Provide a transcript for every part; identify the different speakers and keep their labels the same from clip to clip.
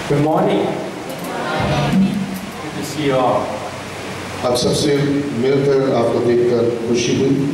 Speaker 1: Good morning. Good to see you all.
Speaker 2: आप सबसे मिलकर आपको देखकर खुशी हुई।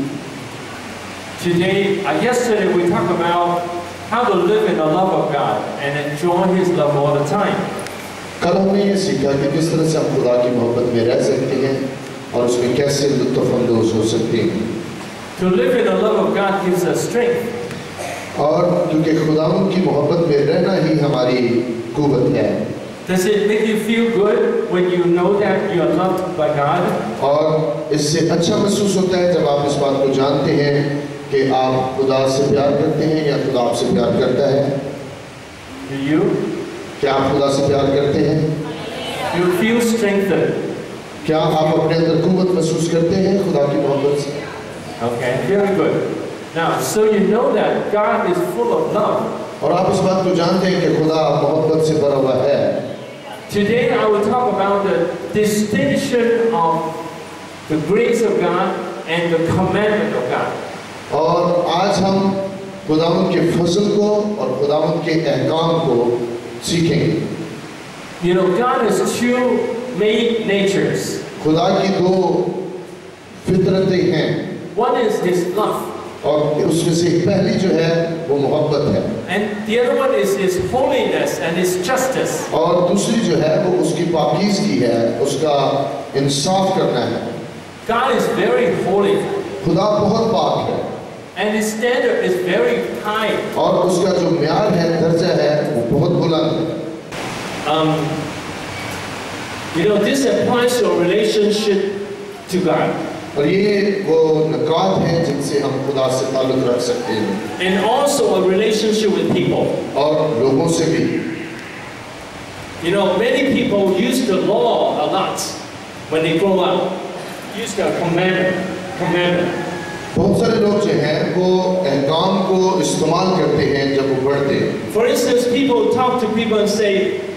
Speaker 1: Today, yesterday we talked about how to live in the love of God and enjoy His love all the time.
Speaker 2: कल हमने ये सीखा कि किस तरह से हम खुदा की मोहब्बत में रह सकते हैं और उसमें कैसे लुत्फ़अंदोज़ हो सकते हैं।
Speaker 1: To live in the love of God gives us strength.
Speaker 2: और क्योंकि खुदावंद की मोहब्बत में रहना ही हमारी कुव्वत है।
Speaker 1: Does it make you feel good when you know that you are loved by God?
Speaker 2: और इससे अच्छा महसूस होता है जब आप इस बात को जानते हैं कि आप खुदा से प्यार करते हैं या खुदा आपसे प्यार करता है।
Speaker 1: Do you?
Speaker 2: क्या आप खुदा से प्यार करते हैं?
Speaker 1: You feel strengthened.
Speaker 2: क्या आप अपने अंदर कुव्वत महसूस करते हैं खुदा की मोहब्बत से?
Speaker 1: Okay, very good. Now, so you know that God is full of love.
Speaker 2: और आप इस बात को जानते हैं कि खुदा मोहब्बत से भरा हुआ है।
Speaker 1: Today I will talk about the distinction of the grace of God and the commandment of God.
Speaker 2: और आज हम खुदावंद के फजल को और खुदावंद के अहकाम को सीखेंगे।
Speaker 1: You know, God has two made natures.
Speaker 2: खुदा की दो फितरतें हैं।
Speaker 1: One is His love,
Speaker 2: और उसमें से पहली जो है वो मोहब्बत है।
Speaker 1: and the other one is His holiness and His justice.
Speaker 2: और दूसरी जो है वो उसकी पाकीज़गी है, उसका इंसाफ करना है।
Speaker 1: God is very holy,
Speaker 2: खुदा बहुत पाक है
Speaker 1: and His standard is very high.
Speaker 2: और उसका जो म्यार है, दर्जा है, वो बहुत बुलंद है।
Speaker 1: You know, this applies to a relationship to God,
Speaker 2: और ये वो नकात हैं जिनसे हम खुदा से ताल्लुक़ रख सकते हैं
Speaker 1: and also a relationship with people.
Speaker 2: और लोगों से भी।
Speaker 1: You know, many people use the law a lot when they grow up. Use the commandment.
Speaker 2: बहुत सारे लोग जो हैं वो अहकाम को इस्तेमाल करते हैं जब वो पढ़ते हैं।
Speaker 1: For instance, people talk to people and say,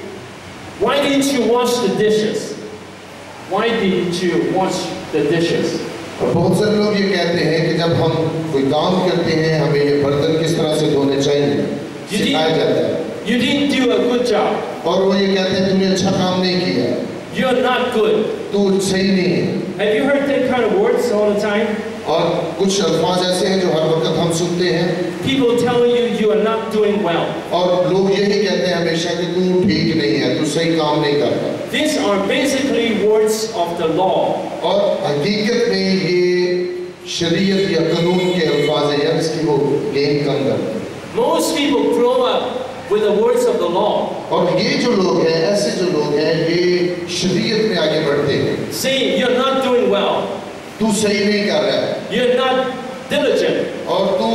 Speaker 1: "Why didn't you wash the dishes? Why didn't you wash the dishes?"
Speaker 2: और बहुत सारे लोग ये कहते हैं कि जब हम कोई काम करते हैं हमें ये बर्तन किस तरह से धोने चाहिए सिखाया जाता है।
Speaker 1: You didn't do a good job.
Speaker 2: और वो ये कहते हैं तुमने अच्छा काम नहीं किया,
Speaker 1: You're not good.
Speaker 2: तू सही नहीं है।
Speaker 1: Have you heard that kind of words all the time?
Speaker 2: और कुछ अल्फाज ऐसे हैं जो हर वक्त हम सुनते हैं।
Speaker 1: People telling you you are not doing well.
Speaker 2: और लोग यही कहते हैं हमेशा कि तू ठीक नहीं है, तू सही काम नहीं करता।
Speaker 1: These are basically words of the law.
Speaker 2: और हकीकत में ये शरीयत या कानून के अल्फाज हैं या इसकी वो गेम कम करते हैं।
Speaker 1: Most people grow up with the words of the law.
Speaker 2: और ये जो लोग हैं, ऐसे जो लोग हैं, ये शरीयत में आगे बढ़ते हैं।
Speaker 1: Saying you're not doing well.
Speaker 2: तू सही नहीं कर रहा है।
Speaker 1: You're not diligent.
Speaker 2: और तू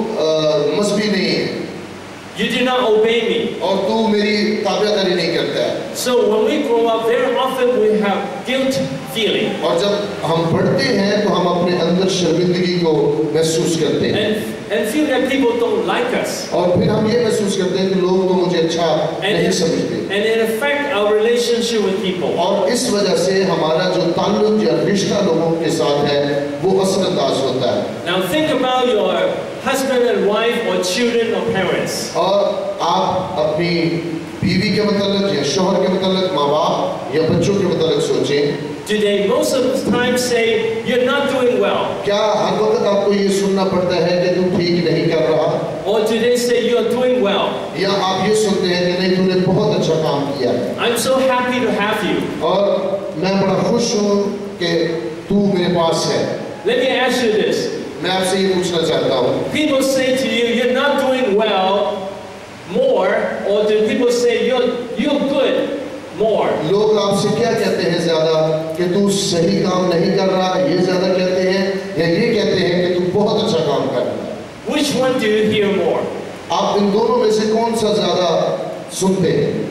Speaker 2: मजहबी नहीं है।
Speaker 1: You do not obey me.
Speaker 2: और तू मेरी ताबेदारी नहीं करता है।
Speaker 1: So when we grow up, very often we have guilt feeling.
Speaker 2: और जब हम बढ़ते हैं तो हम अपने अंदर शर्मिंदगी को महसूस करते हैं।
Speaker 1: And feel that people don't like us.
Speaker 2: और फिर हम ये महसूस करते हैं कि लोग तो मुझे अच्छा नहीं समझते।
Speaker 1: And it affects our relationship with people.
Speaker 2: और इस वजह से हमारा जो ताल्लुक या रिश्ता लोगों के साथ है वो असरअंदाज होता है।
Speaker 1: Now think about your husband and wife or children or parents.
Speaker 2: और आप अपनी बीवी के मतलब या शौहर के मतलब माँ बाप या बच्चों के मतलब सोचें।
Speaker 1: Do they most of the time say you're not doing well?
Speaker 2: क्या हर वक्त आपको ये सुनना पड़ता है कि तुम ठीक नहीं कर रहा?
Speaker 1: Or do they say you're doing well?
Speaker 2: या आप ये सुनते हैं कि नहीं तूने बहुत अच्छा काम किया है।
Speaker 1: I'm so happy to have you.
Speaker 2: और मैं बड़ा खुश हूँ कि तू मेरे पास है।
Speaker 1: Let me ask you this.
Speaker 2: मैं आपसे ये पूछना चाहता हूँ।
Speaker 1: People say to you you're not doing well more, or do people say you're good more?
Speaker 2: लोग आपसे क्या कहते हैं ज़्यादा कि तू सही काम नहीं कर रहा, ये ज़्यादा कहते हैं या ये कहते हैं कि तू बहुत अच्छा काम कर रहा है?
Speaker 1: Which one do you hear more?
Speaker 2: आप इन दोनों में से कौन सा ज़्यादा सुनते हैं?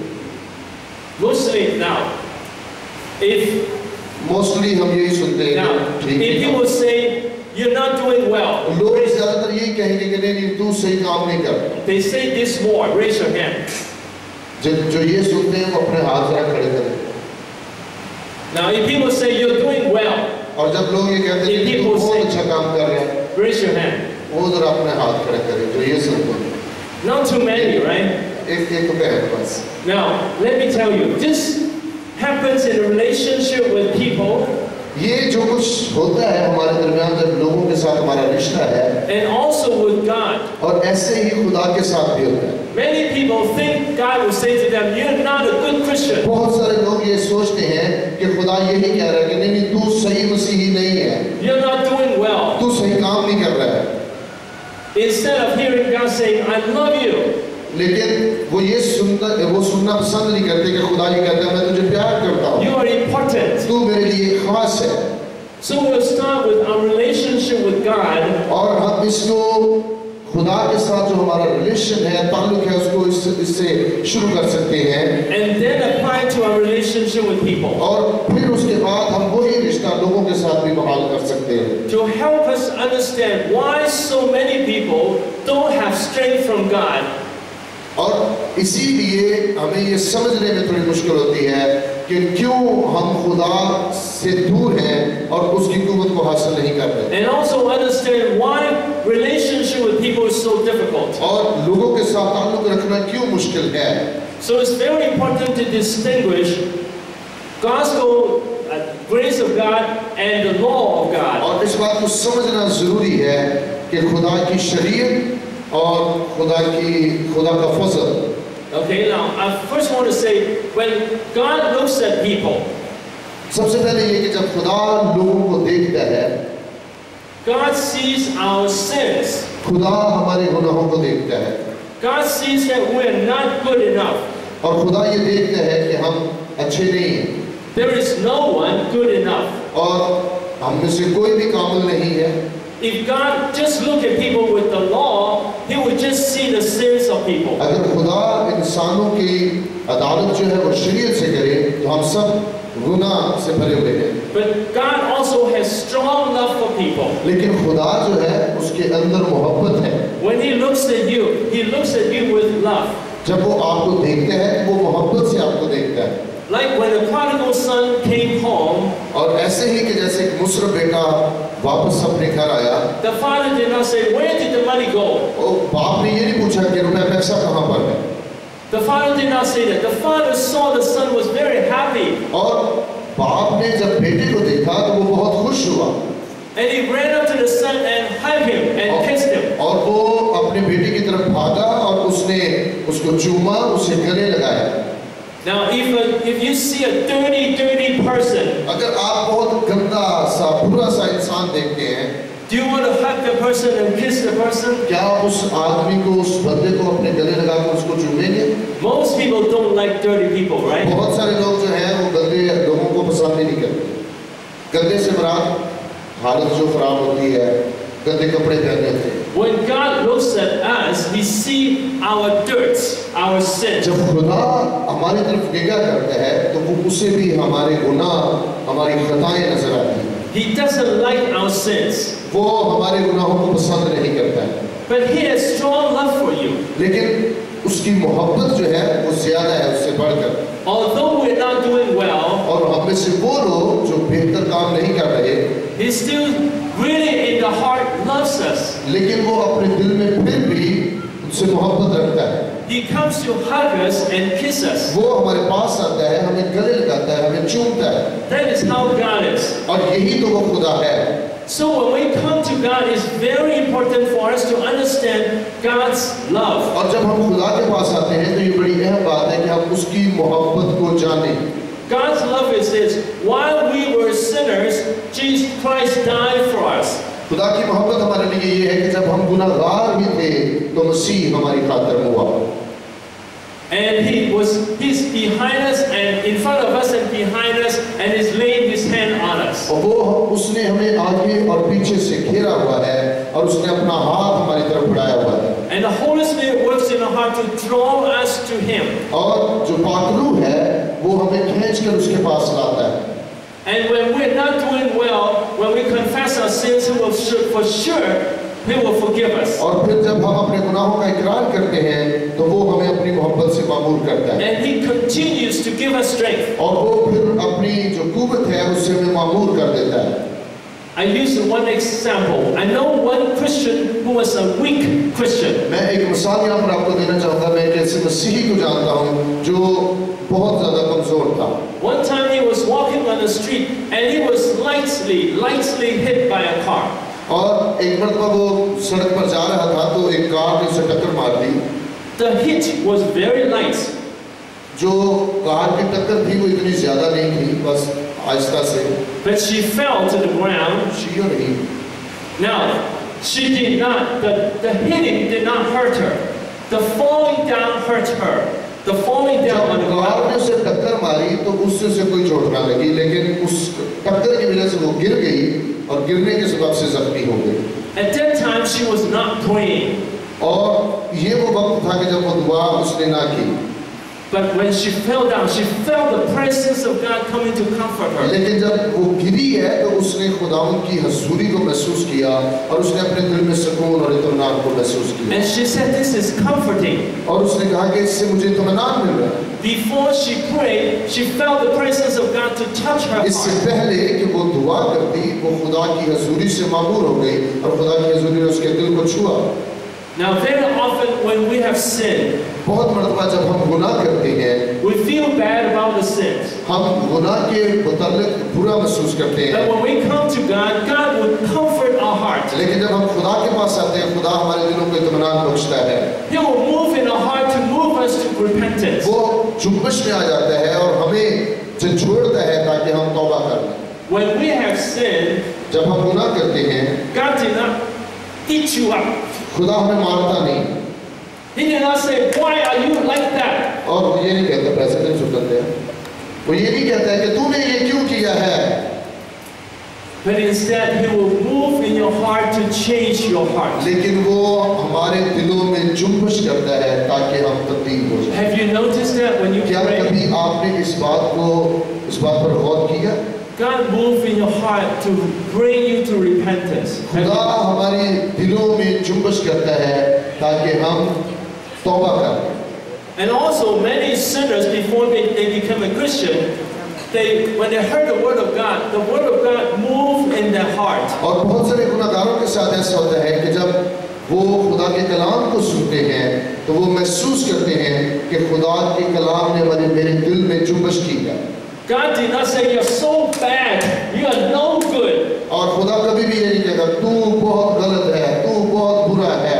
Speaker 1: Mostly now. If
Speaker 2: मोस्टली हम यही सुनते हैं
Speaker 1: now,
Speaker 2: कि ठीक
Speaker 1: if
Speaker 2: है।
Speaker 1: people say you're not doing well,
Speaker 2: लोग ज़्यादातर यही कहेंगे कि नहीं तू सही काम नहीं कर रहा।
Speaker 1: they say this more. Raise your hand.
Speaker 2: जो ये सुनते हैं वो अपने हाथ जरा खड़े करें।
Speaker 1: Now, if people say you're doing well,
Speaker 2: और जब लोग ये कहते हैं कि तू बहुत अच्छा काम कर रहा है,
Speaker 1: raise your hand.
Speaker 2: वो जरा अपने हाथ खड़े करें जो ये सुनते हैं।
Speaker 1: Not too many, right?
Speaker 2: एक रुपए है बस।
Speaker 1: Now, let me tell you, this happens in a relationship with people,
Speaker 2: ये जो कुछ होता है हमारे दरमियान जब लोगों के साथ हमारा रिश्ता है,
Speaker 1: and also with God.
Speaker 2: और ऐसे ही खुदा के साथ भी होता है।
Speaker 1: Many people think God will say to them, "You're not a good Christian."
Speaker 2: बहुत सारे लोग ये सोचते हैं कि खुदा यही कह रहा है कि नहीं नहीं तू सही मसीही नहीं है,
Speaker 1: You're not doing well.
Speaker 2: तू सही काम नहीं कर रहा है।
Speaker 1: Instead of hearing God saying, "I love you,"
Speaker 2: लेकिन वो सुनना पसंद नहीं करते कि खुदा ये कहता है मैं तुझे प्यार करता हूँ,
Speaker 1: you are important.
Speaker 2: तू मेरे लिए खास है।
Speaker 1: So we'll start with our relationship with God,
Speaker 2: और हम इसको खुदा के साथ जो हमारा रिलेशन है, ताल्लुक है, उसको इससे शुरू कर सकते हैं,
Speaker 1: and then apply it to our relationship with people.
Speaker 2: और फिर उसके बाद हम वही रिश्ता लोगों के साथ भी बहाल कर सकते हैं।
Speaker 1: To help us understand why so many people don't have strength from God.
Speaker 2: और इसीलिए हमें ये समझने में थोड़ी मुश्किल होती है कि क्यों हम खुदा से दूर हैं और उसकी कुव्वत को हासिल नहीं कर रहे।
Speaker 1: And also understand why relationship with people is so difficult.
Speaker 2: और लोगों के साथ ताल्लुक रखना क्यों मुश्किल है।
Speaker 1: So it's very important to distinguish gospel, grace of God and the law of God.
Speaker 2: और इस बात को समझना जरूरी है कि खुदा की शरीयत और खुदा का फजल।
Speaker 1: Okay, now I first want to say, when God looks at people,
Speaker 2: सबसे पहले ये कि जब खुदा लोगों को देखता है,
Speaker 1: God sees our sins.
Speaker 2: खुदा हमारे गुनाहों को देखता है।
Speaker 1: God sees that we are not good enough.
Speaker 2: और खुदा ये देखता है कि हम अच्छे नहीं हैं।
Speaker 1: There is no one good enough.
Speaker 2: और हम में से कोई भी कामिल नहीं है।
Speaker 1: If God just look at people with the law, He would just see the sins of people.
Speaker 2: अगर खुदा इंसानों की अदालत जो है वो शरीयत से करे तो हम सब गुनाह से भरे हुए हैं।
Speaker 1: But God also has strong love for people.
Speaker 2: लेकिन खुदा जो है उसके अंदर मोहब्बत है।
Speaker 1: When He looks at you, He looks at you with love.
Speaker 2: जब वो आपको देखता है वो मोहब्बत से आपको देखता है।
Speaker 1: Like when the prodigal son came home,
Speaker 2: और ऐसे ही कि जैसे एक मुसरफ बेटा वापस अपने घर आया,
Speaker 1: the father did not say, "Where did the money go?"
Speaker 2: और बाप ने ये नहीं पूछा कि रुपया पैसा कहाँ पर है।
Speaker 1: The father did not say that. The father saw the son was very happy.
Speaker 2: और बाप ने जब बेटे को देखा तो वो बहुत खुश हुआ।
Speaker 1: And he ran up to the son and hugged him and kissed him.
Speaker 2: और वो अपने बेटे की तरफ भागा और उसने उसको चूमा, उसे गले लगाया।
Speaker 1: Now, if you see a dirty person,
Speaker 2: अगर आप बहुत गंदा सा बुरा सा इंसान देखते हैं,
Speaker 1: do you want to hug the person and kiss the person?
Speaker 2: क्या आप उस आदमी को, उस बंदे को अपने गले लगाकर उसको चूमेंगे?
Speaker 1: Most people don't like dirty people, right?
Speaker 2: बहुत सारे लोग जो हैं वो गंदे लोगों को पसंद ही नहीं करते। गंदे से मुराद हालत जो खराब होती है, गंदे कपड़े पहने होते हैं।
Speaker 1: When God looks at us, He sees our dirt, our sin.
Speaker 2: जब खुदा हमारी तरफ निगाह करता है तो वो उसे भी हमारे गुनाह, हमारी खताएं नजर आती हैं।
Speaker 1: He doesn't like our sins.
Speaker 2: वो हमारे गुनाहों को पसंद नहीं करता है।
Speaker 1: But He has strong love for you.
Speaker 2: लेकिन उसकी मोहब्बत जो है वो ज्यादा है उससे बढ़कर।
Speaker 1: Although we're not doing well,
Speaker 2: और हम में से वो लोग जो बेहतर काम नहीं कर रहे,
Speaker 1: He still really in the heart loves us.
Speaker 2: लेकिन वो अपने दिल में फिर भी उससे मोहब्बत रखता है।
Speaker 1: He comes to hug us and kiss us.
Speaker 2: वो हमारे पास आता है, हमें गले लगाता है, हमें चूमता है।
Speaker 1: That is how God is.
Speaker 2: और यही तो वो खुदा है।
Speaker 1: So when we come to God, it's very important for us to understand God's love.
Speaker 2: और जब हम खुदा के पास आते हैं तो ये बड़ी अहम बात है कि हम उसकी मोहब्बत को जानें।
Speaker 1: God's love is this: while we were sinners, Jesus Christ died for us.
Speaker 2: खुदा की मोहब्बत हमारे लिए ये है कि जब हम गुनाहगार भी थे तो मसीह हमारी खातिर हुआ।
Speaker 1: And He's behind us and in front of us and behind us, and He's laying His hand on us.
Speaker 2: और वो उसने हमें आगे और पीछे से घेरा हुआ है और उसने अपना हाथ हमारी तरफ बढ़ाया हुआ है।
Speaker 1: And the Holy Spirit works in our heart to draw us to Him.
Speaker 2: और जो पाकरू है वो हमें खींचकर उसके पास लाता है।
Speaker 1: And when we're not doing well, when we confess our sins, He will for sure He will forgive us.
Speaker 2: और फिर जब हम अपने गुनाहों का इकरार करते हैं तो वो हमें अपनी मोहब्बत से मामूर करता है।
Speaker 1: And He continues to give us strength.
Speaker 2: और वो फिर अपनी जो कुव्वत है उससे हमें मामूर कर देता है।
Speaker 1: I use one example. I know one Christian who was a weak Christian.
Speaker 2: मैं एक मिसाल यहाँ पर आपको देना चाहूँगा। मैं एक ऐसे मसीही को जानता हूँ जो बहुत ज़्यादा कमज़ोर था।
Speaker 1: One time he was walking on the street and he was lightly hit by a car.
Speaker 2: और एक मरतबा वो सड़क पर जा रहा था तो एक कार ने उसे टक्कर मार दी।
Speaker 1: The hit was very light.
Speaker 2: जो कार की टक्कर थी वो इतनी ज़्यादा नहीं थी, बस आहिस्ता से।
Speaker 1: But she fell to the ground.
Speaker 2: शीयों नहीं।
Speaker 1: Now, she did not. The hitting did not hurt her. The falling down hurt her. The falling down on the
Speaker 2: car
Speaker 1: ground.
Speaker 2: ने उसे टक्कर मारी तो उससे उसे कोई चोट ना लगी, लेकिन उस टक्कर की वजह से वो गिर गई और गिरने के सबब से जख्मी हो गई।
Speaker 1: At that time, she was not praying.
Speaker 2: और ये वो वक्त था कि जब वो दुआ उसने ना की।
Speaker 1: But when she fell down, she felt the presence of God coming to comfort her.
Speaker 2: लेकिन जब वो गिरी है तो उसने खुदावंद की हजूरी को महसूस किया और उसने अपने दिल में सुकून और इत्मीनान को महसूस किया।
Speaker 1: And she said, "This is comforting."
Speaker 2: और उसने कहा कि इससे मुझे इत्मीनान मिल रहा है।
Speaker 1: Before she prayed, she felt the presence of God to touch her
Speaker 2: इससे
Speaker 1: heart.
Speaker 2: पहले कि वो दुआ करती, वो खुदा की हजूरी से मामूर हो गई और खुदा की हजूरी ने उसके दिल को छुआ।
Speaker 1: Now, very often when we have sinned,
Speaker 2: बहुत मरतबा जब हम गुनाह करते हैं,
Speaker 1: we feel bad about the sins.
Speaker 2: हम गुनाह के मुताल्लिक़ बुरा महसूस करते हैं।
Speaker 1: But when we come to God, God will comfort our heart.
Speaker 2: लेकिन जब हम खुदा के पास आते हैं, खुदा हमारे दिलों को इत्मीनान बख्शता है।
Speaker 1: He will move in our heart to move us to repentance.
Speaker 2: वो जुम्बिश में आ जाता है और हमें झंझोड़ता है ताकि हम तौबा कर लें।
Speaker 1: When we have sinned,
Speaker 2: जब हम गुनाह करते हैं,
Speaker 1: God did not beat you up.
Speaker 2: खुदा हमें मारता नहीं।
Speaker 1: He did not say, "Why are you like that?"
Speaker 2: और वो ये नहीं कहता, प्रेसिडेंट सुनते हैं, वो ये नहीं कहता है कि तूने ये क्यों किया है।
Speaker 1: But instead, He will move in your heart to change your heart.
Speaker 2: लेकिन वो हमारे दिलों में जुम्बिश करता है ताकि हम तब्दील हो जाएं।
Speaker 1: Have you noticed that when you
Speaker 2: क्या
Speaker 1: pray?
Speaker 2: कभी आपने इस बात पर गौर किया?
Speaker 1: God move in your heart to bring you to repentance.
Speaker 2: खुदा हमारे दिलों में जुम्बिश करता है ताकि हम तौबा करें।
Speaker 1: And also, many sinners, before they become a Christian, when they heard the word of God moved in their heart.
Speaker 2: और बहुत सारे गुनाहगारों के साथ ऐसा होता है कि जब वो खुदा के कलाम को सुनते हैं तो वो महसूस करते हैं कि खुदा के कलाम ने मेरे दिल में जुम्बिश की है।
Speaker 1: God did not say, "You're so bad, you are no good."
Speaker 2: और खुदा कभी भी ये नहीं कहता तू बहुत गलत है, तू बहुत बुरा है।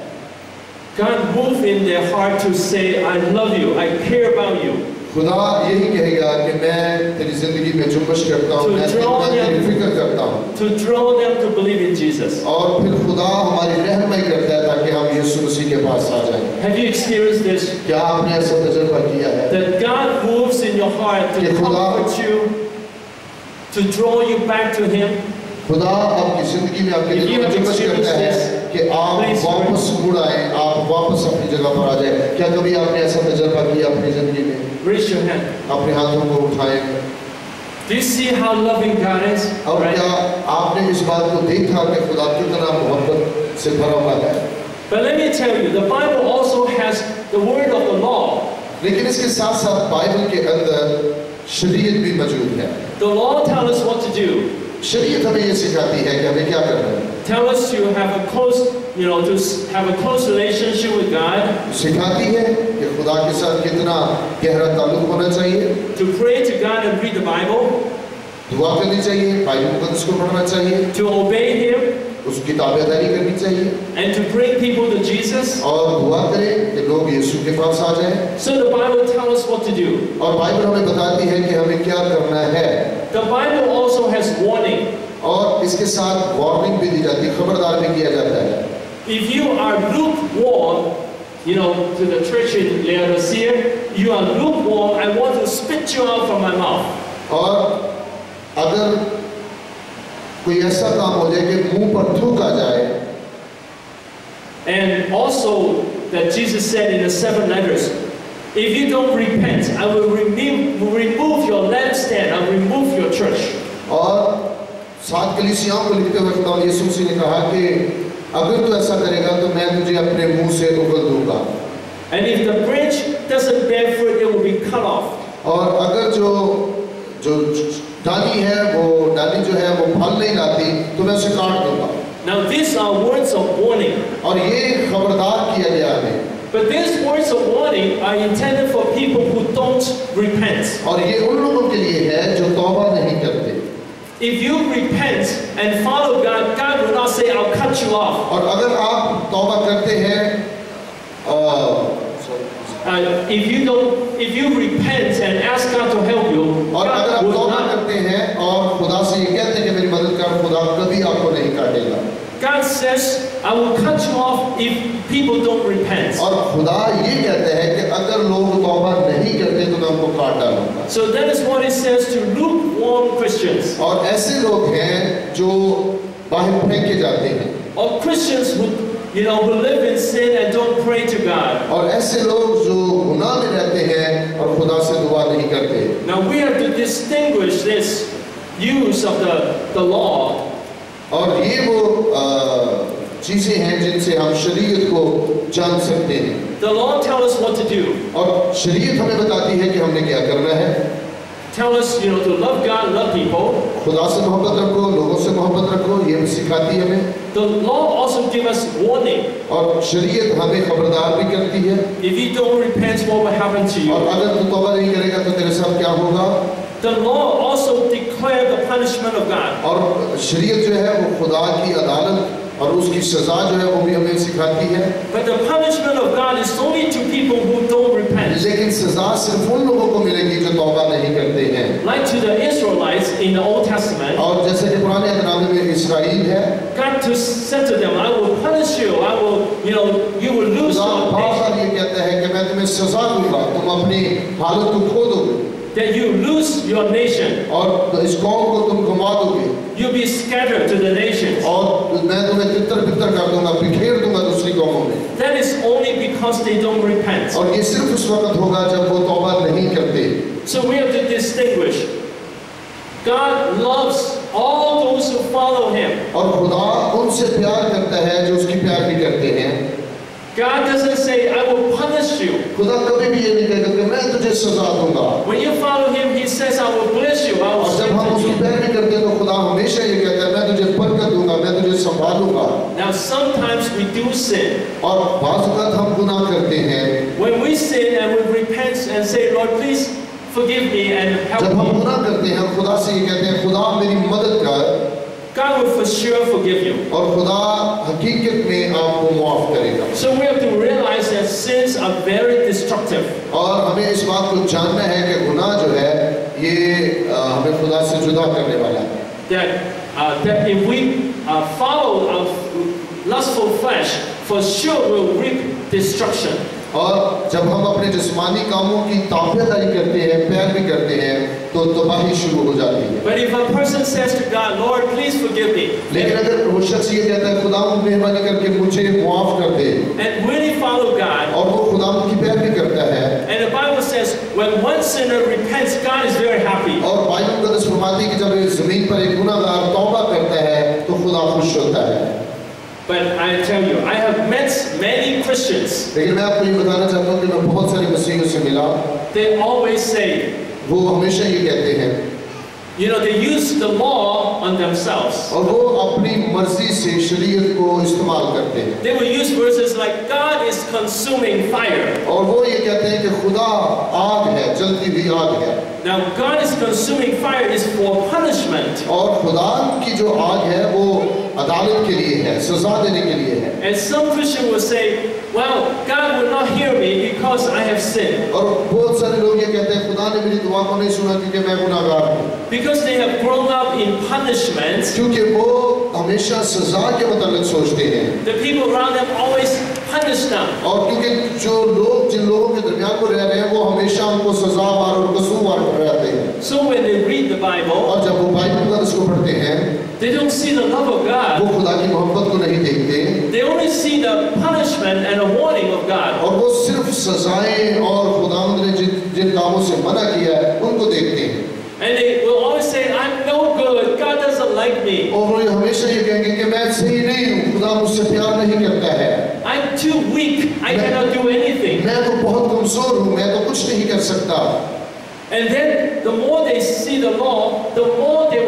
Speaker 1: God moved in their heart to say, "I love you, I care about you."
Speaker 2: खुदा यही कहेगा कि मैं तेरी जिंदगी में जुम्बिश करता हूँ, मैं तेरी फिक्र करता हूँ।
Speaker 1: To draw them to believe in Jesus.
Speaker 2: और फिर खुदा हमारी रहनुमाई करता है ताकि हम यीशु मसीह के पास आ जाएं।
Speaker 1: Have you experienced this?
Speaker 2: क्या आपने ऐसा तजुर्बा किया है?
Speaker 1: That God moves in your heart to comfort you, to draw you back to Him.
Speaker 2: खुदा आपकी जिंदगी में आपके दिल में जुम्बिश करता है कि आप वापस मुड़ आए, आप वापस अपनी जगह पर आ जाए। क्या कभी आपने ऐसा तजुर्बा किया अपनी जिंदगी में?
Speaker 1: Raise your hand.
Speaker 2: अपने हाथों को उठाएं।
Speaker 1: Do you see how loving God is?
Speaker 2: और क्या आपने इस बात को देखा कि खुदा कितना मोहब्बत से भरा हुआ है?
Speaker 1: But let me tell you, the Bible also has the word of the law.
Speaker 2: लेकिन इसके साथ साथ बाइबल के अंदर शरीयत भी मौजूद है।
Speaker 1: The law tells us what to do.
Speaker 2: शरीयत हमें ये सिखाती है कि हमें क्या करना है।
Speaker 1: Tell us to have a close, to have a close relationship with God.
Speaker 2: सिखाती है कि खुदा के साथ कितना गहरा ताल्लुक होना चाहिए।
Speaker 1: To pray to God and read the Bible.
Speaker 2: दुआ करनी चाहिए, बाइबल मुकद्दस को पढ़ना चाहिए।
Speaker 1: To obey Him.
Speaker 2: उसकी ताबेदारी करनी चाहिए।
Speaker 1: And to bring people to Jesus.
Speaker 2: और दुआ करें कि लोग यीशु के पास आ जाएं।
Speaker 1: So the Bible tells us what to do.
Speaker 2: और बाइबल हमें बताती है कि हमें क्या करना है।
Speaker 1: The Bible also has warning.
Speaker 2: और इसके साथ वार्निंग भी दी जाती है, खबरदार भी किया जाता है।
Speaker 1: If you are lukewarm, to the church in Laodicea, you are lukewarm, I want to spit you out from my mouth.
Speaker 2: और अगर कोई ऐसा काम हो जाए कि मुंह पर थूक आ जाए।
Speaker 1: And also that Jesus said in the 7 letters, if you don't repent, I will remove your lampstand, I will remove your church.
Speaker 2: और 7 कलीसियाओं को लिखते हुए खुदा यीशु मसीह ने कहा कि अगर तू ऐसा करेगा तो मैं तुझे अपने मुंह से उगल दूंगा।
Speaker 1: And if the branch doesn't bear fruit, it will be cut off.
Speaker 2: और अगर जो डाली जो है वो फल नहीं लाती तो मैं उसे काट दूंगा।
Speaker 1: Now these are words of warning.
Speaker 2: और ये खबरदार किया गया है।
Speaker 1: But these words of warning are intended for people who don't repent.
Speaker 2: और ये उन लोगों के लिए है जो तौबा नहीं करते।
Speaker 1: If you repent and follow God, God will not say, "I'll cut you off."
Speaker 2: और अगर आप तौबा करते हैं,
Speaker 1: if you repent and ask God to help you,
Speaker 2: और अगर
Speaker 1: God
Speaker 2: आप
Speaker 1: will
Speaker 2: तौबा
Speaker 1: not.
Speaker 2: करते हैं और खुदा से ये कहते हैं कि मेरी मदद कर, खुदा कभी आपको नहीं काटेगा।
Speaker 1: God says, "I will cut you off if people don't repent."
Speaker 2: और खुदा ये कहते हैं कि अगर लोग तौबा नहीं करते तो मैं उनको काट डालूंगा।
Speaker 1: So that is what it says to lukewarm Christians,
Speaker 2: और ऐसे लोग हैं जो बाहर फेंके जाते हैं,
Speaker 1: or Christians who live in sin and don't pray to God.
Speaker 2: और ऐसे लोग जो गुनाह में रहते हैं और खुदा से दुआ नहीं करते।
Speaker 1: Now we have to distinguish this use of the law.
Speaker 2: और ये वो चीजें हैं जिनसे हम शरीयत को जान सकते हैं।
Speaker 1: The law tells us what to do.
Speaker 2: और शरीयत हमें बताती है कि हमने क्या करना है।
Speaker 1: Tell us, to love God, love people.
Speaker 2: खुदा से मोहब्बत रखो, लोगों से मोहब्बत रखो, ये भी सिखाती है हमें।
Speaker 1: The law also gives us warning.
Speaker 2: और शरीयत हमें खबरदार भी करती है।
Speaker 1: If you don't repent, what will happen to you?
Speaker 2: और अगर तू तौबा नहीं करेगा तो तेरे साथ क्या होगा।
Speaker 1: The law also declares the punishment of God.
Speaker 2: और शरीयत जो है वो खुदा की अदालत और उसकी सजा जो है वो भी हमें सिखाती है।
Speaker 1: But the punishment of God is only to people who don't repent.
Speaker 2: लेकिन सजा सिर्फ उन लोगों को मिलेगी जो तौबा नहीं करते हैं।
Speaker 1: Like to the Israelites in the Old Testament.
Speaker 2: और जैसे कि पुराने अहदनामे में इस्राएल है,
Speaker 1: God said to them, "I will punish you. I will, you will lose
Speaker 2: खुदा
Speaker 1: your
Speaker 2: बार
Speaker 1: nation.
Speaker 2: बार ये कहता है कि मैं तुम्हें सजा दूंगा, तुम अपनी हालत को खो दोगे
Speaker 1: That you lose your nation.
Speaker 2: और इस कौम को तुम घुमा दोगे
Speaker 1: You'll be scattered to the nations."
Speaker 2: और मैं तुम्हें तितर-बितर कर दूंगा, बिखेर दूंगा दूसरी कौमों में।
Speaker 1: That is only because they don't repent.
Speaker 2: और ये सिर्फ उस वक्त होगा जब वो तौबा नहीं करते।
Speaker 1: So we have to distinguish. God loves all those who follow Him.
Speaker 2: और खुदा उनसे प्यार करता है जो उसकी प्यार भी करते हैं।
Speaker 1: God doesn't say, "I will punish you."
Speaker 2: खुदा कभी भी ये नहीं कहेगा कि मैं तुझे सजा दूंगा।
Speaker 1: When you follow Him, He says, "I will bless you. I will
Speaker 2: और जब हम
Speaker 1: strengthen
Speaker 2: उसकी
Speaker 1: you."
Speaker 2: प्यार भी करते हैं तो खुदा हमेशा ये कहता है मैं तुझे बरकत दूंगा, मैं तुझे संभालूंगा।
Speaker 1: Now sometimes we do sin.
Speaker 2: और बाज़ वक़्त हम गुनाह करते हैं।
Speaker 1: When we sin and we repent and say, "Lord, please forgive me and help
Speaker 2: जब हम
Speaker 1: me,"
Speaker 2: गुनाह करते हैं खुदा से ये कहते हैं खुदा मेरी मदद कर,
Speaker 1: God will for sure forgive you.
Speaker 2: और खुदा हकीकत में आपको माफ करेगा।
Speaker 1: So we have to realize that sins are very destructive.
Speaker 2: और हमें इस बात को जानना है कि गुनाह जो है ये हमें खुदा से जुदा करने वाला है।
Speaker 1: That if we follow our lustful flesh, for sure we'll reap destruction.
Speaker 2: और जब हम अपने जिस्मानी कामों की ताबेदारी करते हैं, प्यार भी करते हैं, तो तबाही शुरू हो जाती है।
Speaker 1: But if a person says to God, "Lord, please forgive me,"
Speaker 2: लेकिन अगर वो शख्स ये कहता है खुदा मेहरबानी करके मुझे माफ कर दे,
Speaker 1: and really follow God,
Speaker 2: और वो खुदा की प्यार भी करता है,
Speaker 1: and the Bible says when one sinner repents, God is very happy.
Speaker 2: और बाइबल मुक़द्दस फरमाती है कि जब इस ज़मीन पर एक गुनाहगार तौबा करता है तो खुदा खुश होता है।
Speaker 1: But I tell you, I have met many Christians.
Speaker 2: लेकिन मैं आपको ये बताना चाहता हूँ कि मैं बहुत सारे मसीहियों से मिला,
Speaker 1: They always say,
Speaker 2: वो हमेशा ये कहते हैं,
Speaker 1: they use the law on themselves.
Speaker 2: और वो अपनी मर्जी से शरीयत को इस्तेमाल करते हैं।
Speaker 1: They will use verses like, "God is consuming fire."
Speaker 2: और वो ये कहते हैं कि खुदा आग है, जलती हुई आग है।
Speaker 1: Now, God is consuming fire is for punishment.
Speaker 2: और खुदा की जो आग है वो अदालत के लिए है, सजा देने के लिए है।
Speaker 1: And some Christian will say, "Well, God will not hear me because I have sinned."
Speaker 2: और बहुत सारे लोग ये कहते हैं खुदा ने मेरी दुआ को नहीं सुना क्योंकि मैं गुनाहगार हूँ।
Speaker 1: Because they have grown up in punishment,
Speaker 2: क्योंकि वो हमेशा सजा के मतलब सोचते हैं।
Speaker 1: the people around them always punish them.
Speaker 2: और क्योंकि जो लोग जिन लोगों के दरमियान को रह रहे हैं वो हमेशा उनको सजावार और कसूरवार रहते हैं।
Speaker 1: So when they read the Bible,
Speaker 2: और जब वो बाइबल मुक़द्दस को पढ़ते हैं
Speaker 1: they don't see the love of God.
Speaker 2: वो खुदा की मोहब्बत को नहीं देखते,
Speaker 1: They only see the punishment and the warning of God.
Speaker 2: और वो सिर्फ सजाएं और खुदावंद ने जिन कामों से मना किया है उनको देखते हैं।
Speaker 1: And they will always say, "I'm no good. God doesn't like me.
Speaker 2: और वो हमेशा ये कहेंगे कि मैं सही नहीं हूँ, खुदा मुझसे प्यार नहीं करता है,
Speaker 1: I'm too weak. I cannot do anything."
Speaker 2: मैं तो बहुत कमजोर हूँ, मैं तो कुछ नहीं कर सकता।
Speaker 1: And then the more they see the law, the more they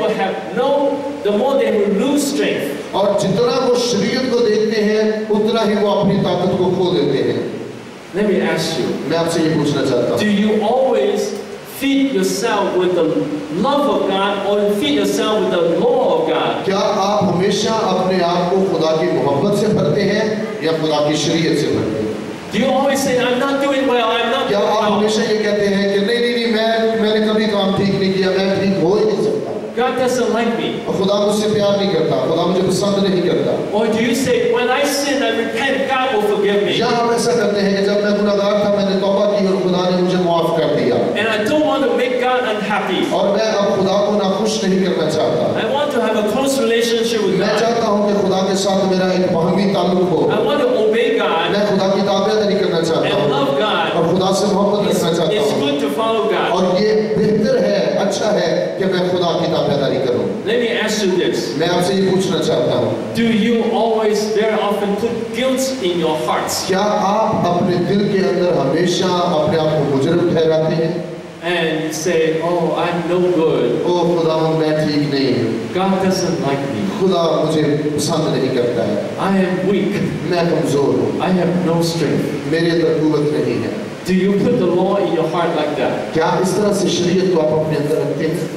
Speaker 1: will lose strength.
Speaker 2: और जितना वो शरीयत को देखते हैं उतना ही वो अपनी ताकत को खो देते हैं।
Speaker 1: Let me ask you,
Speaker 2: मैं आपसे ये पूछना चाहता हूँ,
Speaker 1: do you always feed yourself with the love of God or feed yourself with the law of God?
Speaker 2: क्या आप हमेशा अपने आप को खुदा की मोहब्बत से भरते हैं या खुदा की शरीयत से भरते हैं?
Speaker 1: Do you always say, I'm not doing well, I'm not
Speaker 2: क्या
Speaker 1: doing
Speaker 2: आप
Speaker 1: well?
Speaker 2: हमेशा ये कहते हैं कि नहीं मैंने कभी काम ठीक नहीं किया, मैं ठीक हो ही नहीं सकता,
Speaker 1: God doesn't like me.
Speaker 2: और खुदा मुझसे प्यार नहीं करता, खुदा मुझे पसंद नहीं करता?
Speaker 1: Or do you say, when I sin, I repent, God will forgive me?
Speaker 2: या हम ऐसा करते हैं कि जब मैं गुनाहगार था मैंने तौबा की और खुदा ने मुझे माफ कर दिया,
Speaker 1: And I don't want to make God unhappy.
Speaker 2: और मैं अब खुदा को नाखुश नहीं करना चाहता।
Speaker 1: I want to have a close relationship with
Speaker 2: मैं
Speaker 1: God.
Speaker 2: चाहता हूँ कि खुदा के साथ मेरा एक बाहमी ताल्लुक हो,
Speaker 1: I want to obey God
Speaker 2: मैं खुदा की ताबेदारी करना चाहता
Speaker 1: and
Speaker 2: हूँ
Speaker 1: love God.
Speaker 2: और खुदा से मोहब्बत
Speaker 1: It's,
Speaker 2: रखना चाहता
Speaker 1: it's
Speaker 2: हूँ,
Speaker 1: good to follow God.
Speaker 2: और ये बेहतर है, अच्छा है कि मैं खुदा की ताबेदारी करूँ।
Speaker 1: Let me ask you this.
Speaker 2: मैं आपसे ये पूछना चाहता हूँ,
Speaker 1: Do you always, very often, put guilt in your hearts?
Speaker 2: क्या आप अपने दिल के अंदर हमेशा अपने आप को मुजरिम ठहराते हैं?
Speaker 1: And you say, oh, I'm no good.
Speaker 2: ओ खुदा मैं ठीक नहीं हूँ,
Speaker 1: God doesn't like me.
Speaker 2: खुदा मुझे पसंद नहीं करता है,
Speaker 1: I am weak.
Speaker 2: मैं कमजोर हूँ,
Speaker 1: I have no strength.
Speaker 2: मेरे अंदर कुव्वत नहीं है।
Speaker 1: Do you put the law in your heart like that?
Speaker 2: क्या इस तरह से शरीयत को आप अपने अंदर रखते हैं?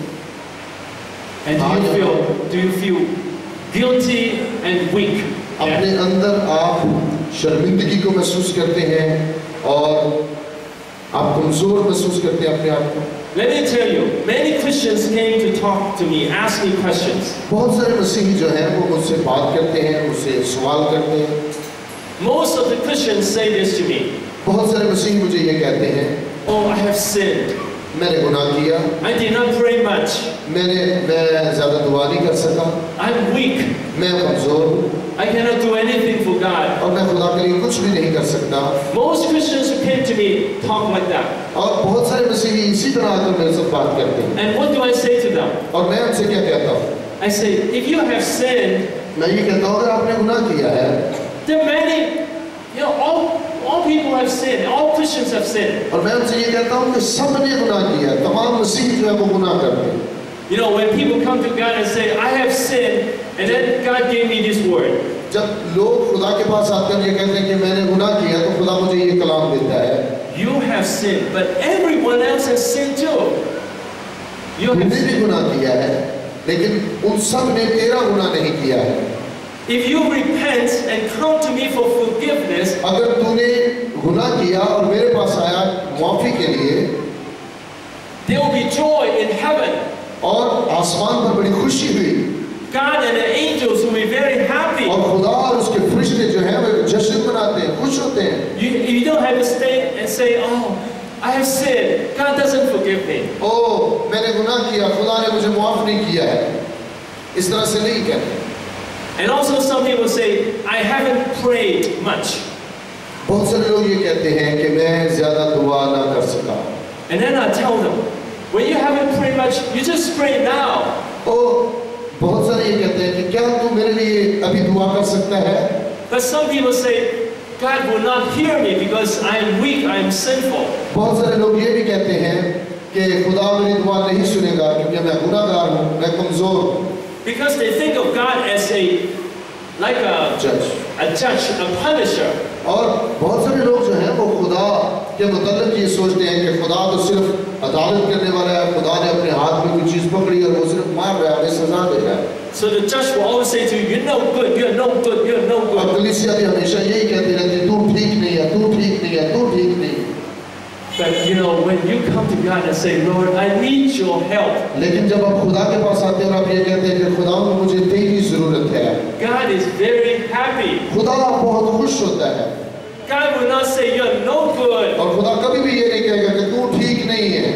Speaker 1: And do you feel guilty and weak?
Speaker 2: अपने
Speaker 1: Yeah.
Speaker 2: अंदर आप शर्मिंदगी को महसूस करते हैं और आप कमजोर महसूस करते हैं अपने आप को।
Speaker 1: Let me tell you, many Christians came to talk to me, ask me questions.
Speaker 2: बहुत सारे मसीही जो हैं वो मुझसे बात करते हैं, मुझसे सवाल करते हैं।
Speaker 1: Most of the Christians say this to me.
Speaker 2: बहुत सारे मसीही मुझे ये कहते हैं,
Speaker 1: Oh, I have sinned.
Speaker 2: मैंने गुनाह किया,
Speaker 1: I did not pray much.
Speaker 2: मैं ज़्यादा दुआ नहीं कर सका,
Speaker 1: I'm weak.
Speaker 2: मैं कमजोर हूँ
Speaker 1: I cannot do anything for God.
Speaker 2: और मैं खुदा के लिए कुछ भी नहीं कर सकता।
Speaker 1: Most Christians who came to me talk like that.
Speaker 2: और बहुत सारे मसीही इसी तरह आकर मेरे साथ बात करते हैं,
Speaker 1: And what do I say to them?
Speaker 2: और मैं उनसे क्या कहता हूँ?
Speaker 1: I say, if you have sinned,
Speaker 2: मैं ये कहता हूँ अगर आपने गुनाह किया है,
Speaker 1: there are many, all people have sinned, all Christians have sinned.
Speaker 2: और मैं उनसे ये कहता हूँ कि सबने गुनाह किया, तमाम मसीही जो है वो गुनाह करते हैं।
Speaker 1: You know, when people come to God and say, I have sinned, and then God gave me this word.
Speaker 2: जब लोग खुदा के पास आते हैं ये कहते हैं कि मैंने गुनाह किया, तो खुदा मुझे ये कलाम देता है,
Speaker 1: You have sinned, but everyone else has sinned too. You have
Speaker 2: तूने भी
Speaker 1: sinned.
Speaker 2: गुनाह किया है, लेकिन उन सब ने तेरा गुनाह नहीं किया है।
Speaker 1: If you repent and come to me for forgiveness,
Speaker 2: अगर तूने गुनाह किया और मेरे पास आया माफी के लिए,
Speaker 1: there will be joy in heaven.
Speaker 2: और आसमान पर बड़ी खुशी हुई,
Speaker 1: God and the angels will be very happy.
Speaker 2: और खुदा और उसके फरिश्ते जो हैं वो जश्न मनाते हैं, खुश होते हैं।
Speaker 1: You don't have to stay and say, oh, I have sinned. God doesn't forgive me.
Speaker 2: ओ मैंने गुनाह किया, खुदा ने मुझे माफ नहीं किया है, इस तरह से नहीं कहते।
Speaker 1: And also some people say, I haven't prayed much.
Speaker 2: बहुत सारे लोग ये कहते हैं कि मैं ज्यादा दुआ ना कर सका।
Speaker 1: And then I tell them, when you haven't prayed much, you just pray now.
Speaker 2: ओ बहुत सारे ये कहते हैं कि क्या तू मेरे लिए अभी दुआ कर सकता है?
Speaker 1: But some people say, God will not hear me because I am weak, I am sinful.
Speaker 2: बहुत सारे लोग ये भी कहते हैं कि खुदा मेरी दुआ नहीं सुनेगा क्योंकि मैं गुनाहगार हूँ, मैं कमजोर हूँ।
Speaker 1: Because they think of God as like a judge, a punisher.
Speaker 2: और बहुत सारे लोग जो हैं वो खुदा के मुतल्लिक़ ये सोचते हैं कि खुदा तो सिर्फ अदालत करने वाला है, खुदा ने अपने हाथ में कोई चीज़ पकड़ी और वो सिर्फ मार रहा है, हमें सजा दे रहा है।
Speaker 1: So the judge will always say to you, you're no good, you're no good, you're no good.
Speaker 2: और कलीसिया भी हमेशा यही कहती रहती है, तू ठीक नहीं है, तू ठीक नहीं है, तू ठीक नहीं है।
Speaker 1: But you know, when you come to God and say, Lord, I need your help.
Speaker 2: लेकिन जब आप खुदा के पास आते हैं और आप ये कहते हैं कि खुदा मुझे तेरी ज़रूरत है,
Speaker 1: God is very happy.
Speaker 2: खुदा बहुत खुश होता है।
Speaker 1: God will not say you're no good.
Speaker 2: और खुदा कभी भी ये नहीं कहेगा कि तू ठीक नहीं है।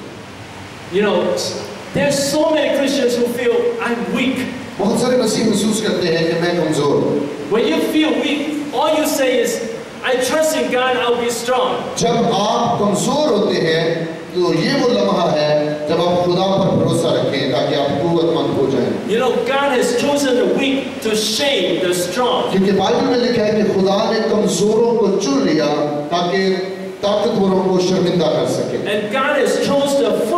Speaker 1: You know, there's so many Christians who feel I'm weak.
Speaker 2: बहुत सारे मसीह महसूस करते हैं कि मैं कमजोर हूँ।
Speaker 1: When you feel weak, all you say is, I trust in God, I'll be strong.
Speaker 2: जब आप कमजोर होते हैं तो ये वो लम्हा है जब आप खुदा पर भरोसा रखें ताकि आप कुव्वतमंद हो जाएं।
Speaker 1: You know, God has chosen the weak to shame the strong.
Speaker 2: क्योंकि बाइबल में लिखा है कि खुदा ने कमजोरों को चुन लिया ताकि ताकतवरों को शर्मिंदा कर सके।
Speaker 1: And God has chosen the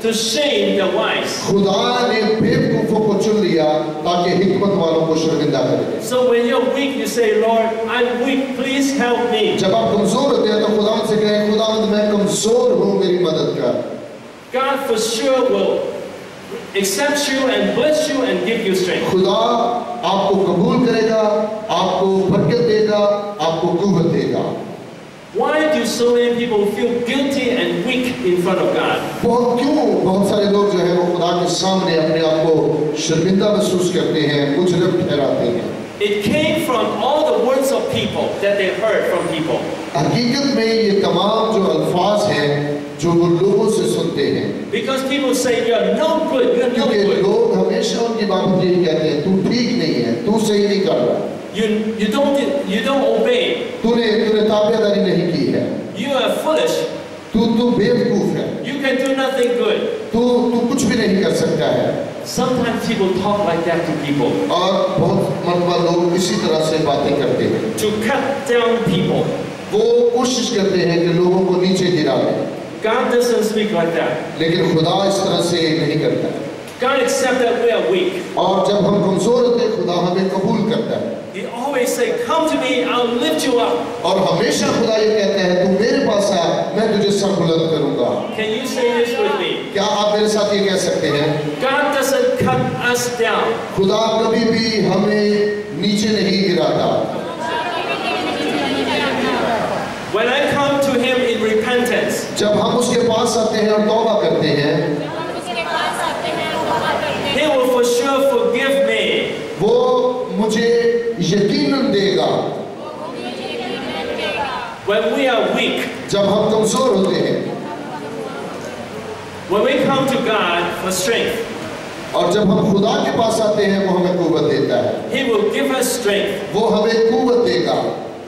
Speaker 1: to shame the wise.
Speaker 2: खुदा ने बेवकूफों को चुन लिया ताकि हिकमत वालों को शर्मिंदा करे।
Speaker 1: So when you're weak, you say, Lord, I'm weak, please help me.
Speaker 2: जब आप कमजोर होते हैं तो खुदा से कहें, खुदावंद मैं कमजोर हूँ, मेरी मदद कर।
Speaker 1: God for sure will accept you and bless you and give you strength.
Speaker 2: खुदा आपको कबूल करेगा, आपको बरकत देगा, आपको कुव्वत देगा।
Speaker 1: Why do so many people feel guilty and weak in front of God?
Speaker 2: बहुत सारे लोग जो है वो खुदा के सामने अपने आप को शर्मिंदा महसूस करते हैं, मुजरिम ठहराते हैं।
Speaker 1: It came from all the words of people that they heard from people.
Speaker 2: हकीकत में ये तमाम जो अल्फाज हैं जो वो लोगों से सुनते हैं।
Speaker 1: Because people say you're no good, you're no
Speaker 2: क्योंकि
Speaker 1: good.
Speaker 2: लोग हमेशा उनकी बाबत यही कहते हैं, तू ठीक नहीं है, तू सही नहीं कर रहा,
Speaker 1: You don't obey.
Speaker 2: तूने ताबेदारी नहीं की है,
Speaker 1: You are foolish.
Speaker 2: तू बेवकूफ है,
Speaker 1: You can do nothing good.
Speaker 2: तू कुछ भी नहीं कर सकता है।
Speaker 1: Sometimes people talk like that to people.
Speaker 2: और बहुत मरतबा लोग इसी तरह से बातें करते हैं।
Speaker 1: To cut down people.
Speaker 2: वो कोशिश करते हैं कि लोगों को नीचे गिरा दें।
Speaker 1: God doesn't speak like that.
Speaker 2: लेकिन खुदा इस तरह से नहीं करता।
Speaker 1: God accepts that we are weak.
Speaker 2: और जब हम कमजोर होते हैं, खुदा हमें कबूल करता है।
Speaker 1: He always say, "Come to me, I'll lift you up."
Speaker 2: और हमेशा खुदा ये कहता है, तू मेरे पास आ, मैं तुझे सर बुलंद करूंगा।
Speaker 1: Can you say this with me?
Speaker 2: क्या आप मेरे साथ ये कह सकते हैं?
Speaker 1: God doesn't cut us down.
Speaker 2: खुदा कभी भी हमें नीचे नहीं गिराता।
Speaker 1: When I come to Him in repentance,
Speaker 2: जब हम उसके पास आते हैं और तौबा करते हैं,
Speaker 1: He will for sure forgive me.
Speaker 2: वो मुझे यकीनन देगा।
Speaker 1: When we are weak,
Speaker 2: जब हम कमजोर होते हैं,
Speaker 1: when we come to God for strength,
Speaker 2: और जब हम खुदा के पास आते हैं, वो हमें कुव्वत देता है।
Speaker 1: He will give us strength.
Speaker 2: वो हमें कुव्वत देगा।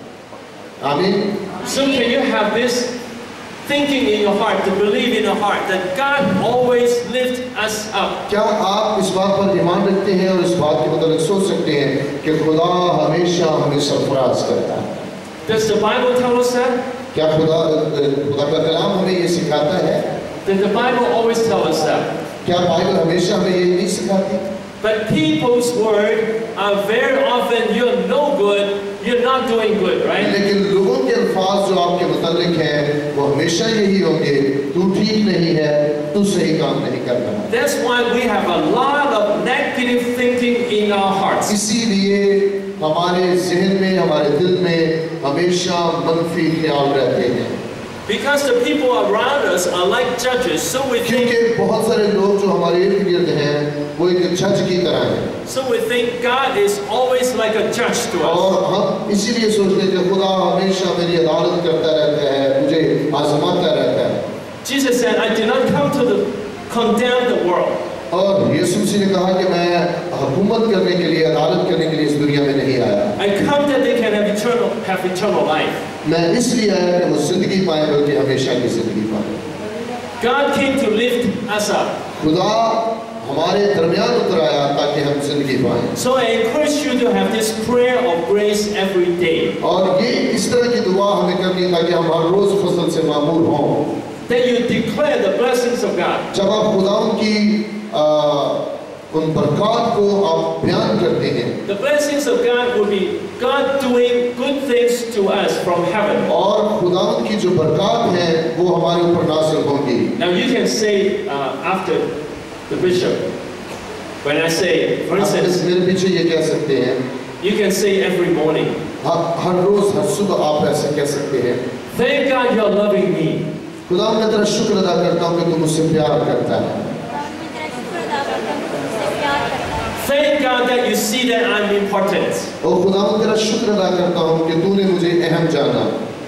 Speaker 2: आमीन।
Speaker 1: So can you have this thinking in your heart, to believe in your heart that God always lifts us up?
Speaker 2: क्या आप इस बात पर ईमान रखते हैं और इस बात के मतलब सोच सकते हैं कि खुदा हमेशा हमें सरफराज करता है?
Speaker 1: Does the Bible tell us that?
Speaker 2: क्या खुदा का कलाम हमें ये सिखाता है?
Speaker 1: Does the Bible always tell us that?
Speaker 2: क्या बाइबल हमेशा हमें ये नहीं सिखाती?
Speaker 1: But people's word are very often, you're no good, you're not doing good, right?
Speaker 2: लेकिन लोगों के अल्फाज जो आपके मुतालिक हैं, वो हमेशा यही होंगे, तू ठीक नहीं है, तू सही काम नहीं कर रहा।
Speaker 1: That's why we have a lot of negative thinking in our hearts.
Speaker 2: इसीलिए हमारे ज़हन में, हमारे दिल में हमेशा मनफी ख्याल रहते हैं।
Speaker 1: Because the people around us are like judges, so we think.
Speaker 2: क्योंकि बहुत सारे लोग जो हमारे इर्द गिर्द हैं, वो एक जज की तरह हैं।
Speaker 1: So we think God is always like a judge to us.
Speaker 2: और हम इसीलिए सोचते हैं कि खुदा हमेशा मेरी अदालत करता रहता है, मुझे आज़माता रहता है।
Speaker 1: Jesus said, "I did not come to condemn the world."
Speaker 2: और यीशु मसीह ने कहा कि मैं हुकूमत करने के लिए, अदालत करने के लिए इस दुनिया में नहीं आया।
Speaker 1: I come that they can have eternal life.
Speaker 2: मैं इसलिए आया कि वो जिंदगी पाए, बल्कि हमेशा की जिंदगी पाए।
Speaker 1: God came to lift us up.
Speaker 2: खुदा हमारे दरमियान उतर आया ताकि हम जिंदगी पाएं।
Speaker 1: So I encourage you to have this prayer of grace every day.
Speaker 2: और ये इस तरह की दुआ हमें करनी ताकि हम हर रोज फसल से मामूर हों।
Speaker 1: That you declare the blessings of God.
Speaker 2: जब आप खुदावंद की उन बरकत को आप बयान करते हैं,
Speaker 1: The blessings of God will be God doing good things to us from heaven.
Speaker 2: और खुदावंद की जो बरकत है वो हमारे ऊपर नाज़िल होंगी।
Speaker 1: Now you can say after the bishop, when I say, for instance,
Speaker 2: मेरे पीछे ये कह सकते हैं,
Speaker 1: you can say every morning,
Speaker 2: हर रोज हर सुबह आप ऐसे कह सकते हैं,
Speaker 1: thank God you're loving me.
Speaker 2: खुदा मैं तेरा शुक्र अदा करता हूँ कि तू मुझसे प्यार करता है।
Speaker 1: Thank God that you see that I'm important.
Speaker 2: और खुदा मैं तेरा शुक्र अदा करता हूँ कि तूने मुझे अहम जाना।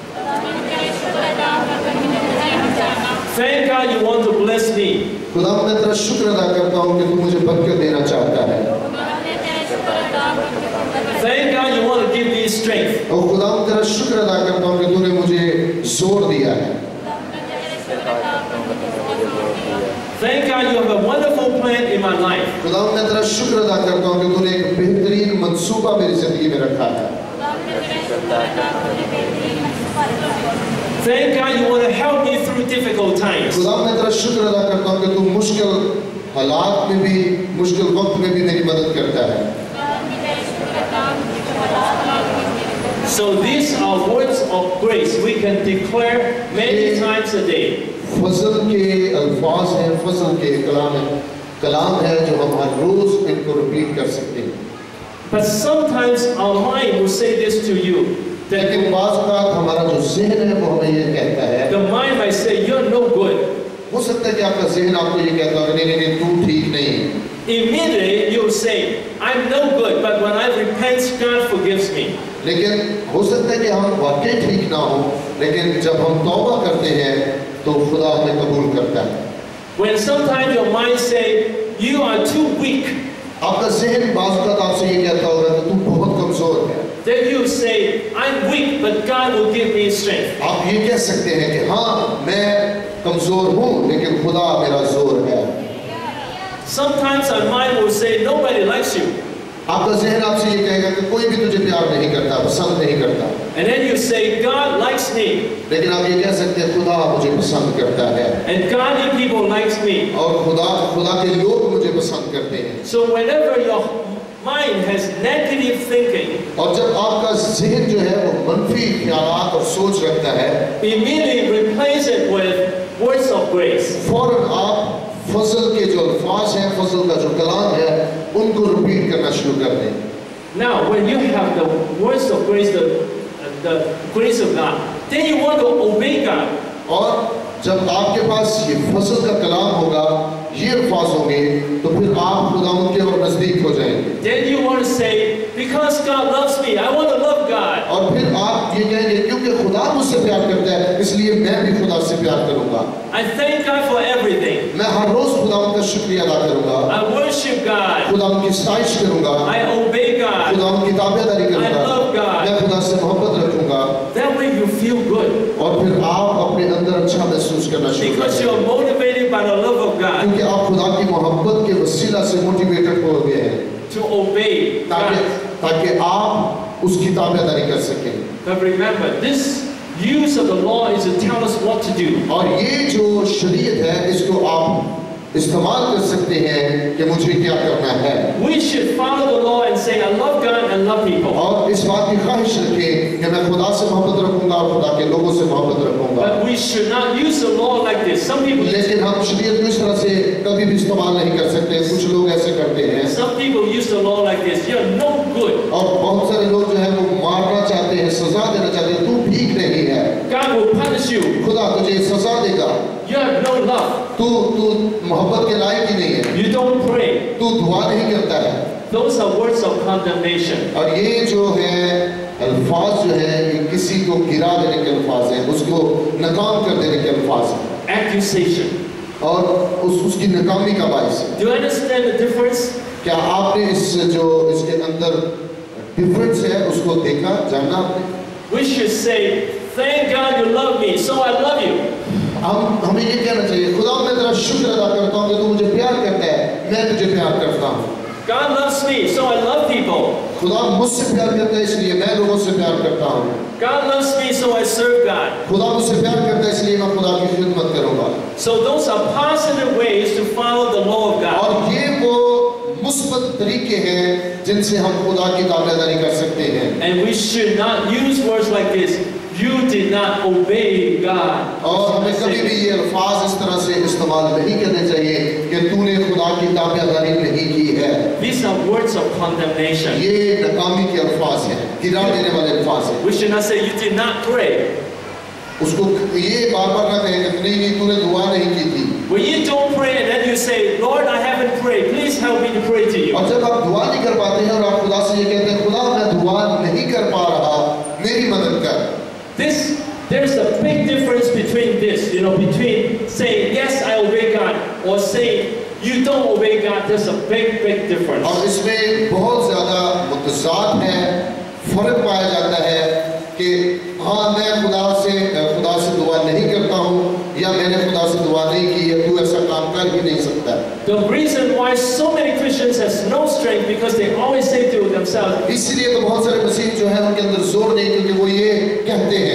Speaker 1: Thank God you want to bless me.
Speaker 2: खुदा मैं तेरा शुक्र अदा करता हूँ कि तू मुझे बरकत देना चाहता है।
Speaker 1: Thank God you want to give me strength.
Speaker 2: और खुदा मैं तेरा शुक्र अदा करता हूँ कि तूने मुझे जोर दिया है।
Speaker 1: Thank God you have a wonderful plan in my life.
Speaker 2: खुदा मैं तेरा शुक्र अदा करता हूँ कि तूने एक बेहतरीन मंसूबा मेरी जिंदगी में रखा है।
Speaker 1: Thank God you want to help me through difficult times.
Speaker 2: खुदा मैं तेरा शुक्र अदा करता हूँ कि तू मुश्किल हालात में भी, मुश्किल वक्त में भी मेरी मदद करता है।
Speaker 1: So these are words of grace we can declare many times a day.
Speaker 2: फजल के अल्फाज हैं, फजल के कलाम है जो हम हर रोज इनको रिपीट कर सकते हैं।
Speaker 1: But sometimes our mind will say this to you.
Speaker 2: लेकिन बाज़ औक़ात हमारा जो ज़हन है वो हमें ये कहता है,
Speaker 1: The mind might say you're no good.
Speaker 2: हो सकता है कि आपका ज़हन आपको ये कहता हो कि नहीं तू ठीक नहीं है।
Speaker 1: Immediately you'll say, I'm no good, but when I repent, God forgives me.
Speaker 2: लेकिन हो सकता है कि हम वाकई ठीक ना हो, लेकिन जब हम तौबा करते हैं तो खुदा हमें कबूल करता है।
Speaker 1: When sometimes your mind say, you are too weak,
Speaker 2: आपका ज़हन बाज़ औक़ात आपसे ये कहता होगा कि तू बहुत कमज़ोर है।
Speaker 1: then you say, I'm weak, but God will give me strength.
Speaker 2: आप ये कह सकते हैं कि हाँ मैं कमज़ोर हूँ लेकिन खुदा मेरा जोर है।
Speaker 1: Sometimes our mind will say, nobody likes you.
Speaker 2: आपका ज़हन आपसे ये कहेगा कि कोई भी तुझे प्यार नहीं करता, पसंद नहीं करता।
Speaker 1: And then you say, God likes me.
Speaker 2: लेकिन आप ये कह सकते हैं खुदा मुझे पसंद करता है।
Speaker 1: And godly people likes me.
Speaker 2: और खुदा के लोग मुझे पसंद करते हैं।
Speaker 1: So whenever your mind has negative thinking,
Speaker 2: और जब आपका ज़हन जो है वो मनफी ख्यालात और सोच रखता है,
Speaker 1: immediately replace it with words of grace.
Speaker 2: फौरन आप फजल के जो अल्फाज हैं, फजल का जो कलाम है, उनको रिपीट करना शुरू कर दें।
Speaker 1: Now, when you have the words of grace, the grace of God, then you want to obey God.
Speaker 2: और जब आपके पास ये फजल का कलाम होगा, ये अल्फाज होंगे, तो फिर आप खुदा के और नजदीक हो जाएंगे।
Speaker 1: Then you want to say, because God loves me, I want to love God.
Speaker 2: और फिर आप ये कहेंगे क्योंकि खुदा मुझसे प्यार करता है, इसलिए मैं भी खुदा से प्यार करूंगा।
Speaker 1: I thank God for everything.
Speaker 2: मैं हर रोज खुदा का शुक्रिया अदा करूंगा।
Speaker 1: I worship God.
Speaker 2: खुदा की सताइश करूंगा।
Speaker 1: I obey God.
Speaker 2: खुदा की ताबेदारी
Speaker 1: I
Speaker 2: करूंगा।
Speaker 1: love God.
Speaker 2: मैं खुदा से मोहब्बत रखूंगा।
Speaker 1: That way you feel good.
Speaker 2: और फिर आप अपने अंदर अच्छा महसूस करना शुरू
Speaker 1: Because
Speaker 2: करेंगे।
Speaker 1: you're motivated by the love of God
Speaker 2: क्योंकि आप खुदा की मोहब्बत के वसीला से मोटिवेटेड हो गए हैं
Speaker 1: to obey God.
Speaker 2: ताकि आप उसकी ताबेदारी कर सकें।
Speaker 1: But remember, this use of the law is to tell us what to do.
Speaker 2: और ये जो शरीयत है इसको आप इस्तेमाल कर सकते हैं कि मुझे क्या करना है।
Speaker 1: We should follow the law and say, I love God and love people.
Speaker 2: और इस बात की ख्वाहिश रखें कि मैं खुदा से मोहब्बत रखूंगा और खुदा के लोगों से मोहब्बत रखूंगा।
Speaker 1: But we should not use the law like this. Some people
Speaker 2: लेकिन हम शरीयत को इस तरह से कभी भी इस्तेमाल नहीं कर सकते। कुछ लोग ऐसे करते हैं।
Speaker 1: Some people use the law like this. You're no good.
Speaker 2: और बहुत सारे लोग जो है वो मारना चाहते हैं, सजा देना चाहते हैं। तू ठीक नहीं है,
Speaker 1: God will punish you.
Speaker 2: खुदा तुझे सजा देगा।
Speaker 1: You have no love.
Speaker 2: तू मोहब्बत के लायक ही नहीं है।
Speaker 1: You don't pray.
Speaker 2: तू दुआ नहीं करता है।
Speaker 1: Those are words of condemnation.
Speaker 2: और ये जो है अल्फाज जो है ये किसी को गिरा देने के अल्फाज हैं, उसको नाकाम कर देने के अल्फाज हैं।
Speaker 1: Accusation.
Speaker 2: और उसकी नाकामी का बाइस है।
Speaker 1: Do you understand the difference?
Speaker 2: क्या आपने इसके अंदर डिफरेंस है उसको देखा, जाना आपने?
Speaker 1: We should say, thank God you love me, so I love you.
Speaker 2: हमें ये कहना चाहिए, खुदा मैं तेरा शुक्र अदा करता हूँ कि तू मुझे प्यार करता है, मैं तुझे प्यार करता हूँ।
Speaker 1: God loves me, so I love people.
Speaker 2: खुदा मुझसे प्यार करता है इसलिए मैं लोगों से प्यार करता हूँ।
Speaker 1: God loves me, so I serve God.
Speaker 2: खुदा मुझसे प्यार करता है इसलिए मैं खुदा की खिदमत करूँगा।
Speaker 1: So those are positive ways to follow the law of God.
Speaker 2: और ये वो मुस्बत तरीके हैं जिनसे हम खुदा की ताबेदारी कर सकते हैं।
Speaker 1: And we should not use words like this. You did not obey God.
Speaker 2: और हमें कभी भी ये अल्फाज इस तरह से इस्तेमाल नहीं करने चाहिए कि तूने खुदा की ताबेदारी नहीं की है।
Speaker 1: These are words of condemnation.
Speaker 2: ये नाकामी के अल्फाज हैं, गिरा देने वाले अल्फाज हैं।
Speaker 1: We should not say you did not pray.
Speaker 2: उसको ये बार-बार ना कहें कि नहीं तूने दुआ नहीं की थी।
Speaker 1: When you don't pray and then you say, Lord, I haven't prayed. Please help me to pray to you.
Speaker 2: और जब आप दुआ नहीं कर पाते हैं और आप खुदा से ये कहते हैं खुदा मैं दुआ नहीं कर पा रहा, मेरी मदद कर।
Speaker 1: There's a big difference between this, between saying, yes, I obey God, or saying, you don't obey God. There's a big difference.
Speaker 2: और इसमें बहुत ज़्यादा मुतज़ाद है, फर्क पाया जाता है कि हाँ मैं खुदा से दुआ नहीं करता हूँ या मैंने खुदा से दुआ नहीं की है, तू ऐसा काम कर ही नहीं सकता।
Speaker 1: The reason why so many Christians has no strength because they always say to themselves,
Speaker 2: इसलिए तो बहुत सारे मसीह जो हैं उनके अंदर जोर नहीं, क्योंकि वो ये कहते हैं,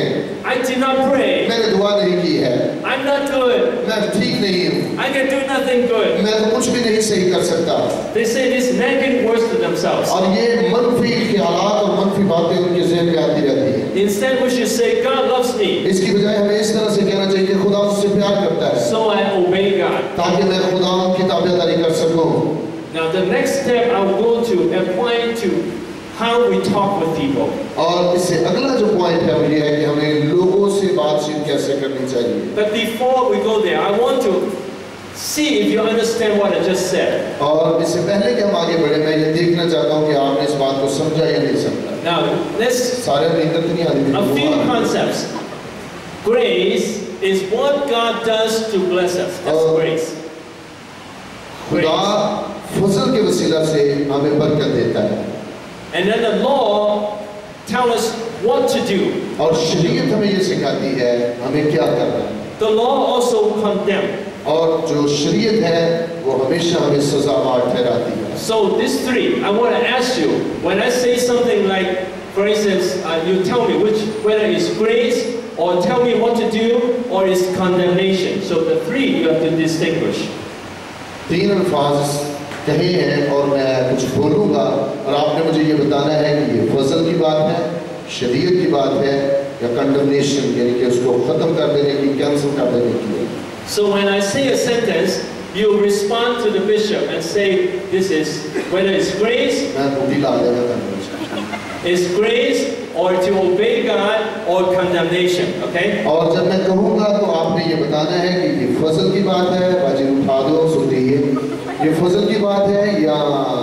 Speaker 1: I did not pray.
Speaker 2: मैंने दुआ नहीं की है,
Speaker 1: I'm not good.
Speaker 2: मैं ठीक नहीं हूँ,
Speaker 1: I can do nothing good.
Speaker 2: मैं तो कुछ भी नहीं सही कर सकता।
Speaker 1: They say these negative words to themselves.
Speaker 2: और ये मनफी ख्यालात और मनफी बातें उनके ज़हन में आती रहती हैं।
Speaker 1: Instead, we should say, God loves me,
Speaker 2: इसकी बजाय हमें इस तरह से कहना चाहिए कि खुदा मुझसे प्यार करता है,
Speaker 1: so I obey God.
Speaker 2: ताकि मैं खुदा की ताबेदारी कर सकूं।
Speaker 1: Now, the next step I'll go to apply to how we talk with people.
Speaker 2: और इससे अगला जो पॉइंट है वो ये है कि हमें लोगों से बातचीत कैसे करनी चाहिए।
Speaker 1: But before we go there, I want to see if you understand what I just said.
Speaker 2: और इससे पहले कि हम आगे बढ़े, मैं ये देखना चाहता हूँ कि आपने इस बात को समझा या नहीं समझा।
Speaker 1: Now, let's
Speaker 2: सारे नींद नहीं आ रही।
Speaker 1: a few concepts. Grace is what God does to bless us. That's grace.
Speaker 2: खुदा फजल के वसीला से हमें बरकत देता है।
Speaker 1: And then the law tells us what to do.
Speaker 2: और शरीयत हमें ये सिखाती है हमें क्या करना है।
Speaker 1: The law also condemns.
Speaker 2: और जो शरीयत है वो हमेशा हमें सज़ावार ठहराती है।
Speaker 1: So these three, I want to ask you, when I say something like, for instance, you tell me whether it's grace or tell me what to do or it's condemnation. So the three you have to distinguish.
Speaker 2: तीन अल्फाज कहे हैं और मैं कुछ बोलूँगा और आपने मुझे ये बताना है कि ये फजल की बात है, शरीयत की बात है या कंडमनेशन, यानी कि उसको ख़त्म कर देने की, कैंसिल कर देने की।
Speaker 1: So when I say a sentence, you respond to the bishop and say, this is, whether it's grace,
Speaker 2: मैं बूटी ला देगा
Speaker 1: it's grace or to obey God or condemnation, okay?
Speaker 2: और जब मैं कहूँगा तो आपने ये बताना है कि ये फजल की बात है, बाजी उठा दो, सुनती है, ये फजल की बात है या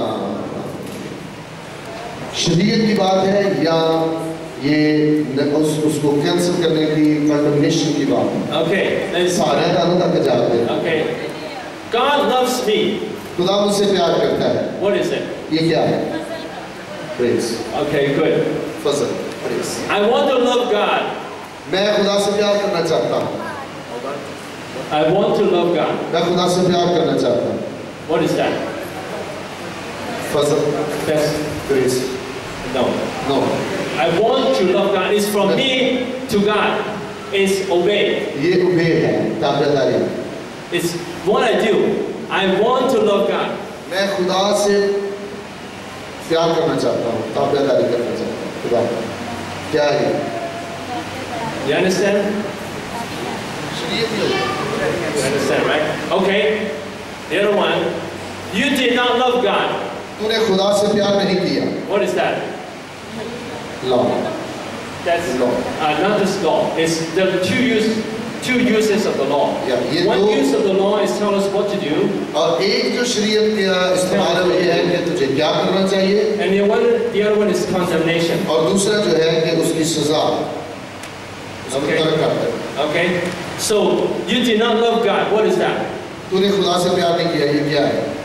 Speaker 2: शरीयत की बात है या ये उसको कैंसिल करने की, कंडमनेशन की बात है।
Speaker 1: Okay, let's
Speaker 2: सारे दानों तक जवाब दे।
Speaker 1: Okay, God loves me.
Speaker 2: खुदा मुझसे प्यार करता है।
Speaker 1: What is it?
Speaker 2: ये क्या है? Praise.
Speaker 1: Okay, good.
Speaker 2: Fazal. Praise.
Speaker 1: I want to love God.
Speaker 2: मैं खुदा से प्यार करना चाहता हूँ।
Speaker 1: I want to love God.
Speaker 2: मैं खुदा से प्यार करना चाहता हूँ।
Speaker 1: What is that?
Speaker 2: Fazal.
Speaker 1: That's
Speaker 2: Praise.
Speaker 1: no.
Speaker 2: No.
Speaker 1: I want to love God. It's from me to God. It's obey.
Speaker 2: ये उम्मीद है, ताबेदारी।
Speaker 1: It's what I do. I want to love God.
Speaker 2: मैं खुदा से प्यार करना चाहता हूँ, ताबेदारी करना चाहता हूँ। खुदा क्या है?
Speaker 1: You understand?
Speaker 2: शरीयत
Speaker 1: You understand, right? Okay. The other one. You did not love God.
Speaker 2: तूने खुदा से प्यार नहीं किया।
Speaker 1: What is that?
Speaker 2: Law.
Speaker 1: That's
Speaker 2: Law.
Speaker 1: Not this law. It's the two uses of the law.
Speaker 2: Yeah, ये
Speaker 1: One
Speaker 2: दो-
Speaker 1: use of the law is tell us what to do,
Speaker 2: और एक जो शरीयत का इस्तेमाल है वो ये है कि तुझे क्या करना चाहिए,
Speaker 1: and the other one is condemnation.
Speaker 2: और दूसरा जो है कि उसकी सजा, उसको
Speaker 1: Okay.
Speaker 2: तर्क करता है।
Speaker 1: Okay? So you did not love God. What is that?
Speaker 2: तूने खुदा से प्यार नहीं किया, ये क्या है?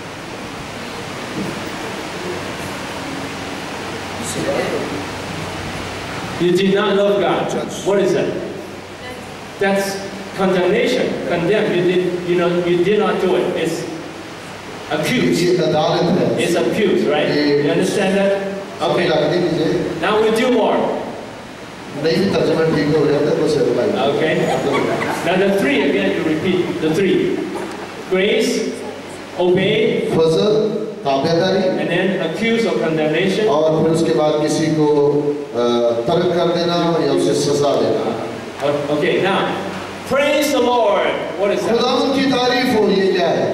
Speaker 1: You did not love God. What is that? That's condemnation. Condemn. You did not do it. It's accused.
Speaker 2: ये अदालत है।
Speaker 1: It's accused, right? You understand that?
Speaker 2: Okay.
Speaker 1: Okay. Now we do more.
Speaker 2: नहीं भी तर्जुमा ठीक हो रहा था कुछ है
Speaker 1: Okay. Now the three again. You repeat the three: grace, obey,
Speaker 2: Fazal, ताबेदारी,
Speaker 1: and then accuse or condemnation.
Speaker 2: और फिर उसके बाद किसी को तर्क कर देना या उसे सजा देना।
Speaker 1: Okay. Now, praise the Lord. What is that?
Speaker 2: खुदावंद की तारीफ हो, ये क्या है?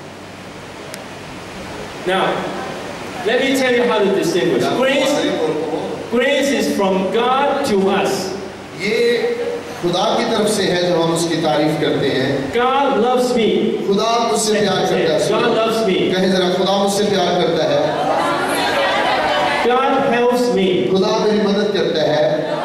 Speaker 1: Now, let me tell you how to distinguish. Grace is from God to us.
Speaker 2: ये खुदा की तरफ से है जो हम उसकी तारीफ करते हैं।
Speaker 1: God loves me.
Speaker 2: खुदा मुझसे प्यार करता है।
Speaker 1: God loves me.
Speaker 2: कहे जरा, खुदा मुझसे प्यार करता है।
Speaker 1: God helps me.
Speaker 2: खुदा मेरी मदद करता है।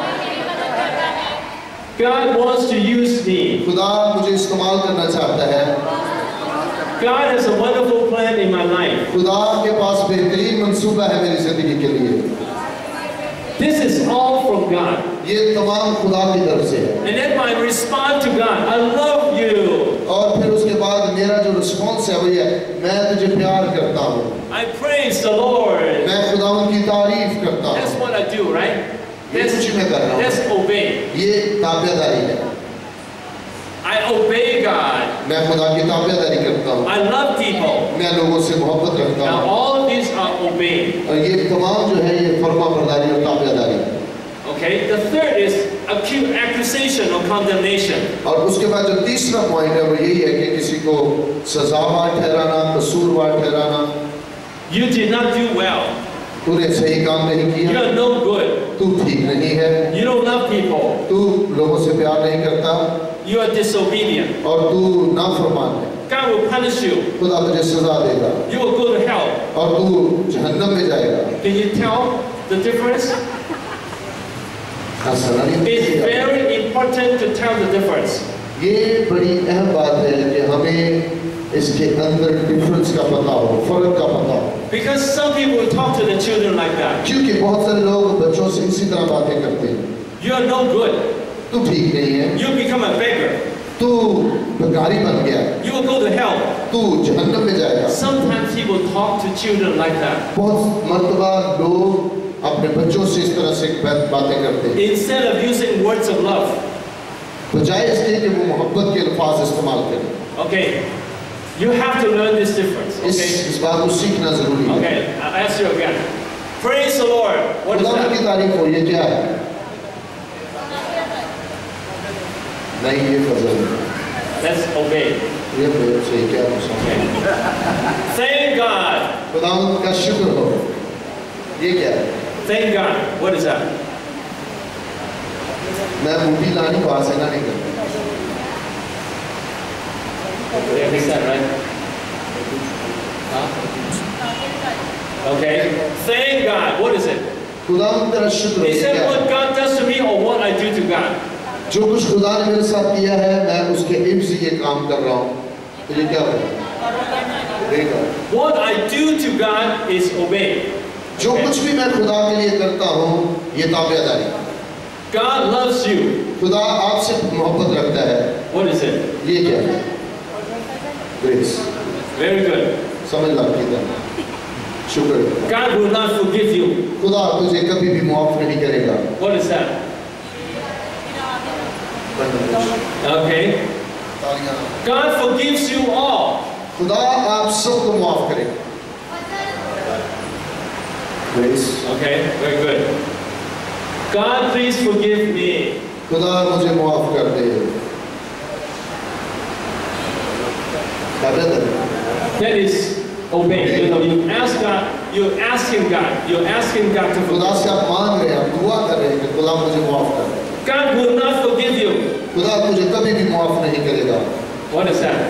Speaker 1: God wants to use me.
Speaker 2: खुदा मुझे इस्तेमाल करना चाहता है।
Speaker 1: God has a wonderful plan in my life.
Speaker 2: खुदा के पास बेहतरीन मंसूबा है मेरी जिंदगी के लिए।
Speaker 1: This is all from God.
Speaker 2: ये तमाम खुदा की तरफ से है।
Speaker 1: And then my response to God, I love you.
Speaker 2: और फिर उसके बाद मेरा जो रिस्पॉन्स है वो ये है, मैं तुझे प्यार करता हूँ।
Speaker 1: I praise the Lord.
Speaker 2: मैं खुदावंद की तारीफ करता
Speaker 1: That's
Speaker 2: हूँ।
Speaker 1: what I do, right?
Speaker 2: ये कुछ मैं कर रहा
Speaker 1: That's
Speaker 2: हूँ,
Speaker 1: obey.
Speaker 2: ये ताबेदारी है।
Speaker 1: I obey God.
Speaker 2: मैं खुदा की ताबेदारी करता हूँ,
Speaker 1: I love people.
Speaker 2: मैं लोगों से मोहब्बत रखता
Speaker 1: Now
Speaker 2: हूँ,
Speaker 1: all these are obeying.
Speaker 2: और ये तमाम जो है ये फर्मा बरदारी और ताबेदारी है।
Speaker 1: Okay. The third is accusation or condemnation.
Speaker 2: और उसके बाद जो तीसरा पॉइंट है वो यही है कि किसी को सजावार ठहराना, कसूरवार ठहराना।
Speaker 1: You did not do well.
Speaker 2: तूने सही काम नहीं
Speaker 1: You
Speaker 2: किया,
Speaker 1: are no good.
Speaker 2: तू ठीक नहीं है,
Speaker 1: You don't love people.
Speaker 2: तू लोगों से प्यार नहीं करता
Speaker 1: You are disobedient.
Speaker 2: और तू नाफरमान है।
Speaker 1: God will punish you.
Speaker 2: खुदा तुझे सजा देगा
Speaker 1: You will go to hell.
Speaker 2: और तू जहन्नम में जाएगा।
Speaker 1: Can you tell the difference? It's very important to tell the difference.
Speaker 2: ये बड़ी अहम बात है कि हमें इसके अंदर डिफरेंस का पता हो, फर्क का पता हो।
Speaker 1: Because some people will talk to their children like that.
Speaker 2: क्योंकि बहुत सारे लोग बच्चों से इसी तरह बातें करते हैं।
Speaker 1: You are no good.
Speaker 2: तू ठीक नहीं है,
Speaker 1: You become a beggar.
Speaker 2: तू भिखारी बन गया,
Speaker 1: You will go to hell.
Speaker 2: तू जहन्नम में जाएगा।
Speaker 1: Sometimes people talk to children like that.
Speaker 2: बहुत मर्तबा लोग अपने बच्चों से इस तरह से बातें करते हैं,
Speaker 1: Instead of using words of love.
Speaker 2: बजाय इसके कि वो मोहब्बत के अल्फाज इस्तेमाल करें।
Speaker 1: Okay. You have to learn this difference. Okay.
Speaker 2: इस बात को सीखना जरूरी है।
Speaker 1: Okay. I'll ask you again. Praise the Lord. What is
Speaker 2: खुदा की
Speaker 1: that?
Speaker 2: तारीफ हो, ये क्या है? नहीं, ये फजल है।
Speaker 1: Let's obey.
Speaker 2: ये मेरे से क्या नुकसान है?
Speaker 1: Thank God.
Speaker 2: खुदा का शुक्र हो, ये क्या है?
Speaker 1: Thank God. What is that?
Speaker 2: मैं बूटी लानी बात से ना नहीं करता।
Speaker 1: You understand, right? Huh? Okay. Thank God. What is it?
Speaker 2: खुदा तेरा शुक्र हो,
Speaker 1: Is
Speaker 2: ये
Speaker 1: that
Speaker 2: क्या
Speaker 1: what
Speaker 2: है?
Speaker 1: God does to me or what I do to God?
Speaker 2: जो कुछ खुदा ने मेरे साथ किया है, मैं उसके इब्ज़ ये काम कर रहा हूँ, तो ये क्या होगा? देगा।
Speaker 1: What I do to God is obey.
Speaker 2: जो कुछ भी मैं खुदा के लिए करता हूँ, ये ताबेदारी।
Speaker 1: God loves you.
Speaker 2: खुदा आपसे मोहब्बत रखता है।
Speaker 1: What is it?
Speaker 2: ये क्या है? ग्रेस।
Speaker 1: Very good.
Speaker 2: समझ ला किधर? शुक्र।
Speaker 1: God will not forgive you.
Speaker 2: खुदा तुझे कभी भी माफ नहीं करेगा।
Speaker 1: What is that? Okay. God forgives you all.
Speaker 2: खुदा आप सबको माफ करेगा। Grace.
Speaker 1: Okay, very good. God, please forgive me.
Speaker 2: खुदा मुझे माफ कर दे।
Speaker 1: That is obeying. You know, you ask God, you're asking God to
Speaker 2: खुदा
Speaker 1: forgive
Speaker 2: से
Speaker 1: you.
Speaker 2: आप मांग रहे हैं, आप दुआ कर रहे हैं कि खुदा मुझे माफ कर दे।
Speaker 1: God will not forgive you.
Speaker 2: खुदा तुझे कभी भी माफ नहीं करेगा।
Speaker 1: What is that?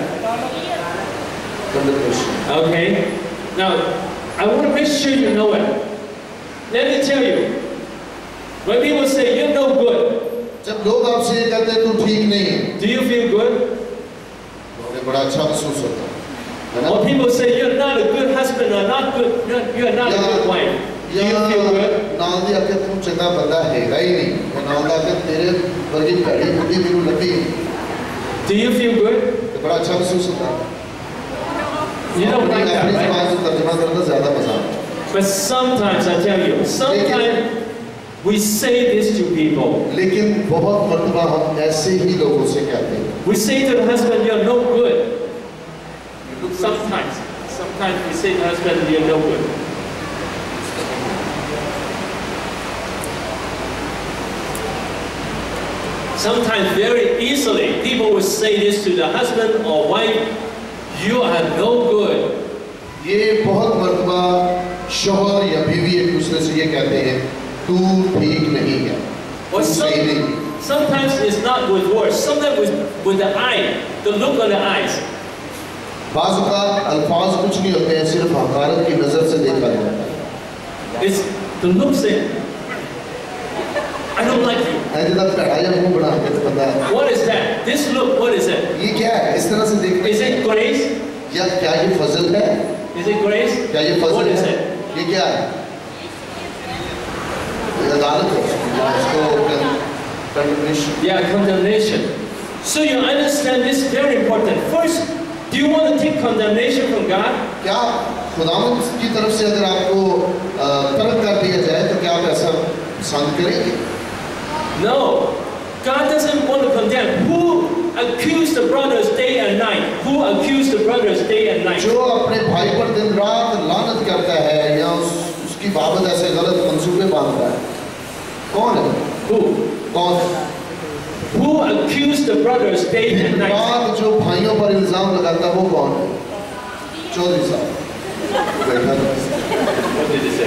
Speaker 1: Okay. Now, I want to make sure you know it. Let me tell you. When people say you're no good,
Speaker 2: जब लोग आपसे ये कहते हैं तू ठीक नहीं है,
Speaker 1: do you feel good?
Speaker 2: तो बड़ा अच्छा महसूस होता है ना?
Speaker 1: Or people say you're not a good husband or not good, you're not a good wife. Do you feel good?
Speaker 2: नाल दी आके तू चंगा बंदा हैगा ही नहीं, वो नाल दा के तेरे वर्गी भैड़ी बुद्धि मेनू लगी,
Speaker 1: Do you feel good?
Speaker 2: तो बड़ा अच्छा महसूस होता है।
Speaker 1: You don't like that,
Speaker 2: अपनी
Speaker 1: right?
Speaker 2: ज़बान से तर्जुमा करना ज़्यादा मजा आता है।
Speaker 1: But sometimes, I tell you, sometimes we say this to people.
Speaker 2: लेकिन बहुत मर्तबा हम ऐसे ही लोगों से कहते हैं।
Speaker 1: We say to the husband, you're no good. Sometimes we say to the husband, you're no good. Sometimes very easily, people will say this to the husband or wife, you are no good.
Speaker 2: ये बहुत मर्तबा शौहर या बीवी एक दूसरे से ये कहते हैं, तू ठीक नहीं है,
Speaker 1: Or
Speaker 2: तू सही नहीं।
Speaker 1: sometimes it's not with words, sometimes with the eye, the look on the eyes.
Speaker 2: बाज़ औक़ात अल्फाज कुछ नहीं होते हैं, सिर्फ हक़ारत की नज़र से देखा जाता है।
Speaker 1: It's the look saying, I don't like you.
Speaker 2: ऐसे तक भैड़ा या मुंह बना के बंदा,
Speaker 1: What is that? This look, what is it?
Speaker 2: ये क्या है? इस तरह से देखना।
Speaker 1: Is it grace?
Speaker 2: या क्या ये फजल है?
Speaker 1: Is it grace?
Speaker 2: क्या ये
Speaker 1: What
Speaker 2: फजल
Speaker 1: is
Speaker 2: है?
Speaker 1: it?
Speaker 2: ये क्या है? ये अदालत है, या इसको condemnation।
Speaker 1: Yeah, condemnation. So you understand this is very important. First, do you want to take condemnation from God?
Speaker 2: क्या खुदावंद की तरफ से अगर आपको तलब कर दिया जाए तो क्या आप ऐसा पसंद करेंगे?
Speaker 1: No, God doesn't want to condemn. Who accused the brothers day and night? Who accused the brothers day and night?
Speaker 2: जो अपने भाई पर दिन रात लानत करता है या उसकी बाबत ऐसे गलत मंसूबे बांधता है, कौन है?
Speaker 1: Who?
Speaker 2: कौन है?
Speaker 1: Who accused the brothers day and
Speaker 2: दिन
Speaker 1: night?
Speaker 2: रात जो भाइयों पर इल्जाम लगाता है वो कौन है? चौधरी साहब बैठा था।
Speaker 1: What did he say?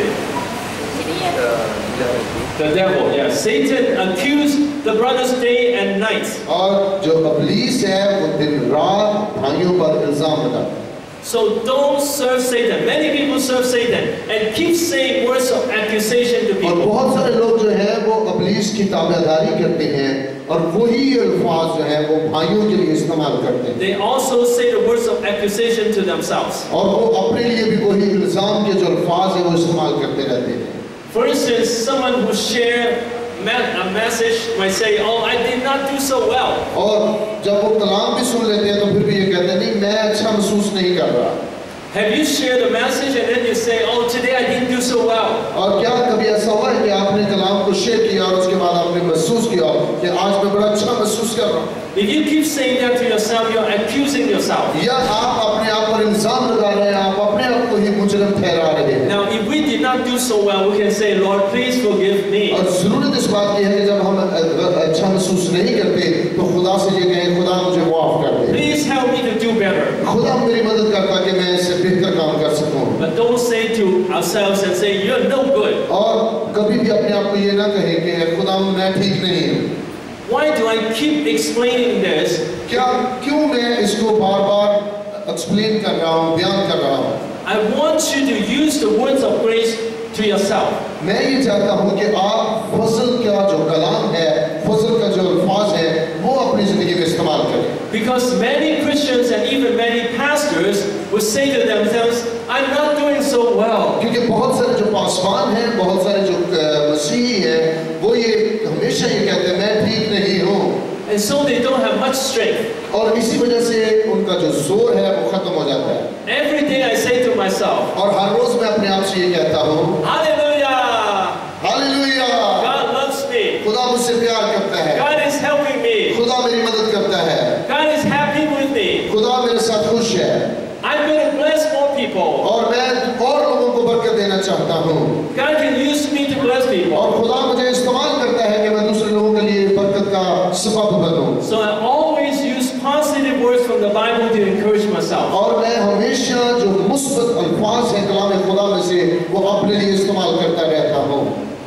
Speaker 1: The devil, yeah. Satan accused the brothers day and night.
Speaker 2: और जो इब्लीस है वो दिन रात भाइयों पर इल्जाम लगाता है।
Speaker 1: So don't serve Satan. Many people serve Satan and keep saying words of accusation to
Speaker 2: और
Speaker 1: people.
Speaker 2: बहुत सारे लोग जो है वो इब्लीस की ताबेदारी करते हैं और वही अल्फाज जो है वो भाइयों के लिए इस्तेमाल करते हैं।
Speaker 1: They also say the words of accusation to themselves.
Speaker 2: और वो अपने लिए भी वही इल्जाम के जो अल्फाज है वो इस्तेमाल करते रहते हैं।
Speaker 1: For instance, someone who shared a message might say, "Oh, I did not do so well."
Speaker 2: और जब वो कलाम भी सुन लेते हैं तो फिर भी ये कहते हैं नहीं मैं अच्छा महसूस नहीं कर रहा।
Speaker 1: Have you shared a message and then you say, "Oh, today I didn't do so well"?
Speaker 2: और क्या कभी ऐसा हुआ है कि आपने कलाम को शेयर किया और उसके बाद आपने महसूस किया कि आज मैं बड़ा अच्छा महसूस कर रहा हूँ?
Speaker 1: If you keep saying that to yourself, you're accusing yourself.
Speaker 2: या आप अपने आप पर इल्जाम लगा रहे हैं, आप अपने आप को ही मुजरिम ठहरा रहे हैं।
Speaker 1: Now, if we did not do so well, we can say, "Lord, please forgive me."
Speaker 2: और ज़रूरत इस बात की है कि जब हम अच्छा महसूस नहीं करते तो खुदा से ये कहें खुदा मुझे माफ कर दे।
Speaker 1: Please help me to do better.
Speaker 2: खुदा मेरी मदद करता कि मैं इससे बेहतर काम कर सकूं।
Speaker 1: But don't say to ourselves and say, "You're no good."
Speaker 2: और कभी भी अपने आप को ये ना कहें कि खुदा मैं ठीक नहीं हूँ।
Speaker 1: Why do I keep explaining this?
Speaker 2: क्यों मैं इसको बार-बार एक्सप्लेन कर रहा हूँ, बयान कर रहा हूँ?
Speaker 1: I want you to use the words of grace to yourself.
Speaker 2: मैं ये चाहता हूँ कि आप फजल का जो कलाम है, फजल का जो अल्फाज है, वो अपनी जिंदगी में इस्तेमाल करें।
Speaker 1: Because many Christians and even many pastors will say to themselves, "I'm not doing so well."
Speaker 2: क्योंकि बहुत सारे जो पासवान हैं, बहुत सारे जो मसीही हैं, वो ये हमेशा ये कहते हैं मैं ठीक नहीं हूँ।
Speaker 1: And so they don't have much strength.
Speaker 2: और इसी वजह से उनका जो जोर है वो खत्म हो जाता है।
Speaker 1: Every day I say to myself,
Speaker 2: और हर रोज मैं अपने आप से ये कहता हूँ,
Speaker 1: "Hallelujah!
Speaker 2: Hallelujah!
Speaker 1: God loves me.
Speaker 2: खुदा मुझसे प्यार करता है।
Speaker 1: God is helping me.
Speaker 2: खुदा मेरी मदद करता है।
Speaker 1: God is happy with me.
Speaker 2: खुदा मेरे साथ खुश है।
Speaker 1: I'm going to bless more people.
Speaker 2: और मैं और लोगों को बरकत देना चाहता हूँ।
Speaker 1: God can use me to bless people."
Speaker 2: और खुदा मुझे इस्तेमाल करता है कि मैं दूसरे लोगों के लिए बरकत का सबब बनूं।
Speaker 1: So I always use positive words from the Bible to encourage myself.
Speaker 2: और मैं हमेशा जो मुस्बत अल्फाज हैं कलाम खुदा में से वो अपने लिए इस्तेमाल करता रहता हूँ।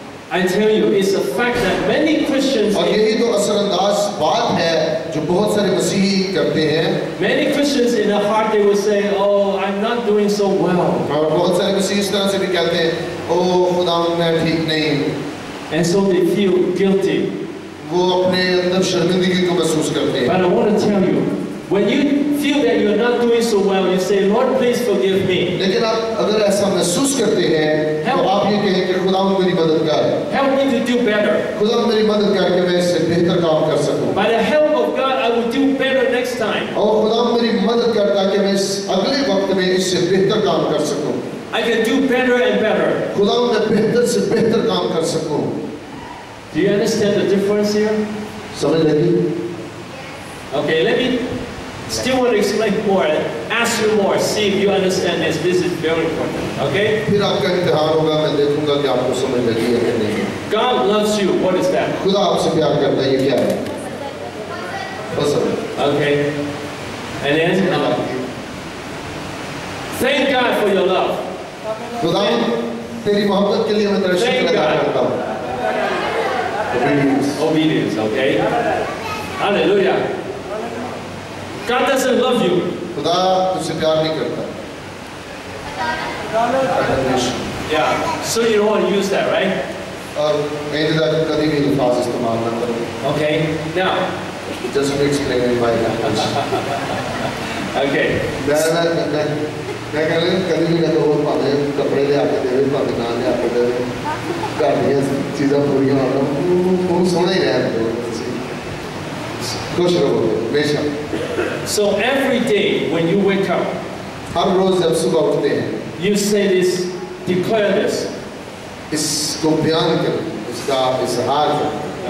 Speaker 1: I tell you, it's a fact that many Christians,
Speaker 2: और यही तो असरअंदाज बात है जो बहुत सारे मसीही करते हैं।
Speaker 1: many Christians in their heart they will say, "Oh, I'm not doing so well,"
Speaker 2: और बहुत सारे मसीही इस तरह से भी कहते हैं, ओ खुदा मैं ठीक नहीं हूँ।
Speaker 1: and so they feel guilty.
Speaker 2: वो अपने अंदर शर्मिंदगी को महसूस करते हैं।
Speaker 1: But I want to tell you, when you feel that you're not doing so well, you say, "Lord, please forgive me."
Speaker 2: लेकिन आप अगर ऐसा महसूस करते हैं तो आप ये कहें कि खुदा मेरी मदद कर,
Speaker 1: Help me to do better.
Speaker 2: खुदा मेरी मदद कर कि मैं इससे बेहतर काम कर सकूं।
Speaker 1: By the help of God, I will do better next time.
Speaker 2: और खुदा मेरी मदद करता कि मैं इस अगले वक्त में इससे बेहतर काम कर सकूं।
Speaker 1: I can do better and better.
Speaker 2: खुदा मैं बेहतर से बेहतर काम कर सकूं।
Speaker 1: Do you understand the difference here?
Speaker 2: समझ लगी?
Speaker 1: Okay, let me still want to explain more, ask you more, see if you understand this. This is very important, okay?
Speaker 2: फिर आपका इम्तिहान होगा, मैं देखूंगा कि आपको समझ लगी है कि नहीं।
Speaker 1: God loves you. What is that?
Speaker 2: खुदा आपसे प्यार करता है, ये क्या है? पसंद।
Speaker 1: Okay. And then, thank God for your love.
Speaker 2: खुदा तेरी मोहब्बत के लिए मैं तेरा शुक्र अदा करता हूँ।
Speaker 1: Obedience, okay? Hallelujah. God doesn't love you.
Speaker 2: खुदा तुझसे प्यार नहीं करता।
Speaker 1: Yeah, so you don't want to use that, right?
Speaker 2: और मैं इंतज़ार कभी भी अल्फाज इस्तेमाल न करूँ।
Speaker 1: Okay, now.
Speaker 2: Just to explain in my language.
Speaker 1: Okay.
Speaker 2: मैं कह रहा हूँ कभी भी ना तो वो पाने कपड़े ले आके देवे, पाने ना ले आके देवे, घर में चीज़ें पूरी हो ना, वो सोने ही रहते हैं। खुश रहो, बेशक।
Speaker 1: So every day when you wake up,
Speaker 2: हर रोज जब सुबह उठते हैं,
Speaker 1: you say this, declare this.
Speaker 2: इसको बयान करें, इसका इज़हार करें।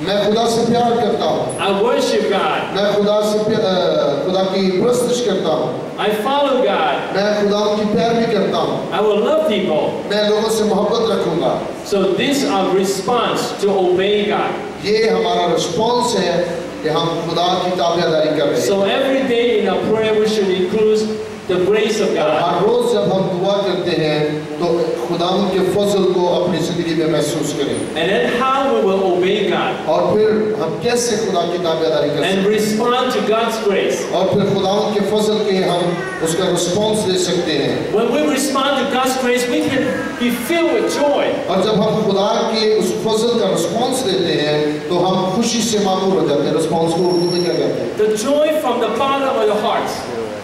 Speaker 2: मैं खुदा से प्यार करता हूँ
Speaker 1: I worship God.
Speaker 2: मैं खुदा की प्रस्तुति करता हूँ
Speaker 1: I follow God.
Speaker 2: मैं खुदा की पैरवी करता हूँ
Speaker 1: I will love people.
Speaker 2: मैं लोगों से मोहब्बत रखूंगा
Speaker 1: So this is our response to obey God.
Speaker 2: ये हमारा रिस्पॉन्स है कि हम खुदा की ताबेदारी कर रहे हैं
Speaker 1: So every day in our prayer we should include the grace of God.
Speaker 2: हर रोज जब हम दुआ करते हैं तो खुदा के फजल को अपनी जिंदगी में महसूस करें
Speaker 1: And then how we will obey God
Speaker 2: और फिर हम कैसे खुदा की ताबेदारी कर सकते
Speaker 1: and respond to God's grace.
Speaker 2: हैं और फिर खुदा के फजल के हम उसका रिस्पॉन्स दे सकते हैं
Speaker 1: When we respond to God's grace, we can be filled with joy.
Speaker 2: और जब हम खुदा के उस फजल का रिस्पॉन्स देते हैं तो हम खुशी से मामूर हो जाते हैं रिस्पॉन्स को उर्दू में क्या कहते हैं
Speaker 1: The joy from the bottom of your heart.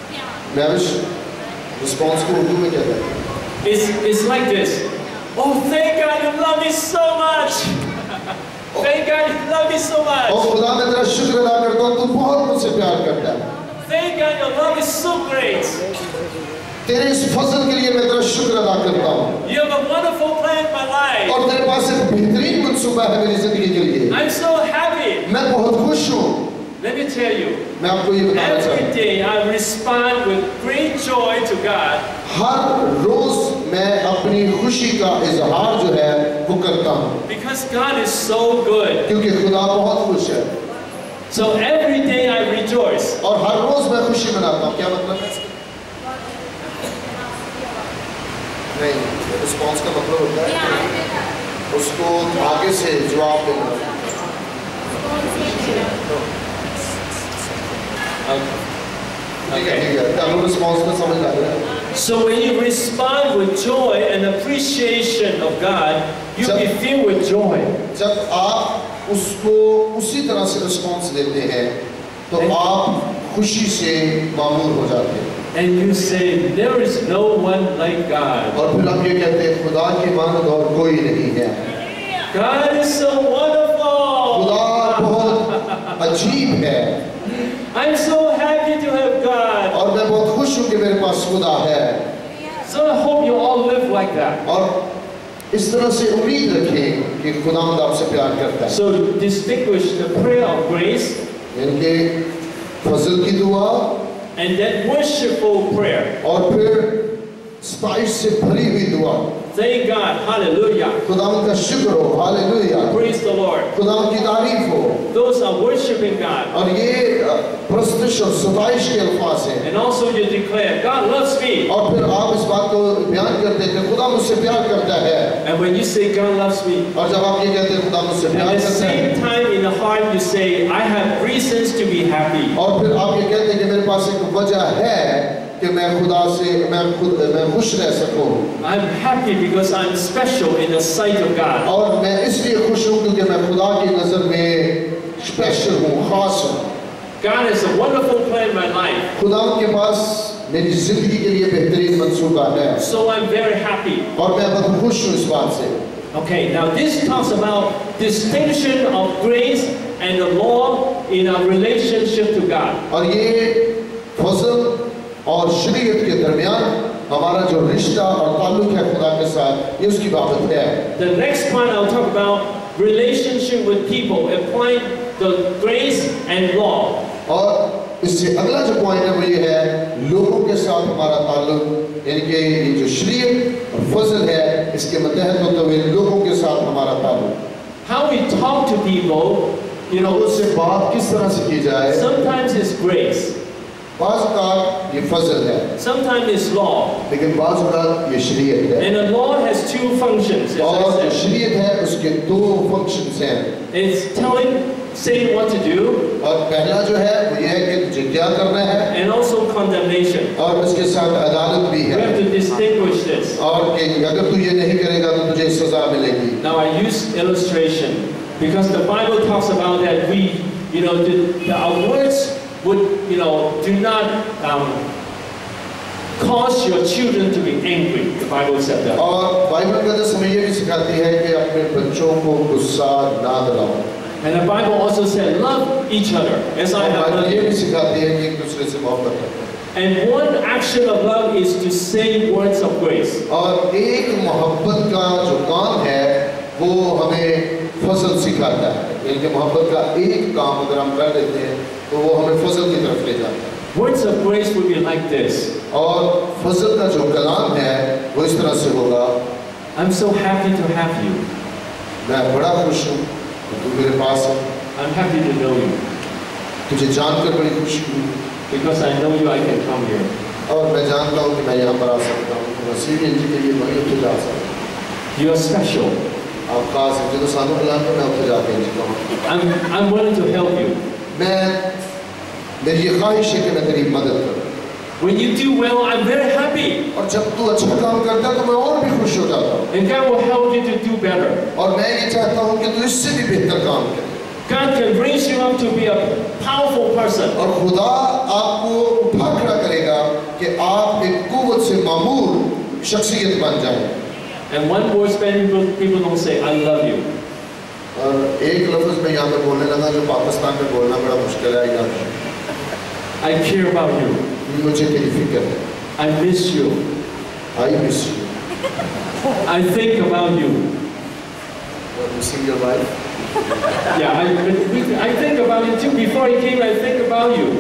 Speaker 2: Response को उर्दू में क्या कहते हैं
Speaker 1: It's like this. Oh, thank God you love me so much. Thank God you love me so much.
Speaker 2: और खुदा मैं तेरा शुक्र अदा करता हूँ तू बहुत मुझसे प्यार करता है
Speaker 1: Thank God your love is so great.
Speaker 2: तेरे इस फजल के लिए मैं तेरा शुक्र अदा करता हूँ
Speaker 1: You have a wonderful plan in my life.
Speaker 2: और तेरे पास एक बेहतरीन मंसूबा है मेरी जिंदगी के लिए
Speaker 1: I'm so happy.
Speaker 2: मैं बहुत खुश हूँ
Speaker 1: Let me tell you.
Speaker 2: मैं आपको ये बताना चाहता
Speaker 1: Every
Speaker 2: हूँ
Speaker 1: day I respond with great joy to God.
Speaker 2: हर रोज मैं अपनी खुशी का इजहार जो है वो करता हूँ
Speaker 1: Because God is so good.
Speaker 2: क्योंकि खुदा बहुत खुश है
Speaker 1: So every day I rejoice.
Speaker 2: और हर रोज मैं खुशी मनाता हूँ क्या मतलब है नहीं रिस्पॉन्स का मतलब होता है उसको आगे से जवाब देना ठीक है तो रिस्पॉन्स में समझ आ रहा है
Speaker 1: So when you respond with joy and appreciation of God, you'll be filled with joy.
Speaker 2: जब आप उसको उसी तरह से रिस्पॉन्स देते हैं तो आप खुशी से मामूर हो जाते हैं
Speaker 1: And you say, there is no one like God.
Speaker 2: और फिर आप ये कहते हैं खुदा की मानद और कोई नहीं है
Speaker 1: God is so wonderful.
Speaker 2: खुदा बहुत अजीब है
Speaker 1: I'm so happy to have God.
Speaker 2: और मैं बहुत खुश हूँ कि मेरे पास खुदा है
Speaker 1: So I hope you all live like that.
Speaker 2: और इस तरह से उम्मीद रखें कि खुदावंद आपसे प्यार करता है
Speaker 1: So distinguish the prayer of grace
Speaker 2: इनके फजल की दुआ
Speaker 1: and that worshipful prayer.
Speaker 2: और फिर स्पाइस से भरी हुई दुआ
Speaker 1: Thank God. Hallelujah.
Speaker 2: खुदावंद का शुक्र हो हालेलुया
Speaker 1: Praise the Lord.
Speaker 2: खुदावंद की तारीफ हो
Speaker 1: Those are worshiping God.
Speaker 2: और ये प्रस्तुति और सताइश के अल्फाज हैं
Speaker 1: And also you declare, God loves me.
Speaker 2: और फिर आप इस बात को बयान करते हैं कि खुदा मुझसे प्यार करता है
Speaker 1: And when you say God loves me,
Speaker 2: और जब आप ये कहते हैं खुदा मुझसे
Speaker 1: at
Speaker 2: प्यार
Speaker 1: the
Speaker 2: करता है
Speaker 1: same time in the heart you say, I have reasons to be happy.
Speaker 2: और फिर आप ये कहते हैं कि मेरे पास एक वजह है कि मैं खुदा से मैं खुश रह सकूं
Speaker 1: I'm happy because I'm special in the sight of God.
Speaker 2: और मैं इसलिए खुश हूं क्योंकि मैं खुदा की नजर में स्पेशल हूं खास हूं
Speaker 1: God has a wonderful plan in my life.
Speaker 2: खुदा के पास मेरी जिंदगी के लिए बेहतरीन मंसूबा है
Speaker 1: So I'm very happy.
Speaker 2: और मैं बहुत खुश हूं इस बात से
Speaker 1: Okay, now this talks about distinction of grace and the law in our relationship to God.
Speaker 2: और ये फजल और शरीयत के दरमियान हमारा जो रिश्ता और ताल्लुक है खुदा के साथ ये उसकी बाबत है
Speaker 1: The next point I'll talk about relationship with people, applying the grace and law.
Speaker 2: और इससे अगला जो पॉइंट है वो ये है लोगों के साथ हमारा ताल्लुक यानी कि ये जो शरीयत और फजल है इसके मतहत होते हुए लोगों के साथ हमारा ताल्लुक
Speaker 1: How we talk to people, you know,
Speaker 2: उससे बात किस तरह से की जाए
Speaker 1: sometimes it's grace,
Speaker 2: बाज़ औक़ात ये फजल है
Speaker 1: sometimes it's law.
Speaker 2: लेकिन बाज़ औक़ात ये शरीयत है
Speaker 1: And the law has two functions. As I
Speaker 2: और जो
Speaker 1: said.
Speaker 2: शरीयत है उसके दो फंक्शंस हैं
Speaker 1: It's saying what to do,
Speaker 2: और पहला जो है वो ये है कि तुझे क्या करना है
Speaker 1: and also condemnation.
Speaker 2: और उसके साथ अदालत भी
Speaker 1: We
Speaker 2: है
Speaker 1: have to distinguish this.
Speaker 2: और कि अगर तू ये नहीं करेगा तो तुझे सजा मिलेगी
Speaker 1: Now I use illustration because the Bible talks about that we, you know, our words would, you know, do not cause your children to be angry. The Bible said that.
Speaker 2: और बाइबल का हमें ये भी सिखाती है कि अपने बच्चों को गुस्सा ना दिलाओ
Speaker 1: And the Bible also said, love each other as I
Speaker 2: और
Speaker 1: have
Speaker 2: बाइबल
Speaker 1: loved
Speaker 2: ये
Speaker 1: you.
Speaker 2: भी सिखाती है कि एक दूसरे से मोहब्बत करो
Speaker 1: And one action of love is to say words of grace.
Speaker 2: और एक मोहब्बत का जो काम है वो हमें फजल सिखाता है। यानी कि मोहब्बत का एक काम अगर हम कर लेते हैं तो वो हमें फजल की तरफ ले जाता है।
Speaker 1: Words of grace will be like this.
Speaker 2: और फजल का जो कलाम है वो इस तरह से होगा,
Speaker 1: I'm so happy to have you.
Speaker 2: मैं बड़ा खुश हूँ कि तू मेरे पास है,
Speaker 1: I'm happy to know you.
Speaker 2: तुझे जानकर बड़ी खुशी हुई,
Speaker 1: Because I know you, I can come here.
Speaker 2: और मैं जानता हूँ कि मैं यहाँ पर आ सकता हूँ, मैं सीढ़ी जी के लिए वहीं उठे जा सकता हूँ।
Speaker 1: You are special.
Speaker 2: आप खास हैं, जो सानू बुलाते मैं उठे जाके जी कहूँ।
Speaker 1: I'm willing to help you.
Speaker 2: मेरी ये ख्वाहिश है कि मैं तेरी मदद करूँ।
Speaker 1: When you do well, I'm very happy.
Speaker 2: और जब तू अच्छा काम करता है तो मैं और भी खुश हो जाता हूँ।
Speaker 1: And God will help you to do better.
Speaker 2: और मैं ये चाहता हूँ कि तू इससे भी बेहतर काम करे।
Speaker 1: God can raise you up to be a powerful person.
Speaker 2: और खुदा आपको उठा खड़ा करेगा कि आप एक कुव्वत से मामूर शख्सियत बन जाएं।
Speaker 1: And one word people don't say, I love you.
Speaker 2: और एक लफ्ज़ मैं यहाँ पे बोलने लगा जो पाकिस्तान में बोलना बड़ा मुश्किल है यार।
Speaker 1: I care about you.
Speaker 2: मुझे तेरी फिक्र है।
Speaker 1: I miss you.
Speaker 2: I miss you.
Speaker 1: I think about you.
Speaker 2: You're missing your wife?
Speaker 1: Yeah, I think about you too. Before he came, I think about you.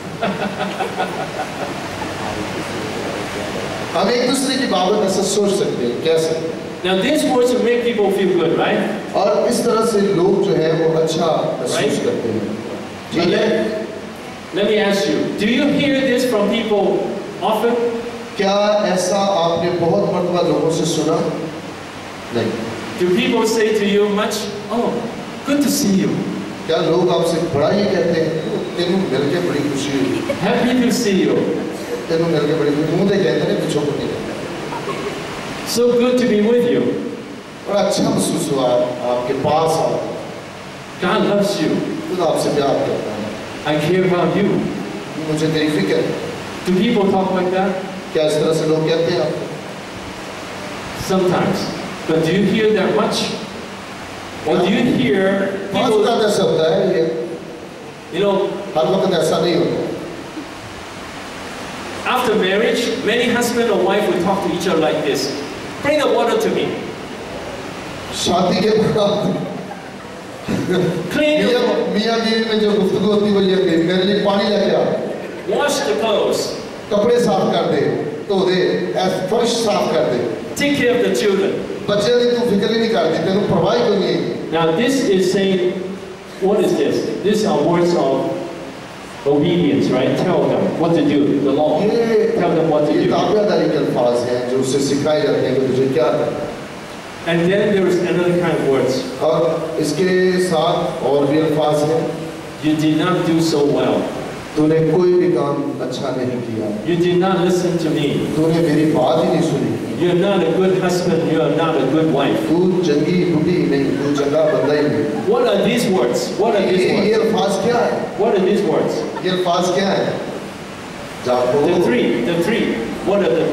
Speaker 2: हम एक दूसरे की बाबत ऐसा सोच सकते हैं, कैसे?
Speaker 1: Now these words will make people feel good, right?
Speaker 2: और इस तरह से लोग जो है वो अच्छा महसूस करते हैं। ठीक है?
Speaker 1: Let me ask you, do you hear this from people often?
Speaker 2: क्या ऐसा आपने बहुत मर्तबा लोगों से सुना? नहीं।
Speaker 1: Do people say to you much? Oh, good to see you.
Speaker 2: क्या लोग आपसे बड़ा ही कहते हैं? तेनू मिलके बड़ी खुशी हुई।
Speaker 1: Happy to see you.
Speaker 2: तेनू मिलके बड़ी खुशी। मुँह दे कहते हैं कुछ और नहीं कहते।
Speaker 1: So good to be with you.
Speaker 2: और अच्छा महसूस हुआ आपके पास आ।
Speaker 1: God loves you.
Speaker 2: खुदा आपसे प्यार करता है।
Speaker 1: I care about you.
Speaker 2: मुझे तेरी फिक्र है।
Speaker 1: Do people talk like that?
Speaker 2: क्या इस तरह से लोग कहते हैं आपको?
Speaker 1: Sometimes. But do you hear that much? Or do you hear
Speaker 2: बहुत
Speaker 1: people,
Speaker 2: ज़्यादा ऐसा होता है ये,
Speaker 1: you know,
Speaker 2: हर वक्त ऐसा नहीं होता।
Speaker 1: after marriage, many husband or wife will talk to each other like this. Bring the water to me.
Speaker 2: शादी के बाद
Speaker 1: Clean your
Speaker 2: मियाँ बीवी में जो गुफ्तगू होती है वो ये कि मेरे लिए पानी लेके आ,
Speaker 1: wash the clothes.
Speaker 2: कपड़े साफ कर दे, धो दे, फर्श साफ कर दे।
Speaker 1: Take care of the children.
Speaker 2: बच्चे की तू फिक्र ही नहीं करती, तेनू परवाह ही नहीं है।
Speaker 1: Now this is saying, what is this? These are words of obedience, right? Tell them what to do. The law. Tell them what to
Speaker 2: ये
Speaker 1: do.
Speaker 2: ताबियादारी के अल्फाज हैं जो उससे सिखाए जाते हैं कि तुझे क्या करना है।
Speaker 1: And then there is another kind of words.
Speaker 2: और इसके साथ और भी अल्फाज हैं।
Speaker 1: You did not do so well.
Speaker 2: तूने कोई भी काम अच्छा नहीं किया।
Speaker 1: You did not listen to me.
Speaker 2: तूने मेरी बात ही नहीं सुनी।
Speaker 1: You're not a good husband. You are not a good wife.
Speaker 2: तू चंगी बुढ़ी नहीं, तू चंगा बंदा ही नहीं।
Speaker 1: What are these words? What are these
Speaker 2: ये
Speaker 1: words?
Speaker 2: अल्फाज क्या है?
Speaker 1: What are these words?
Speaker 2: ये अल्फाज क्या है? जाको।
Speaker 1: The three. What are the?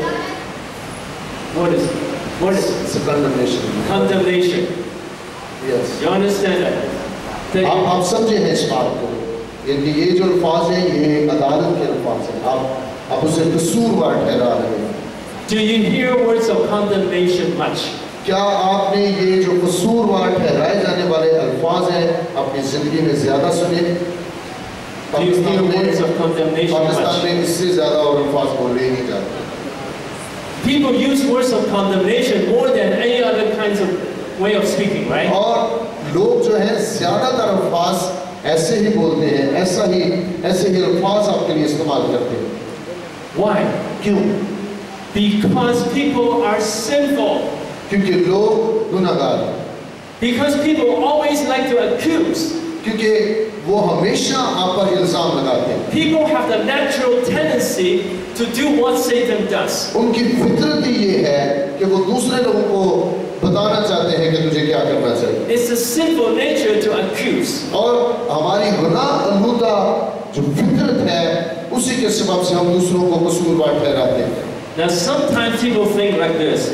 Speaker 1: What is?
Speaker 2: It's a condemnation.
Speaker 1: Condemnation.
Speaker 2: Yes.
Speaker 1: You understand that? That you-
Speaker 2: आप समझे हैं इस बात को? यानी ये जो अल्फाज हैं ये अदालत के अल्फाज हैं। आप उसे कसूरवार ठहरा रहे हैं।
Speaker 1: Do you hear words of condemnation much?
Speaker 2: क्या आपने ये जो कसूरवार ठहराए जाने वाले अल्फाज हैं अपनी जिंदगी में ज्यादा सुने?
Speaker 1: Do you hear words of condemnation
Speaker 2: Pakistan
Speaker 1: much?
Speaker 2: में इससे ज्यादा और अल्फाज बोले ही नहीं जाते।
Speaker 1: People use words of condemnation more than any other kinds of way of speaking, right?
Speaker 2: और लोग जो है ज्यादातर अल्फाज ऐसे ही बोलते हैं, ऐसे ही अल्फाज आपके लिए इस्तेमाल करते हैं।
Speaker 1: Why?
Speaker 2: क्यों?
Speaker 1: Because people are sinful.
Speaker 2: क्योंकि लोग गुनाहगार हैं।
Speaker 1: Because people always like to accuse.
Speaker 2: क्योंकि वो हमेशा आप पर इल्जाम लगाते हैं।
Speaker 1: People have the natural tendency to do what Satan does.
Speaker 2: उनकी फितरत ही ये है कि वो दूसरे लोगों को बताना चाहते हैं कि तुझे क्या करना चाहिए।
Speaker 1: It's a sinful nature to accuse.
Speaker 2: और हमारी गुनाह आलूदा जो फितरत है उसी के सबब से हम दूसरों को कसूरवार ठहराते हैं।
Speaker 1: Now sometimes people think like this.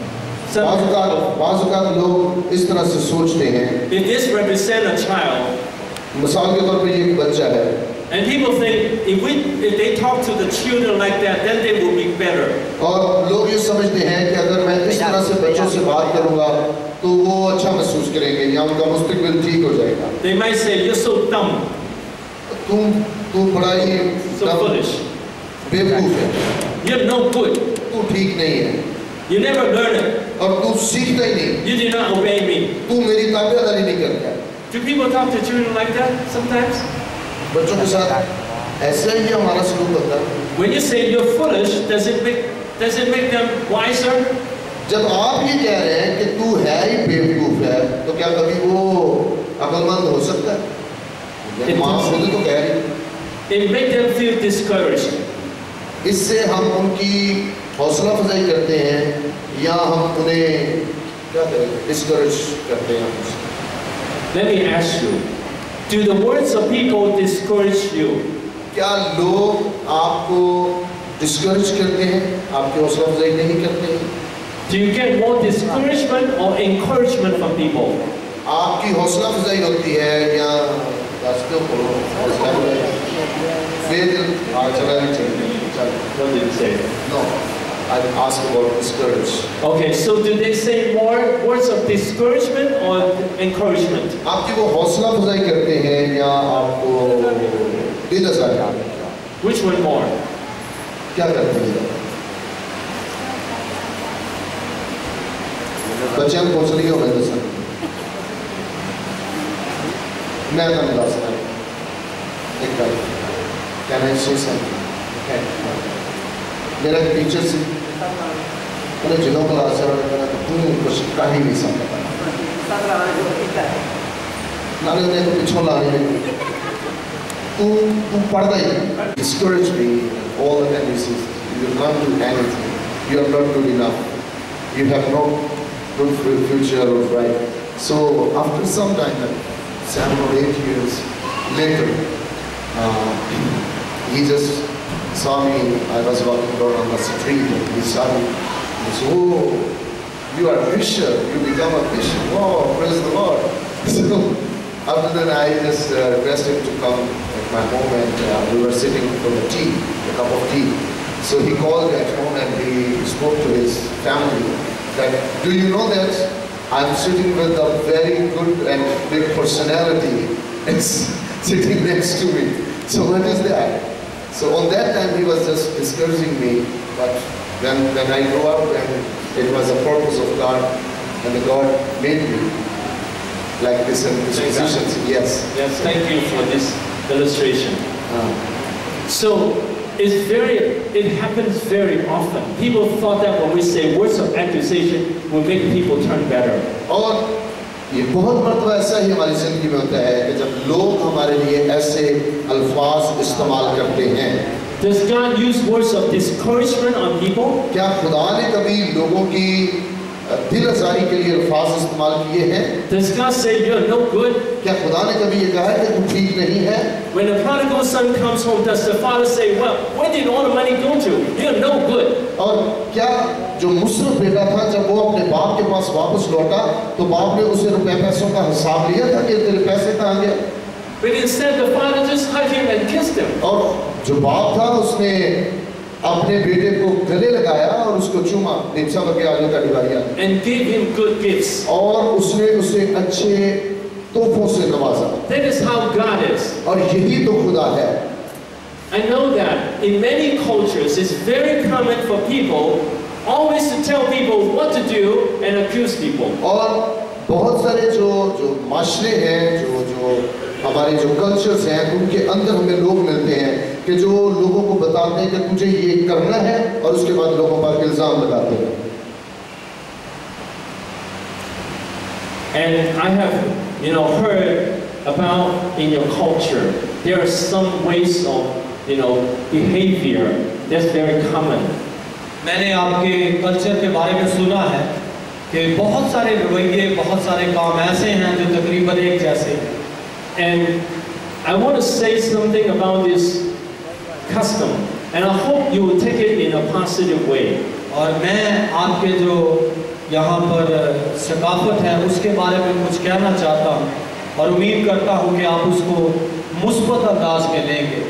Speaker 2: बाज़ औक़ात लोग इस तरह से सोचते हैं।
Speaker 1: If this represents a child,
Speaker 2: मिसाल के तौर पे ये एक बच्चा है।
Speaker 1: and people think if they talk to the children like that, then they will be better.
Speaker 2: और लोग ये समझते हैं कि अगर मैं इस तरह से बच्चों से बात करूँगा तो वो अच्छा महसूस करेंगे या उनका मुस्तकबिल ठीक हो जाएगा।
Speaker 1: They might say, "You're so dumb,
Speaker 2: तू बड़ा ही
Speaker 1: so foolish.
Speaker 2: बेवकूफ है,
Speaker 1: You're no good.
Speaker 2: तू ठीक नहीं है
Speaker 1: You never learn it.
Speaker 2: और तू सीखता ही नहीं,
Speaker 1: You did not obey me."
Speaker 2: तू मेरी ताबेदारी नहीं करता।
Speaker 1: Do people talk to children like that sometimes?
Speaker 2: बच्चों के साथ ऐसा ही हमारा सलूक होता है।
Speaker 1: When you say you're foolish, does it make them wiser?
Speaker 2: जब आप ये कह रहे हैं कि तू है ही बेवकूफ है, तो क्या कभी वो अक्लमंद हो सकता है? माँ खुद तो कह रही।
Speaker 1: It make them feel discouraged.
Speaker 2: इससे हम उनकी हौसला अफजाई करते हैं या हम उन्हें क्या करें, डिस्करेज करते हैं।
Speaker 1: Let me ask you, do the words of people discourage you?
Speaker 2: क्या लोग आपको डिस्करेज करते हैं, आपकी हौसला अफजाई नहीं करते हैं?
Speaker 1: Do you get more discouragement or encouragement from people?
Speaker 2: आपकी हौसला अफजाई होती है या रास्ते पर फिर चला नहीं चाहिए?
Speaker 1: What did you say?
Speaker 2: No, I asked about discourage.
Speaker 1: Okay, so do they say more words of discouragement or encouragement?
Speaker 2: आपकी वो हौसला अफजाई करते हैं या आपको दिल आज़ार करते हैं?
Speaker 1: Which one more?
Speaker 2: क्या करते हैं? बच्चों को हौसला क्यों होता है सर? मैं तो नहीं बता सकता। एक बार क्या मैं सोच सकता? मेरा टीचर से उन्हें जिलों को आसर करना तो तू कुछ का ही नहीं सकता। नाले उन्हें तो पिछों लाने में तू पढ़ता ही। Discourage me all the tendencies. You can't do anything. You are not good enough. You have no good future or right. So after some time, 7 or 8 years later, he just saw me. I was walking down on the street and he saw me. He said, "Oh, you are a bishop. You become a bishop. Oh, praise the Lord." So after that, I just requested him to come at my home and we were sitting for the tea, a cup of tea. So he called at home and he spoke to his family that, "Do you know that I'm sitting with a very good and big personality and sitting next to me? So what is that?" So on that time he was just discouraging me, but when I grew up and it was a purpose of God and the God made me like this in this position. Yes.
Speaker 1: Yes, thank you for this illustration. So it happens very often. People thought that when we say words of accusation will make people turn better.
Speaker 2: और ये बहुत मर्तबा ऐसा ही हमारी ज़िंदगी में होता है कि जब लोग हमारे लिए ऐसे अल्फाज इस्तेमाल करते हैं।
Speaker 1: Does God use words of discouragement on people?
Speaker 2: क्या खुदा ने कभी लोगों की दिल आज़ारी के लिए अल्फाज इस्तेमाल किए हैं?
Speaker 1: Does God say you're no good?
Speaker 2: क्या खुदा ने कभी ये कहा है कि तू ठीक नहीं है?
Speaker 1: When the prodigal son comes home, does the father say, "Well, where did all the money go to? You're no good"?
Speaker 2: और क्या जो मुसरफ बेटा था जब वो अपने बाप के पास वापस लौटा तो बाप ने उसे रुपए पैसों का हिसाब लिया था कि तेरे पैसे कहाँ गए?
Speaker 1: But instead the father just hugged him and kissed him.
Speaker 2: और जो बाप था उसने अपने बेटे को गले लगाया और उसको चूमा, नीचा करके आलू का डिवारिया,
Speaker 1: and gave him good gifts.
Speaker 2: और उसने उसे अच्छे तोहफों से नवाजा।
Speaker 1: That is how God is.
Speaker 2: और यही तो खुदा है।
Speaker 1: I know that in many cultures it's very common for people always to tell people what to do and accuse people.
Speaker 2: और बहुत सारे जो माशरे हैं, जो हमारे जो कल्चर्स हैं, उनके अंदर हमें लोग मिलते हैं कि जो लोगों को बताते हैं कि तुझे ये करना है और उसके बाद लोगों पर इल्ज़ाम लगाते हैं।
Speaker 1: And I have, heard about in your culture, there are some ways of, behavior that's very common.
Speaker 3: मैंने आपके कल्चर के बारे में सुना है कि बहुत सारे रवैये, बहुत सारे काम ऐसे हैं जो तकरीबन एक जैसे हैं।
Speaker 1: And I want to say something about this custom, and I hope you will take it in a positive way.
Speaker 3: और मैं आपके जो यहाँ पर सकाफत है उसके बारे में कुछ कहना चाहता हूँ और उम्मीद करता हूँ कि आप उसको मुस्बत अंदाज में लेंगे।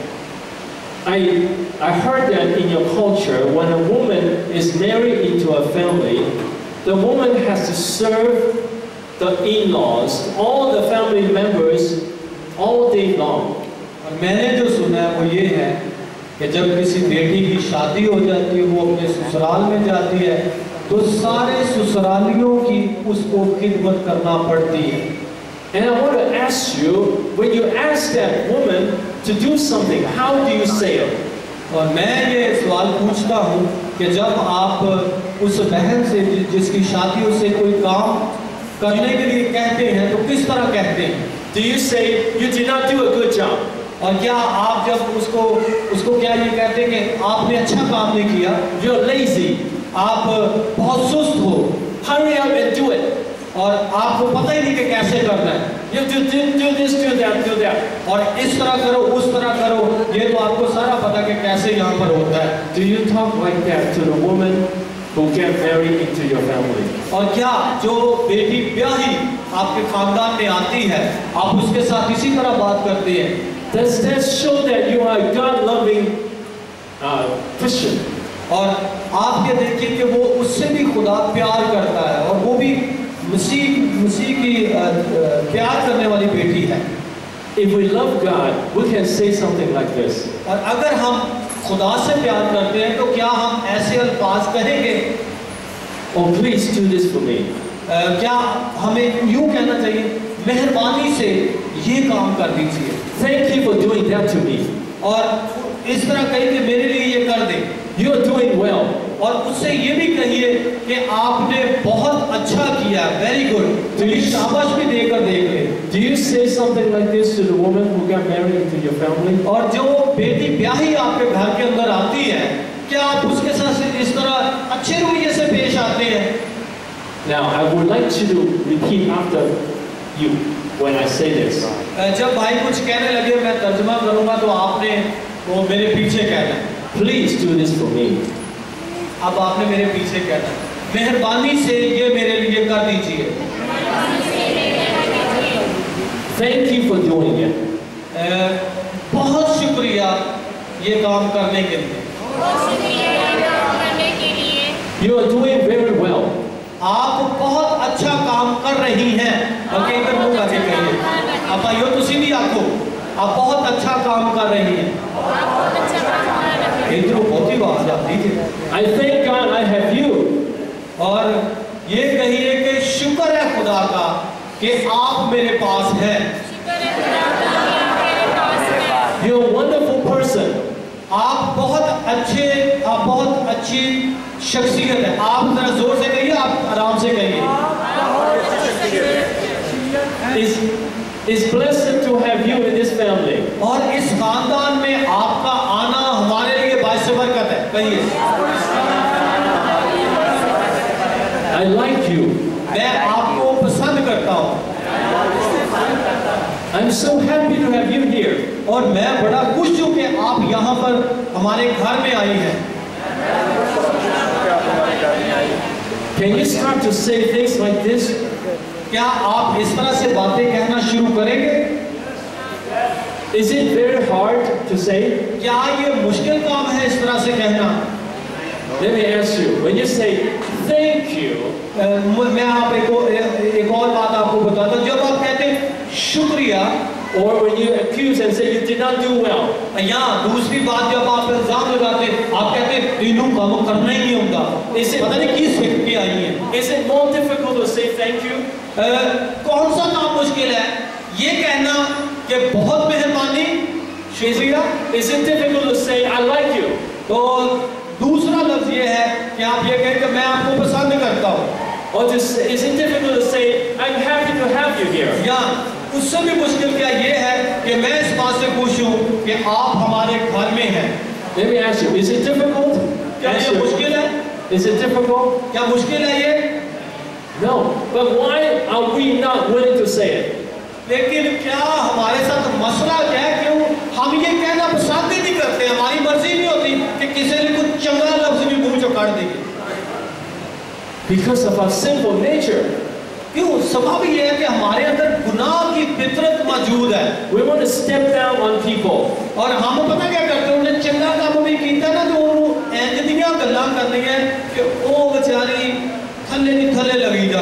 Speaker 1: I heard that in your culture, when a woman is married into a family, the woman has to serve the in-laws, all the family members, all day long.
Speaker 3: और मैंने जो सुना है वो ये है कि जब किसी बेटी की शादी हो जाती है, वो अपने ससुराल में जाती है, तो सारे ससुरालियों की उसको खिदमत करना पड़ती है।
Speaker 1: And I want to ask you, when you ask that woman to do something, how do you say it?
Speaker 3: और मैं ये सवाल पूछता हूँ कि जब आप उस बहन से जिसकी शादी उससे कोई काम करने के लिए कहते हैं तो किस तरह कहते हैं?
Speaker 1: Do you say, you did not do a good job?
Speaker 3: और क्या आप जब उसको क्या ये कहते हैं कि आपने अच्छा काम नहीं किया,
Speaker 1: You're lazy.
Speaker 3: आप बहुत सुस्त हो,
Speaker 1: Hurry up and do it.
Speaker 3: और आपको पता ही नहीं कि कैसे करना है,
Speaker 1: You have to do this, do that, do that.
Speaker 3: और इस तरह करो उस तरह करो, ये तो आपको सारा पता कि कैसे यहाँ पर होता है।
Speaker 1: Do you talk like that to the woman who get married into your family?
Speaker 3: और क्या जो बेटी ब्याही आपके खानदान में आती है, आप उसके साथ इसी तरह बात करते हैं?
Speaker 1: Does that show that you are a God-loving Christian?
Speaker 3: और आप ये देखिए कि वो उससे भी खुदा प्यार करता है और वो भी मसीह की प्यार करने वाली बेटी है।
Speaker 1: If we love God, we can say something like this.
Speaker 3: और अगर हम खुदा से प्यार करते हैं तो क्या हम ऐसे अल्फाज कहेंगे?
Speaker 1: Oh, please do this for me.
Speaker 3: क्या हमें यूं कहना चाहिए, मेहरबानी से ये काम कर दीजिए,
Speaker 1: Thank you for doing that to me.
Speaker 3: और इस तरह कहिए कि मेरे लिए ये कर दे,
Speaker 1: You are doing well.
Speaker 3: और उससे ये भी कहिए कि आपने बहुत अच्छा किया, वेरी गुड, तो ये शाबाश भी देकर देख ले।
Speaker 1: Do you say something like this to the woman who got married into your family?
Speaker 3: और जो बेटी ब्याही आपके घर के अंदर आती है, क्या आप उसके साथ इस तरह अच्छे रवैये से पेश आते हैं?
Speaker 1: Now, I would like you to repeat after you when I say this.
Speaker 3: जब भाई कुछ कहने लगे, मैं तर्जुमा करूंगा तो आपने वो मेरे पीछे कहना है।
Speaker 1: Please do this for me.
Speaker 3: अब आपने मेरे पीछे कहना है, मेहरबानी से ये मेरे लिए कर दीजिए।
Speaker 1: Thank you for doing it.
Speaker 3: बहुत शुक्रिया ये काम करने के लिए।
Speaker 1: You are doing very well.
Speaker 3: आप बहुत अच्छा काम कर रही हैं। और कहीं पर मुंह आगे कहिए, आप आइयो तुसी भी आपको, आप बहुत अच्छा काम कर रही हैं। इधर बहुत ही बात आती है।
Speaker 1: I thank God I have you.
Speaker 3: और ये कहिए कि शुक्र है खुदा का कि आप मेरे पास हैं।
Speaker 1: You're a wonderful person.
Speaker 3: आप बहुत अच्छी शख्सियत है। आप जरा जोर से कहिए, आप आराम से कहिए।
Speaker 1: It's blessed to have you in this family.
Speaker 3: और इस खानदान में आपका आना हमारे लिए बाइस बरकत है। कहिए,
Speaker 1: I like you.
Speaker 3: मैं आपको पसंद करता हूँ।
Speaker 1: I'm so happy to have you here.
Speaker 3: और मैं बड़ा खुश हूँ कि आप यहाँ पर हमारे घर में आई हैं।
Speaker 1: Can you start to say things like this?
Speaker 3: क्या आप इस तरह से बातें कहना शुरू करेंगे?
Speaker 1: Is it very hard to say?
Speaker 3: क्या ये मुश्किल काम है इस तरह से कहना?
Speaker 1: Let me ask you. When you say thank you,
Speaker 3: मैं आप एक और बात आपको बताता हूँ। जब आप कहते हैं शुक्रिया,
Speaker 1: or when you accuse and say you did not do well,
Speaker 3: या दूसरी बात जब आप इल्जाम लगाते, आप कहते इन्हों काम करना ही नहीं होता, इसे पता नहीं किस सीख के आई है।
Speaker 1: is it more difficult to say thank you?
Speaker 3: कौन सा काम मुश्किल है? ये कहना कि बहुत मेहरबानी, शुक्रिया।
Speaker 1: Is it difficult to say I like you?
Speaker 3: तो दूसरा लफ्ज ये है कि आप ये कहें कि मैं आपको पसंद करता हूँ।
Speaker 1: Or is it difficult to say I'm happy to have you here?
Speaker 3: या उससे भी मुश्किल क्या ये है कि मैं इस बात से खुश हूँ कि आप हमारे घर में हैं।
Speaker 1: Let me ask you, is it difficult?
Speaker 3: क्या ये मुश्किल है?
Speaker 1: Is it difficult?
Speaker 3: क्या मुश्किल है ये?
Speaker 1: No. But why are we not willing to say it?
Speaker 3: लेकिन क्या हमारे साथ मसला क्या है? क्यों हम ये कहना पसंद ही नहीं करते? हमारी मर्जी नहीं होती कि किसी ने कुछ चंगा लफ्ज भी मुंह चौकाड़ देंगे।
Speaker 1: Because of our sinful nature.
Speaker 3: क्यों? सबब ये है कि हमारे अंदर गुनाह की फितरत मौजूद है।
Speaker 1: We want to step down on people.
Speaker 3: और हम पता क्या करते हैं? उन्हें चंगा काम भी कीता ना तो उन्होंने इंज दियां गल्लां करनियां कि वो बेचारी थल्ले नहीं थल्ले लगी जाती।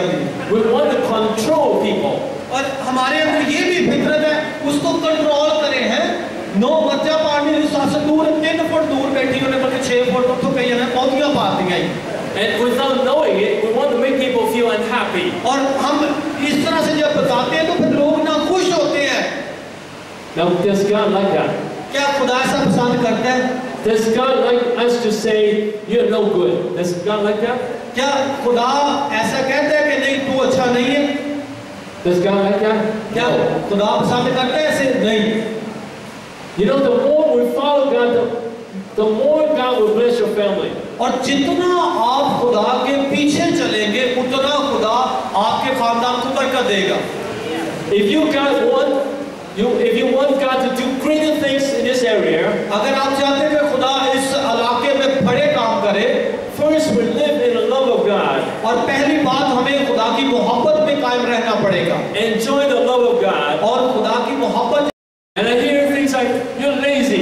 Speaker 1: We want to control people.
Speaker 3: और हमारे अंदर ये भी फितरत है उसको कंट्रोल करें हैं। नो बच्चा पानी से दूर 3 फुट दूर बैठी उन्हें बल्कि 6 फुट तो कई जने पौधियां पाती गई।
Speaker 1: And without knowing it, we want to make people feel unhappy.
Speaker 3: और हम इस तरह से जब बताते हैं तो फिर लोग ना खुश होते हैं।
Speaker 1: Now, does God like that?
Speaker 3: क्या खुदा ऐसा पसंद करता है?
Speaker 1: Does God like us to say you're no good? Does God like that?
Speaker 3: क्या खुदा ऐसा कहता है कि नहीं तू अच्छा नहीं है?
Speaker 1: Does God like that?
Speaker 3: क्या खुदा पसंद करता है ऐसे? नहीं।
Speaker 1: You know, the more we follow God, the more God will bless your family.
Speaker 3: और जितना आप खुदा के पीछे चलेंगे उतना खुदा आपके खानदान को बरकत देगा।
Speaker 1: If you want God to do greater things in this area,
Speaker 3: अगर आप चाहते हैं कि खुदा इस इलाके में बड़े काम करे,
Speaker 1: first we live in the love of God.
Speaker 3: और पहली बात हमें खुदा की मोहब्बत में कायम रहना पड़ेगा।
Speaker 1: Enjoy the love of God.
Speaker 3: और खुदा की मोहब्बत।
Speaker 1: And I hear things like you're lazy.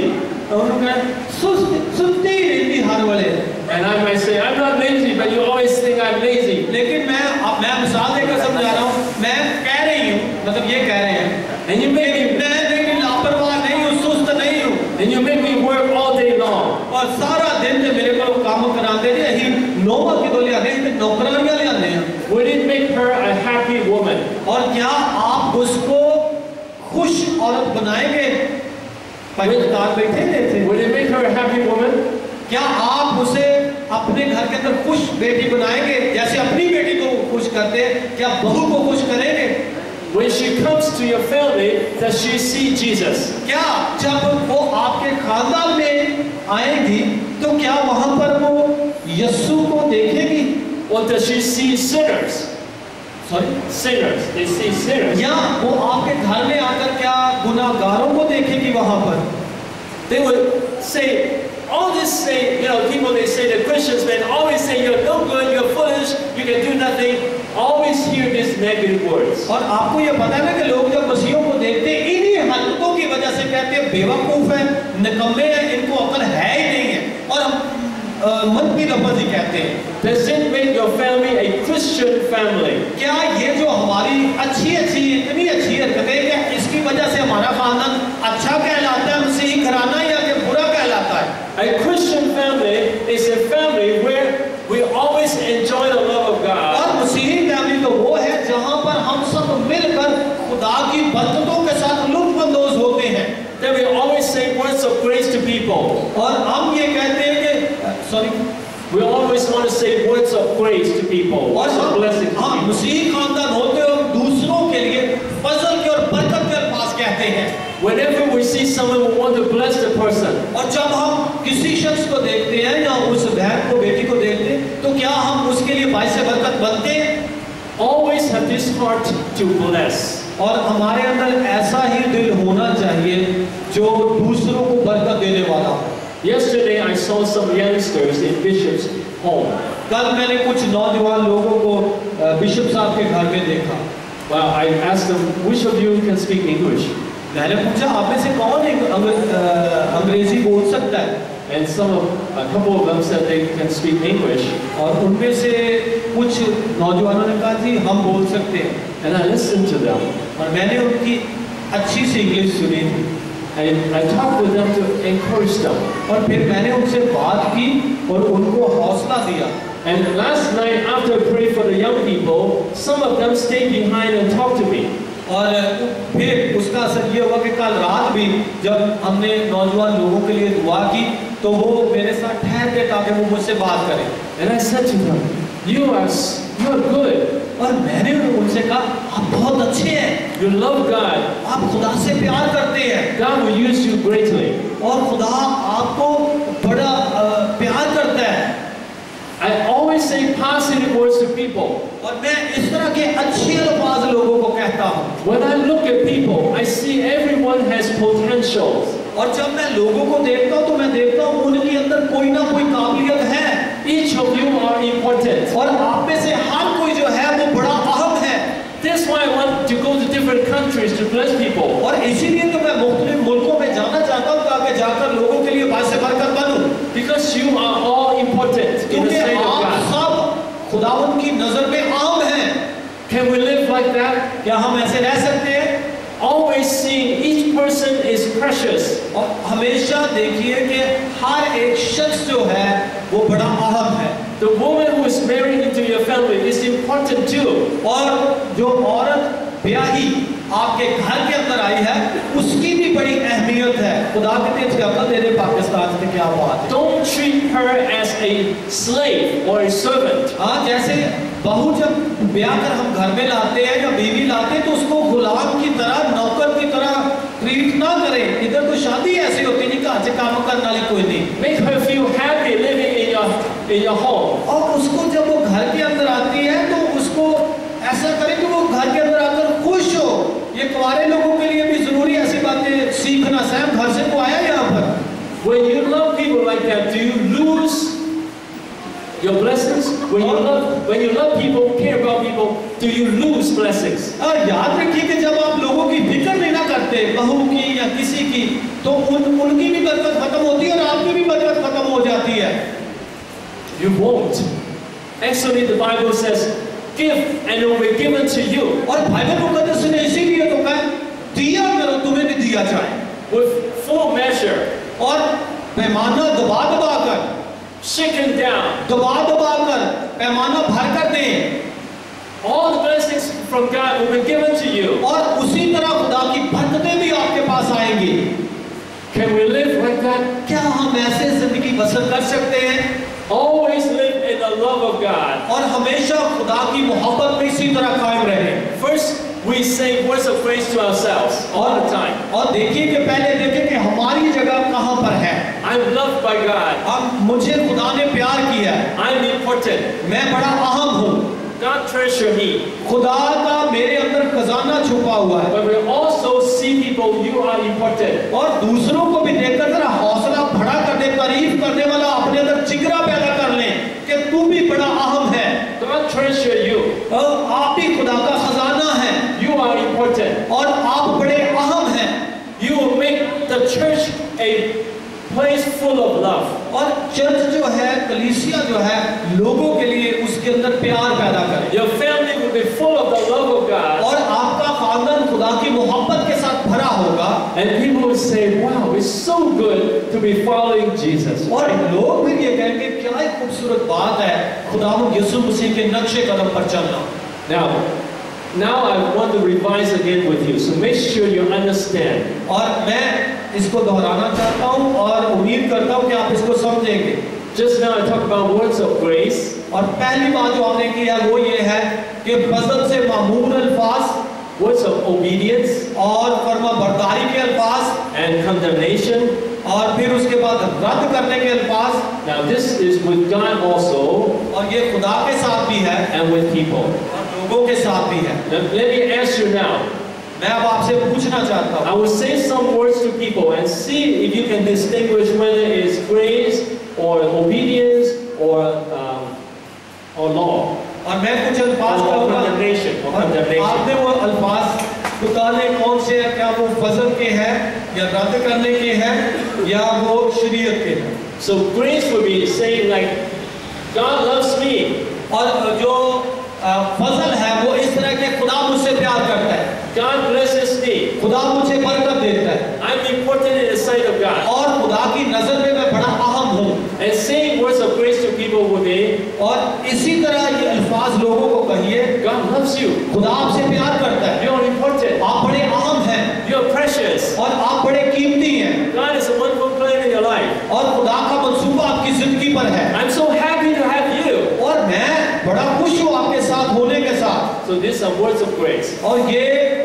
Speaker 3: सुनते ही रहती हर वाले।
Speaker 1: And I might say I'm not lazy, but you always think I'm lazy.
Speaker 3: लेकिन मैं मिसाल देकर समझा रहा हूँ, मैं कह रही हूँ, मतलब ये कह रहे हैं।
Speaker 1: And you make me,
Speaker 3: मैं लापरवाह नहीं हूँ, सुस्त नहीं हूँ।
Speaker 1: and you make me work all day long.
Speaker 3: और सारा दिन जो मेरे को काम कराते थे, यही नौवा की तो ले आते हैं, नौकरानियाँ ले आते हैं।
Speaker 1: Would it make her a happy woman?
Speaker 3: और क्या आप उसको खुश औरत बनाएंगे? पाकिस्तान बैठे थे।
Speaker 1: Would it make her a happy woman?
Speaker 3: क्या आप उसे अपने घर के अंदर खुश बेटी बनाएंगे जैसे अपनी बेटी को खुश करते हैं? क्या बहू को खुश करेंगे?
Speaker 1: When she comes to your family, does she see Jesus?
Speaker 3: क्या जब वो आपके खानदान में आएगी तो क्या वहां पर वो यीशु को देखेगी?
Speaker 1: Or does she see sinners?
Speaker 3: Sorry?
Speaker 1: Sinners. They see sinners.
Speaker 3: या वो आपके घर में आकर क्या गुनाहगारों को देखेगी वहां पर?
Speaker 1: They would say, all this say, you know, people they say the Christians men always say you're no good, you're foolish, you can do nothing. Always hear these negative words.
Speaker 3: और आपको ये पता है ना कि लोग जब मसीहों को देखते हैं इन्हीं हरकतों की वजह से कहते हैं बेवकूफ है, निकम्मे हैं, इनको अकल है ही नहीं है और हम मनफी लफ्ज़ ही कहते हैं।
Speaker 1: Does it make your family a Christian family?
Speaker 3: क्या ये जो हमारी अच्छी इतनी अच्छी हरकतें क्या इसकी वजह से हमारा खानदान अच्छा कहलाता है, मसीही घराना या कि बुरा कहलाता है?
Speaker 1: A Christian family is a family where we always enjoy the love of God.
Speaker 3: और मसीही फैमिली तो वो है जहाँ पर हम सब मिलकर खुदा की बरकतों के साथ लुत्फ़अंदोज़ होते हैं।
Speaker 1: That we always say words of grace to people.
Speaker 3: और हम ये कहते हैं कि
Speaker 1: we always want to say words of grace to people.
Speaker 3: और
Speaker 1: Words of blessing to
Speaker 3: हम
Speaker 1: people.
Speaker 3: मसीही खानदान होते हैं और दूसरों के लिए फजल के और बरकत के अल्फाज कहते हैं।
Speaker 1: Whenever we see someone we want to bless the person.
Speaker 3: और जब हम किसी शख्स को देखते हैं या उस बहन को बेटी को देखते हैं तो क्या हम उसके लिए बाइस बरकत बनते हैं?
Speaker 1: Always have this heart to bless.
Speaker 3: और हमारे अंदर ऐसा ही दिल होना चाहिए जो दूसरों को बरकत देने वाला हो।
Speaker 1: Yesterday I saw some youngsters in Bishop's home.
Speaker 3: कल मैंने कुछ नौजवान लोगों को बिशप साहब के घर में देखा।
Speaker 1: Well, I asked them, which of you can speak English?
Speaker 3: मैंने पूछा आप में से कौन अंग्रेजी बोल सकता है?
Speaker 1: And a couple of them said they can speak English.
Speaker 3: और उनमें से कुछ नौजवानों ने कहा जी हम बोल सकते हैं।
Speaker 1: And I listened to them.
Speaker 3: और मैंने उनकी अच्छी सी इंग्लिश सुनी थी।
Speaker 1: And I talked with them to encourage them.
Speaker 3: और फिर मैंने उनसे बात की और उनको हौसला दिया।
Speaker 1: And last night after I prayed for the young people, some of them stayed behind and talked to me.
Speaker 3: और फिर उसका असर ये हुआ कि कल रात भी जब हमने नौजवान लोगों के लिए दुआ की तो वो मेरे साथ ठहर के ताकि वो मुझसे बात करें।
Speaker 1: And I said to them, you are good.
Speaker 3: और मैंने उनसे कहा आप बहुत अच्छे हैं।
Speaker 1: You love God.
Speaker 3: आप खुदा से प्यार करते हैं।
Speaker 1: God will use you greatly.
Speaker 3: और खुदा आपको बड़ा प्यार करता है।
Speaker 1: I always say positive words to people.
Speaker 3: और मैं इस तरह के अच्छे अल्फाज लोगों को कहता हूँ।
Speaker 1: When I look at people, I see everyone has potentials.
Speaker 3: और जब मैं लोगों को देखता हूँ तो मैं देखता हूँ उनके अंदर कोई ना कोई काबिलियत है।
Speaker 1: Each of you are important.
Speaker 3: और आप में से हर कोई जो है वो बड़ा अहम है।
Speaker 1: That's why I want to go to different countries to bless people.
Speaker 3: और इसीलिए तो मैं मुख्तलिफ मुल्कों में जाना चाहता हूँ ताकि जाकर लोगों के लिए बाइस बरकत बनूं।
Speaker 1: Because you are all important in the
Speaker 3: क्योंकि
Speaker 1: sight of
Speaker 3: आप
Speaker 1: God.
Speaker 3: सब खुदावंद की नजर में आम हैं।
Speaker 1: Can
Speaker 3: क्या हम ऐसे रह सकते हैं?
Speaker 1: Always seeing each person is precious.
Speaker 3: और हमेशा देखिए कि हर एक शख्स जो है वो बड़ा अहम है।
Speaker 1: The woman who is married into your family is important too.
Speaker 3: और जो औरत ब्याही आपके घर के अंदर आई है उसकी भी बड़ी अहमियत है। खुदा के तेज की अकल दे दे पाकिस्तान से, क्या बात है।
Speaker 1: Don't treat her as a slave or a servant.
Speaker 3: हाँ, जैसे बहू जब ब्याह कर हम घर में लाते हैं या बीवी लाते हैं तो उसको गुलाम की तरह, नौकर की तरह ट्रीट ना करें। इधर तो शादी ऐसी होती नहीं, कहाँ से काम करने वाली कोई नहीं।
Speaker 1: Make her feel happy living in your home.
Speaker 3: और उसको जब वो घर के अंदर आती है तो उसको ऐसा करें कि वो घर के अंदर आकर खुश हो। ये कुंवारे लोगों के लिए भी जरूरी ऐसी बातें सीखना। सैम घर से को आया यहाँ पर।
Speaker 1: When you love people like that, do you lose your blessings? When you love people, care about people, do you lose blessings?
Speaker 3: याद रखिए कि जब आप लोगों की फिक्र नहीं ना करते, बहू की या किसी की, तो उनकी भी बरकत खत्म होती है और आपकी भी बरकत खत्म हो जाती है।
Speaker 1: You won't. Actually, the Bible says, "Give and it will be given to you."
Speaker 3: और बाइबल मुकद्दस ने इसीलिए तो कहा, दिया करो तुम्हें भी दिया जाए,
Speaker 1: with full measure,
Speaker 3: और पैमाना दबा दबा कर,
Speaker 1: shaken down.
Speaker 3: दबा दबा कर पैमाना भर कर दें।
Speaker 1: All the blessings from God will be given to you.
Speaker 3: और उसी तरह खुदा की बरकतें भी आपके पास आएंगी।
Speaker 1: Can we live like that?
Speaker 3: क्या हम ऐसे जिंदगी बसर कर सकते हैं?
Speaker 1: Always live in the love of God.
Speaker 3: और हमेशा खुदा की मोहब्बत में इसी तरह कायम रहें।
Speaker 1: First, we say words of praise to ourselves all the time.
Speaker 3: और देखिए कि पहले देखें कि हमारी जगह कहाँ पर है।
Speaker 1: I'm loved by God.
Speaker 3: अब मुझे खुदा ने प्यार किया है,
Speaker 1: I'm important.
Speaker 3: मैं बड़ा अहम हूँ।
Speaker 1: God treasure me.
Speaker 3: खुदा का मेरे अंदर खजाना छुपा हुआ है।
Speaker 1: But we also see people, you are important.
Speaker 3: और दूसरों को भी देखकर जरा हौसला बढ़ा कर दे, तारीफ करने वाला अपने अंदर जिगरा पैदा कर ले कि तू भी बड़ा अहम है।
Speaker 1: God treasure you.
Speaker 3: आप भी खुदा का खजाना है।
Speaker 1: You are important.
Speaker 3: और आप बड़े अहम हैं।
Speaker 1: You will make the church a place full of love.
Speaker 3: और चर्च जो है, कलीसिया जो है, लोगों के लिए उसके अंदर प्यार पैदा करे।
Speaker 1: Your family will be full of the love of God.
Speaker 3: और आपका खानदान खुदा की मोहब्बत के साथ भरा होगा।
Speaker 1: And people will say, wow, it's so good to be following Jesus.
Speaker 3: और लोग फिर ये कहेंगे क्या एक खूबसूरत बात है खुदावंद यीशु मसीह के नक्शे कदम पर चलना।
Speaker 1: Now I want to revise again with you, so make sure you understand.
Speaker 3: और मैं इसको दोहराना चाहता हूँ और उम्मीद करता हूँ कि आप इसको समझेंगे।
Speaker 1: Just now I talked about words of grace.
Speaker 3: और पहली बात जो हमने की है वो ये है कि फजल से मामूल अल्फाज,
Speaker 1: words of obedience,
Speaker 3: और फर्माबरदारी के अल्फाज,
Speaker 1: and condemnation.
Speaker 3: और फिर उसके बाद रद्द करने के अल्फाज।
Speaker 1: Now this is with God also,
Speaker 3: और ये खुदा के साथ भी है
Speaker 1: and with people.
Speaker 3: और लोगों के साथ भी है।
Speaker 1: Now, let me ask you now.
Speaker 3: मैं अब आपसे पूछना चाहता
Speaker 1: I
Speaker 3: हूँ,
Speaker 1: will say some words to people and see if you can distinguish whether it's grace or obedience or law.
Speaker 3: और मैं कुछ अल्फाज
Speaker 1: Or
Speaker 3: कहूँगा,
Speaker 1: condemnation. Or
Speaker 3: और
Speaker 1: condemnation.
Speaker 3: आपने वो अल्फाज निकाले कौन से हैं, क्या वो फजल के हैं या रद्द करने के हैं या वो शरीयत के हैं।
Speaker 1: So grace will be saying like, God loves me.
Speaker 3: और जो फजल है वो इस तरह के खुदा मुझसे प्यार करता है,
Speaker 1: God blesses me.
Speaker 3: खुदा मुझे बरकत देता है,
Speaker 1: I'm important in the sight of God.
Speaker 3: और खुदा की नजर में मैं बड़ा अहम हूँ।
Speaker 1: And saying words of grace to people will be,
Speaker 3: और इसी तरह ये अल्फाज लोगों को कहिए,
Speaker 1: God loves you.
Speaker 3: खुदा आपसे प्यार करता है,
Speaker 1: You're important.
Speaker 3: आप बड़े अहम हैं
Speaker 1: You're precious.
Speaker 3: और आप बड़े कीमती हैं,
Speaker 1: God is a wonderful plan in your life.
Speaker 3: और खुदा का मंसूबा आपकी जिंदगी पर है।
Speaker 1: I'm so happy to have you.
Speaker 3: और मैं बड़ा खुश हूँ आपके साथ होने के साथ।
Speaker 1: So these are words of grace.
Speaker 3: और ये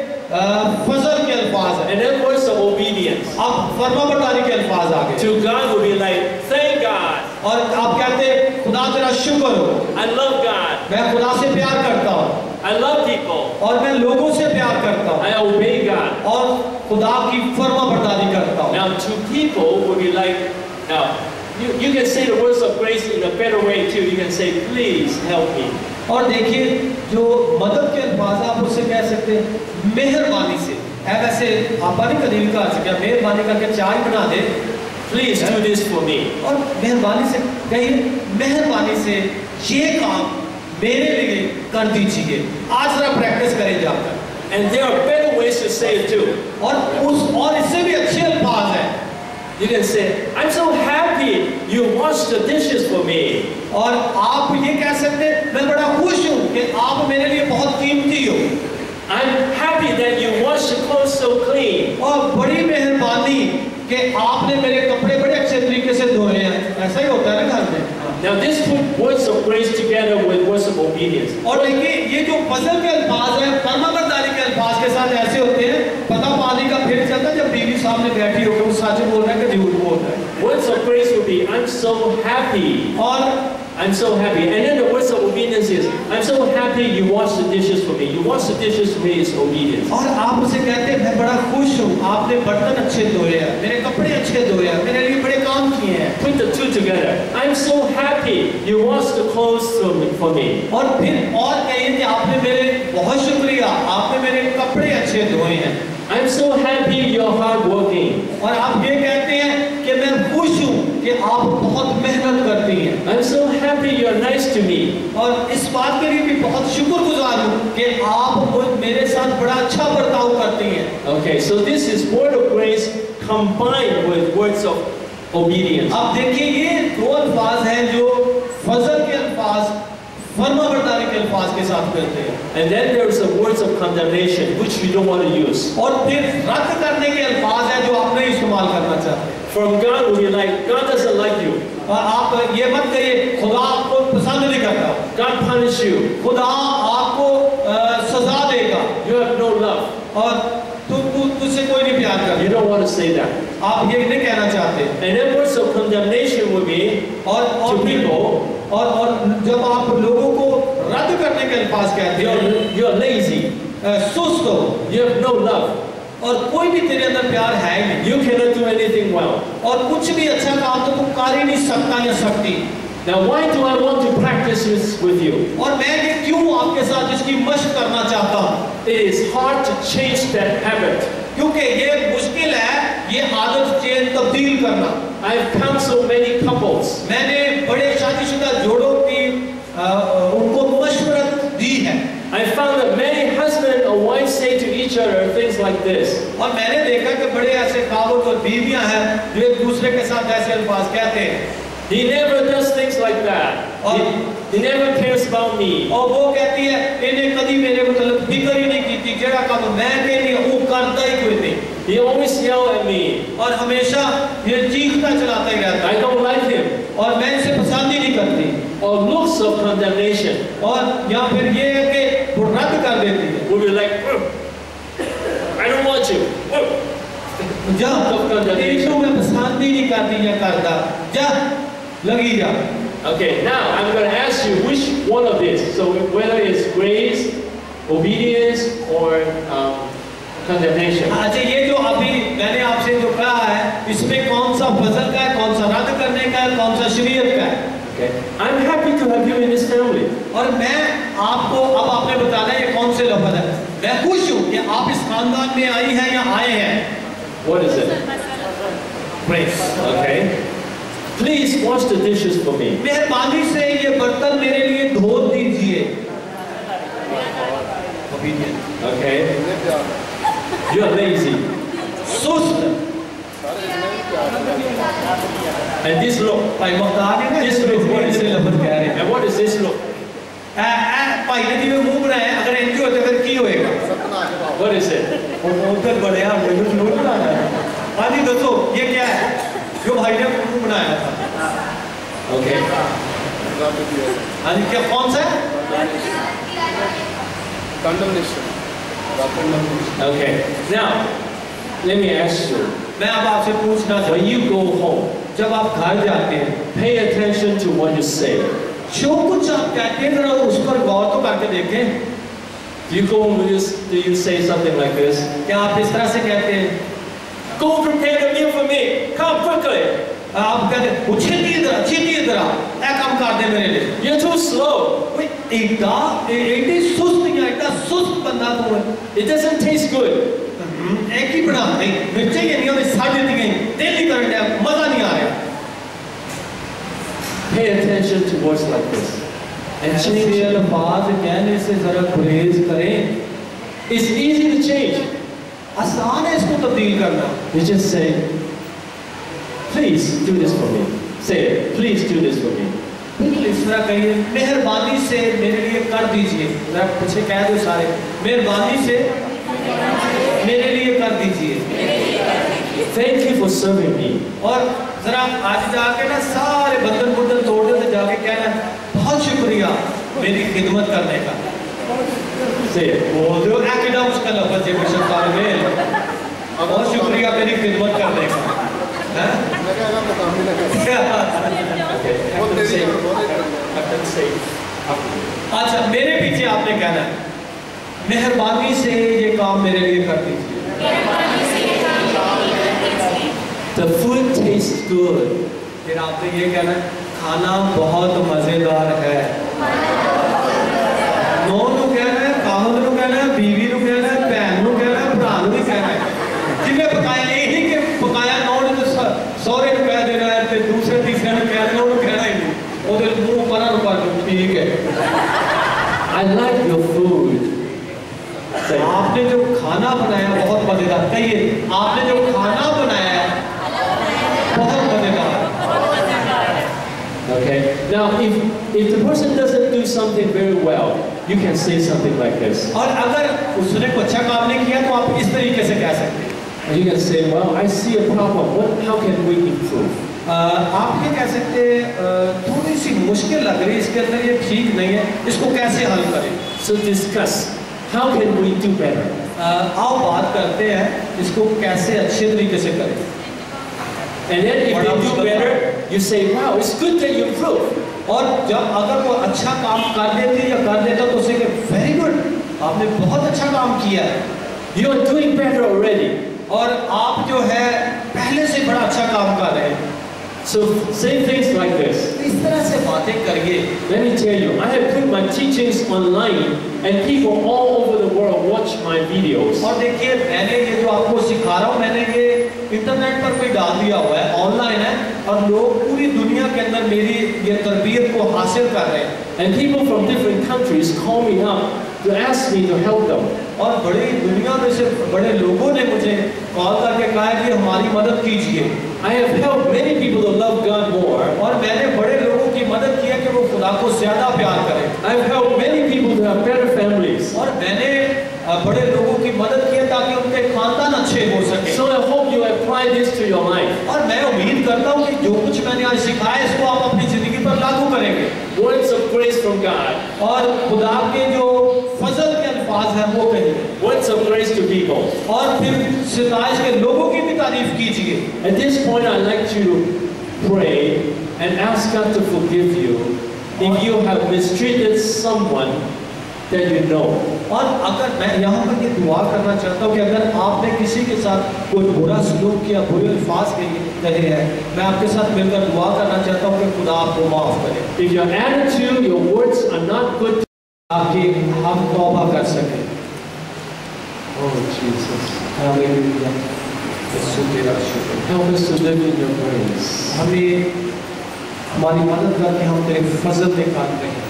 Speaker 3: फजल के अल्फाज है।
Speaker 1: And then words of obedience.
Speaker 3: अब फर्माबरदारी के अल्फाज आ गए।
Speaker 1: To God will be like, thank God.
Speaker 3: और आप कहते हैं खुदा तेरा शुक्र हो,
Speaker 1: I love God.
Speaker 3: मैं खुदा से प्यार करता हूँ,
Speaker 1: I love people.
Speaker 3: और मैं लोगों से प्यार करता हूँ,
Speaker 1: I obey God.
Speaker 3: और खुदा की फर्माबरदारी करता हूँ।
Speaker 1: Now to people will be like, now you can say the words of grace in a better way too. You can say, please help me.
Speaker 3: और देखिए जो मदद के अल्फाज आप उससे कह सकते हैं मेहरबानी से। है वैसे आपा नहीं कभी भी कहा क्या मेहरबानी करके चाय बना दे,
Speaker 1: Please do this for me.
Speaker 3: और मेहरबानी से कहिए मेहरबानी से ये काम मेरे लिए कर दीजिए। आज जरा प्रैक्टिस करें जाकर।
Speaker 1: And there are better ways to say it too.
Speaker 3: और इससे भी अच्छे अल्फाज हैं.
Speaker 1: You can say, I'm so happy you washed the dishes for me.
Speaker 3: और आप ये कह सकते हैं, मैं बड़ा खुश हूँ कि आप मेरे लिए बहुत कीमती हो.
Speaker 1: I'm happy that you washed the clothes so clean.
Speaker 3: और बड़ी मेहरबानी कि आपने मेरे कपड़े बड़े अच्छे तरीके से धोए हैं. ऐसा ही होता है ना घर में.
Speaker 1: Now this put words of grace together with words of obedience.
Speaker 3: और देखिए ये जो फजल के अल्फाज हैं फरमाबरदारी के अल्फाज के साथ ऐसे होते हैं, पता पानी का फिर चलता है जब बीवी सामने बैठी हो वो सच बोल रहा है कि झूठ बोल रहा है.
Speaker 1: Words of grace will be, I'm so happy.
Speaker 3: और
Speaker 1: I'm so happy. And then the words of obedience is, I'm so happy you washed the dishes for me. You washed the dishes for me is obedience.
Speaker 3: और आप उसे कहते हैं मैं बड़ा खुश हूँ, आपने बर्तन अच्छे धोए हैं, मेरे कपड़े अच्छे धोए हैं, मेरे लिए बड़े काम किए हैं.
Speaker 1: Put the two together. I'm so happy you washed the clothes for me.
Speaker 3: और फिर और कहिए कि आपने मेरे बहुत शुक्रिया, आपने मेरे कपड़े अच्छे धोए हैं.
Speaker 1: I'm so happy you're hardworking.
Speaker 3: और आप ये कहते हैं कि मैं खुश हूँ कि आप बहुत मेहनत करती हैं.
Speaker 1: I'm so happy you're nice to me.
Speaker 3: और इस बात के लिए भी बहुत शुक्रगुजार हूँ कि आप मेरे साथ बड़ा अच्छा बर्ताव करती हैं.
Speaker 1: Okay, so this is word of grace combined with words of obedience.
Speaker 3: अब देखिए ये दो अल्फाज हैं जो फजल के अल्फाज फरमाबरदारी के अल्फाज के साथ मिलते हैं.
Speaker 1: And then there's the words of condemnation which we don't want to use.
Speaker 3: और फिर रद्द करने के अल्फाज हैं जो आप नहीं इस्तेमाल करना चाहते.
Speaker 1: From God will be like, God doesn't like you.
Speaker 3: और आप ये मत कहिए खुदा आपको पसंद नहीं करता.
Speaker 1: God punish you.
Speaker 3: खुदा आपको सजा देगा.
Speaker 1: You have no love.
Speaker 3: और तुझसे कोई नहीं प्यार करता.
Speaker 1: You don't want to say that.
Speaker 3: आप ये नहीं कहना चाहते.
Speaker 1: And then words of condemnation will be
Speaker 3: और
Speaker 1: to people.
Speaker 3: और जब आप लोगों को रद्द करने के अल्फाज कहते हैं,
Speaker 1: you're lazy.
Speaker 3: सुस्त हो.
Speaker 1: You have no love.
Speaker 3: और कोई भी तेरे अंदर प्यार है ही नहीं.
Speaker 1: You cannot do anything well.
Speaker 3: और कुछ भी अच्छा काम तो तुम कर ही नहीं सकता या सकती.
Speaker 1: Now why do I want to practice this with you?
Speaker 3: और मैं ये क्यों आपके साथ इसकी मशक करना चाहता हूँ?
Speaker 1: It is hard to change that habit.
Speaker 3: क्योंकि ये मुश्किल है ये आदत तब्दील करना.
Speaker 1: I've counseled many couples.
Speaker 3: मैंने बड़े शादीशुदा जोड़ों की उनको मशवरत दी है.
Speaker 1: I found that many husband or wives say to each other things like this.
Speaker 3: और मैंने देखा कि बड़े ऐसे खावत और बीवियां हैं जो एक दूसरे के साथ ऐसे अल्फाज कहते हैं.
Speaker 1: He never does things like that. He never cares about me.
Speaker 3: और वो कहती है इन्हें कभी मेरे मतलब फिक्र ही नहीं की जेड़ा काम मैं कहनी वो करता ही कोई नहीं.
Speaker 1: He always yell at me.
Speaker 3: और हमेशा ये चीखता चलाता ही रहता है.
Speaker 1: I don't like him.
Speaker 3: और मैं इसे पसंद ही नहीं करती.
Speaker 1: Or looks of condemnation.
Speaker 3: और या फिर ये है कि वो रद्द कर देती है.
Speaker 1: We'll be like, I don't want you.
Speaker 3: जा तो मैं पसंद ही नहीं करती या करता. जा लगी जा.
Speaker 1: Okay, now I'm going to ask you which one of this. So whether it's grace, obedience, or condemnation.
Speaker 3: अच्छा ये जो अभी मैंने आपसे जो कहा है इसमें कौन सा फजल का है, कौन सा रद्द करने का है, कौन सा शरीयत का है.
Speaker 1: Okay, I'm happy to have you in this family.
Speaker 3: और मैं आपको अब आपने बताना ये कौन से लफ्ज़ है. मैं खुश हूँ कि आप इस खानदान में आई हैं या आए हैं.
Speaker 1: What is it?
Speaker 3: Grace.
Speaker 1: Okay. Please wash the dishes for me.
Speaker 3: मेहरबानी से ये बर्तन मेरे लिए धो दीजिए.
Speaker 1: Okay. You are lazy.
Speaker 3: सुस्त.
Speaker 1: And this look.
Speaker 3: भाई मुख्तार ने
Speaker 1: This look. What is
Speaker 3: से
Speaker 1: it?
Speaker 3: लफ्ज़ कह रहे हैं.
Speaker 1: And what is this look?
Speaker 3: भाई ने जो मुंह बनाया अगर इनके होते फिर की होएगा.
Speaker 1: What is it?
Speaker 3: उधर बड़े आप मुझे फ्लोर बनाना है. हाँ जी दोस्तों ये क्या है जो भाई ने मुंह बनाया था.
Speaker 1: Okay.
Speaker 3: हाँ जी क्या कौन सा है?
Speaker 2: Condemnation.
Speaker 1: Okay. Now, let me ask you.
Speaker 3: मैं अब आपसे पूछना
Speaker 1: When
Speaker 3: चाहूँ
Speaker 1: you go home,
Speaker 3: जब आप घर जाते हैं
Speaker 1: pay attention to what you say.
Speaker 3: जो कुछ आप कहते हैं जरा उस पर गौर तो करके देखें.
Speaker 1: Do you go home? Do you say something like this?
Speaker 3: क्या आप इस तरह से कहते हैं?
Speaker 1: Go prepare the meal for me. Come quickly.
Speaker 3: आप कहते हैं छेती इधर ऐ काम कर दे मेरे लिए.
Speaker 1: You're too slow.
Speaker 3: कोई एडी सुस्त या एडा सुस्त बंदा तो है.
Speaker 1: It doesn't taste good.
Speaker 3: एक ही बना नहीं मिर्चें ये नहीं होती साड़ देती गई तेल नहीं करने मजा नहीं आ रहा.
Speaker 1: Pay attention to words like this. And change
Speaker 3: ऐसे अल्फाज कहने से जरा गुरेज करें.
Speaker 1: It's easy to change.
Speaker 3: आसान है इसको तब्दील करना।
Speaker 1: You just say, please do this for me. Say it, please do this for me.
Speaker 3: बिल्कुल इस तरह कहिए, मेहरबानी से मेरे लिए कर दीजिए। जरा पीछे कह दो सारे, मेहरबानी से मेरे लिए कर दीजिए।
Speaker 1: Thank you for serving me.
Speaker 3: और जरा आज जाके ना सारे बंधन बुंदन तोड़ दे, जाके कहना बहुत शुक्रिया मेरी खिदमत करने का।
Speaker 1: Say it.
Speaker 3: बोल दो एकेडम्स का लफ्ज़ है मिशन तालमेल, बहुत शुक्रिया मेरी खिदमत करने का। अच्छा, मेरे पीछे आपने कहना है, मेहरबानी से ये काम मेरे लिए कर दीजिए।
Speaker 1: The food tastes good.
Speaker 3: फिर आपने ये कहना है, खाना बहुत मजेदार है। नौ नु कहना है, कामद नु कहना है, बीवी नु कहना है, भैन नु कहना है, भरा नु भी कहना है। जिन्हें पकाया ये नहीं कि पकाया नौ ने तो सौरे नु कह देना है, फिर दूसरे तीसरे नु कह देना, उन्होंने कहना ही नहीं। वो तो मुंह परा नु कर दो, ठीक है।
Speaker 1: I like your food. Say it.
Speaker 3: आपने जो खाना बनाया बहुत मजेदार। कहिए, आपने जो खाना बनाया बहुत मजेदार।
Speaker 1: Okay. Now, if the person doesn't do something very well, you can say something like this.
Speaker 3: और अगर उसने कुछ अच्छा काम नहीं किया तो आप इस तरीके से कह सकते हैं।
Speaker 1: And you can say, well, I see a problem. How can we improve?
Speaker 3: आप ये कह सकते हैं, थोड़ी सी मुश्किल लग रही है इसके अंदर, ये ठीक नहीं है, इसको कैसे हल करें।
Speaker 1: So discuss. How can we do better?
Speaker 3: आओ बात करते हैं, इसको कैसे अच्छे तरीके से करें।
Speaker 1: And then if they do better, you say, wow, it's good that you improve.
Speaker 3: और जब अगर वो अच्छा काम कर देते या कर देता तो उसे वेरी गुड, आपने बहुत अच्छा काम किया है,
Speaker 1: You are doing better already.
Speaker 3: और आप जो है पहले से बड़ा अच्छा काम कर रहे हैं।
Speaker 1: So say things like this.
Speaker 3: इस तरह से बातें करिए।
Speaker 1: Let me tell you, I have put my teachings online and people all over the world watch my videos.
Speaker 3: और देखिए, मैंने ये जो आपको सिखा रहा हूँ, मैंने ये इंटरनेट पर भी डाल दिया हुआ है, ऑनलाइन है, और लोग पूरी दुनिया के अंदर मेरी ये तरबियत को हासिल कर रहे हैं।
Speaker 1: And people from different countries call me up to ask me to help them.
Speaker 3: और बड़ी दुनिया में से बड़े लोगों ने मुझे कॉल करके कहा कि हमारी मदद कीजिए।
Speaker 1: I have helped many people to love God more.
Speaker 3: और मैंने बड़े लोगों की मदद किया कि वो खुदा को ज्यादा प्यार करें।
Speaker 1: I have helped many people to have better families.
Speaker 3: और मैंने बड़े लोगों की मदद की ताकि उनके खानदान अच्छे हो सके।
Speaker 1: So I hope you apply this to your life.
Speaker 3: और मैं उम्मीद करता हूँ कि जो कुछ मैंने आज सिखाया इसको आप अपनी जिंदगी पर लागू करेंगे।
Speaker 1: Words of grace from God.
Speaker 3: और खुदा के जो फजल के अल्फाज हैं वो कहिए।
Speaker 1: Words of grace to people.
Speaker 3: और फिर सिताइश के लोगों की भी तारीफ कीजिए।
Speaker 1: At this point, I'd like to pray and ask God to forgive you if you have mistreated someone that you know.
Speaker 3: और अगर मैं यहाँ पर ये दुआ करना चाहता हूँ कि अगर आपने किसी के साथ कोई बुरा सलूक किया, बुरे अल्फाज कहे हैं, मैं आपके साथ मिलकर दुआ करना चाहता हूँ कि खुदा आपको माफ करे।
Speaker 1: If your attitude, your words are not good,
Speaker 3: ताकि हम तौबा कर सकें।
Speaker 1: oh Jesus,
Speaker 3: हालेलुया, यीशु तेरा शुक्र।
Speaker 1: help us to live in your grace.
Speaker 3: हमें हमारी मदद करके हम तेरे फजल में काटते हैं।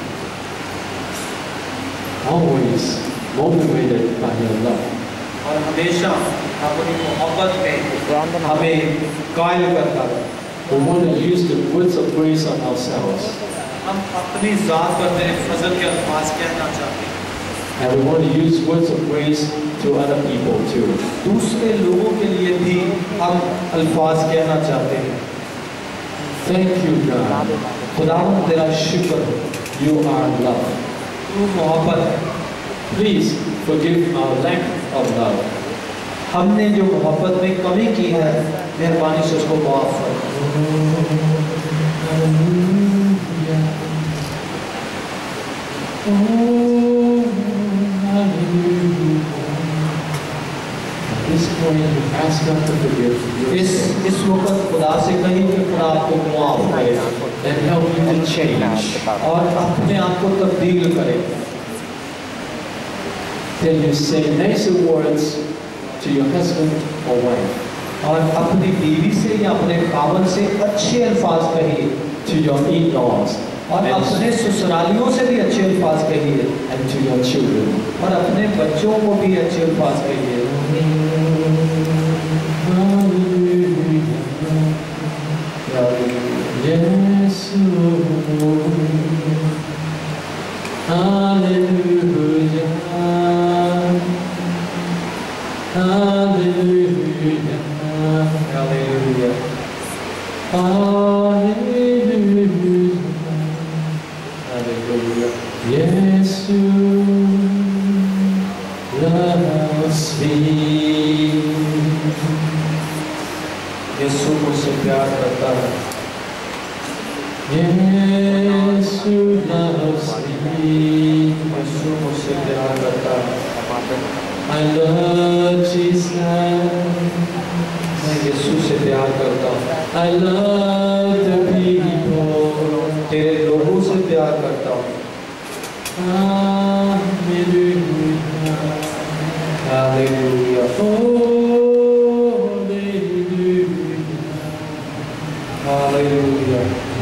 Speaker 1: Always motivated by your love.
Speaker 3: और हमेशा अपनी मोहब्बत में हमें कायल करता है।
Speaker 1: We want to use the words of grace on ourselves.
Speaker 3: हम अपनी ज़ात पर तेरे फजल के अल्फाज कहना चाहते हैं।
Speaker 1: And we want to use words of grace to other people too.
Speaker 3: दूसरे लोगों के लिए भी हम अल्फाज कहना चाहते हैं।
Speaker 1: Thank you, God.
Speaker 3: खुदावंद तेरा शुक्र,
Speaker 1: You are love.
Speaker 3: तू मोहब्बत है।
Speaker 1: Please forgive our lack of love.
Speaker 3: हमने जो मोहब्बत में कमी की है, मेहरबानी से उसको माफ कर।
Speaker 1: At this point, we ask God to forgive you
Speaker 3: इस वक्त खुदा से कहीं कि खुदा आपको माफ करे
Speaker 1: and help you to change.
Speaker 3: और अपने आप को तब्दील करे।
Speaker 1: Then you say nicer words to your husband or wife,
Speaker 3: और अपनी बीवी से या अपने खावन से अच्छे अल्फाज कहिए।
Speaker 1: to your in-laws,
Speaker 3: और अपने ससुरालियों से भी अच्छे अल्फाज कहिए,
Speaker 1: and to your children.
Speaker 3: और अपने बच्चों को भी अच्छे अल्फाज कहिए।
Speaker 1: Hallelujah, hallelujah,
Speaker 3: hallelujah,
Speaker 1: hallelujah,
Speaker 3: hallelujah.
Speaker 1: Jesus loves me.
Speaker 3: यीशु मुझसे प्यार करता है।
Speaker 1: Jesus loves me.
Speaker 3: यीशु मुझसे प्यार करता है।
Speaker 1: I love Jesus.
Speaker 3: मैं यीशु से प्यार करता हूँ।
Speaker 1: I love the people.
Speaker 3: तेरे लोगों से प्यार करता हूँ।
Speaker 1: Hallelujah.
Speaker 3: Hallelujah,
Speaker 1: Hallelujah.
Speaker 3: Hallelujah,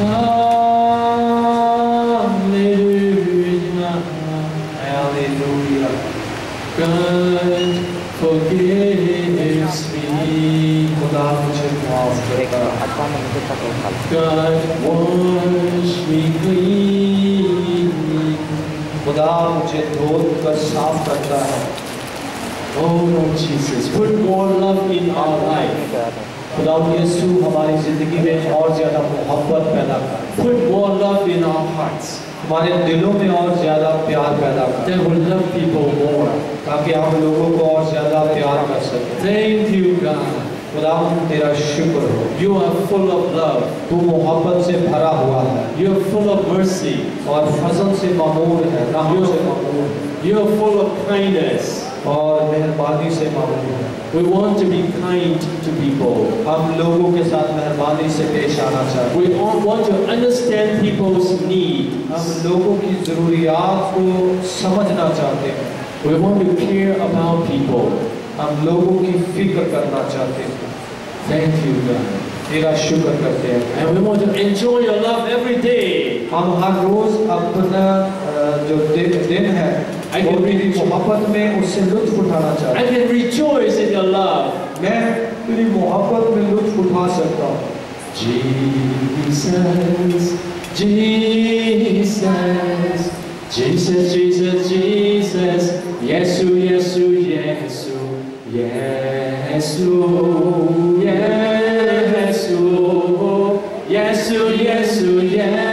Speaker 1: Hallelujah.
Speaker 3: Hallelujah.
Speaker 1: God forgives me.
Speaker 3: खुदा मुझे माफ करता है।
Speaker 1: God wash me clean.
Speaker 3: खुदा मुझे धोल कर साफ करता है।
Speaker 1: Oh Lord Jesus, put more love in our life.
Speaker 3: खुदा यीशु हमारी जिंदगी में और ज्यादा मोहब्बत पैदा कर,
Speaker 1: Put more love in our hearts.
Speaker 3: हमारे दिलों में और ज्यादा प्यार पैदा कर,
Speaker 1: That will love people more.
Speaker 3: ताकि हम लोगों को और ज्यादा प्यार कर सकें।
Speaker 1: Thank you, God.
Speaker 3: खुदा तेरा शुक्र हो,
Speaker 1: You are full of love.
Speaker 3: तू मोहब्बत से भरा हुआ है
Speaker 1: You are full of mercy.
Speaker 3: और फजल से मामूर है, रहम से मामूर है
Speaker 1: You are full of kindness.
Speaker 3: और मेहरबानी से मामूर है।
Speaker 1: We want to be kind to people.
Speaker 3: हम लोगों के साथ मेहरबानी से पेश आना चाहते
Speaker 1: We all want to understand people's
Speaker 3: हैं।
Speaker 1: needs.
Speaker 3: हम लोगों की ज़रूरियात को समझना चाहते हैं।
Speaker 1: We want to care about people.
Speaker 3: हम लोगों की फिक्र करना चाहते हैं।
Speaker 1: Thank you, God.
Speaker 3: तेरा शुक्र करते हैं।
Speaker 1: And we want to enjoy your love every day.
Speaker 3: हम हर रोज अपना जो दिन है वो तेरी मोहब्बत में उससे लुत्फ उठाना
Speaker 1: I
Speaker 3: चाहते हैं।
Speaker 1: can rejoice in your love.
Speaker 3: मैं तेरी मोहब्बत में लुत्फ उठा सकता हूँ।
Speaker 1: Jesus, Jesus, Jesus, Jesus, Jesus. Yesu, Yesu, Yesu, Yesu, Yesu, Yesu, Yesu, Yesu.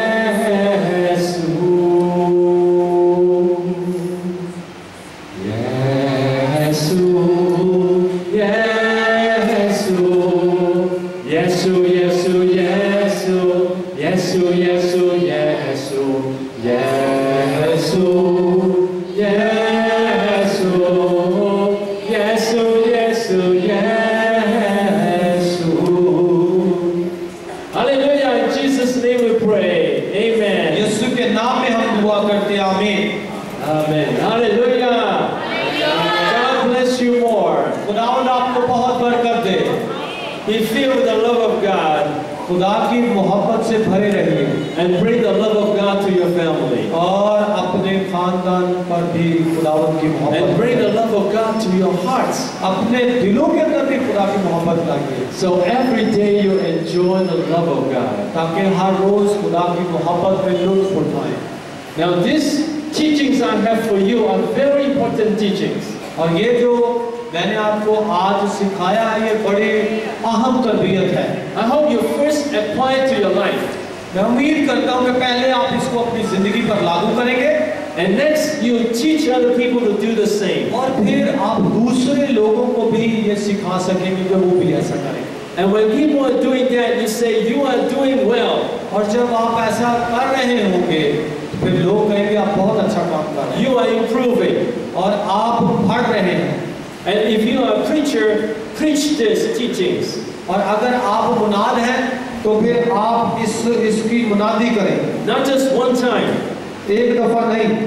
Speaker 1: Hallelujah, in Jesus' name we pray. Amen.
Speaker 3: यीशु के नाम में हम दुआ करते हैं, आमीन।
Speaker 1: Amen. Hallelujah. God bless you more.
Speaker 3: खुदावंद आपको बहुत बरकत दे।
Speaker 1: Be filled with the love of God
Speaker 3: खुदा की मोहब्बत से भरे रहिए
Speaker 1: and bring the love of God to your family.
Speaker 3: और अपने खानदान पर भी खुदावंद की
Speaker 1: And
Speaker 3: मोहब्बत
Speaker 1: bring the love of God to your hearts.
Speaker 3: अपने दिलों के अंदर भी खुदा की मोहब्बत लाइए,
Speaker 1: So every day you enjoy the love of God.
Speaker 3: ताकि हर रोज खुदा की मोहब्बत में लुत्फ उठाएं।
Speaker 1: Now these teachings I have for you are very important teachings.
Speaker 3: और ये जो मैंने आपको आज सिखाया है ये बड़ी अहम तरबियत है।
Speaker 1: I hope you first apply it to your life.
Speaker 3: मैं उम्मीद करता हूँ कि पहले आप इसको अपनी जिंदगी पर लागू करेंगे
Speaker 1: And next you teach other people to do the same.
Speaker 3: और फिर आप दूसरे लोगों को भी ये सिखा सकेंगे कि वो भी ऐसा करें।
Speaker 1: And when people are doing that, you say, you are doing well.
Speaker 3: और जब आप ऐसा कर रहे होंगे तो फिर लोग कहेंगे आप बहुत अच्छा काम कर रहे हैं
Speaker 1: You are improving.
Speaker 3: और आप बढ़ रहे हैं।
Speaker 1: And if you are a preacher, preach these teachings.
Speaker 3: और अगर आप मुनाद हैं तो फिर आप इसकी मुनादी करें,
Speaker 1: Not just one time.
Speaker 3: एक दफा नहीं,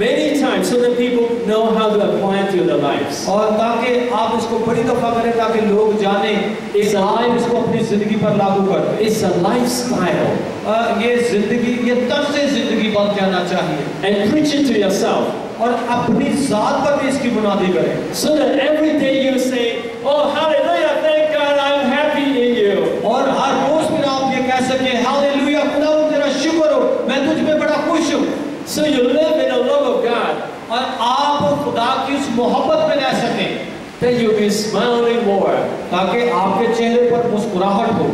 Speaker 1: many times so that people know how to apply it to their lives.
Speaker 3: और ताकि आप इसको बड़ी दफा करें ताकि लोग जाने इस आप इसको अपनी जिंदगी पर लागू कर.
Speaker 1: It's a lifestyle.
Speaker 3: ये जिंदगी ये तर्ज जिंदगी बन जाना चाहिए.
Speaker 1: And preach it to yourself.
Speaker 3: और अपनी जात पर भी इसकी बुनियादी करें.
Speaker 1: So that every day you say, oh hallelujah, thank God, I'm happy in you.
Speaker 3: और हर रोज फिर आप ये कह सकें, हालेलुया, खुदावंद तेरा शुक्र हो, मैं तुझ में बड़ा खुश हूँ.
Speaker 1: So you live in the love of God.
Speaker 3: और आप खुदा की उस मोहब्बत में रह सकें.
Speaker 1: Then you'll be smiling more.
Speaker 3: ताकि आपके चेहरे पर मुस्कुराहट हो.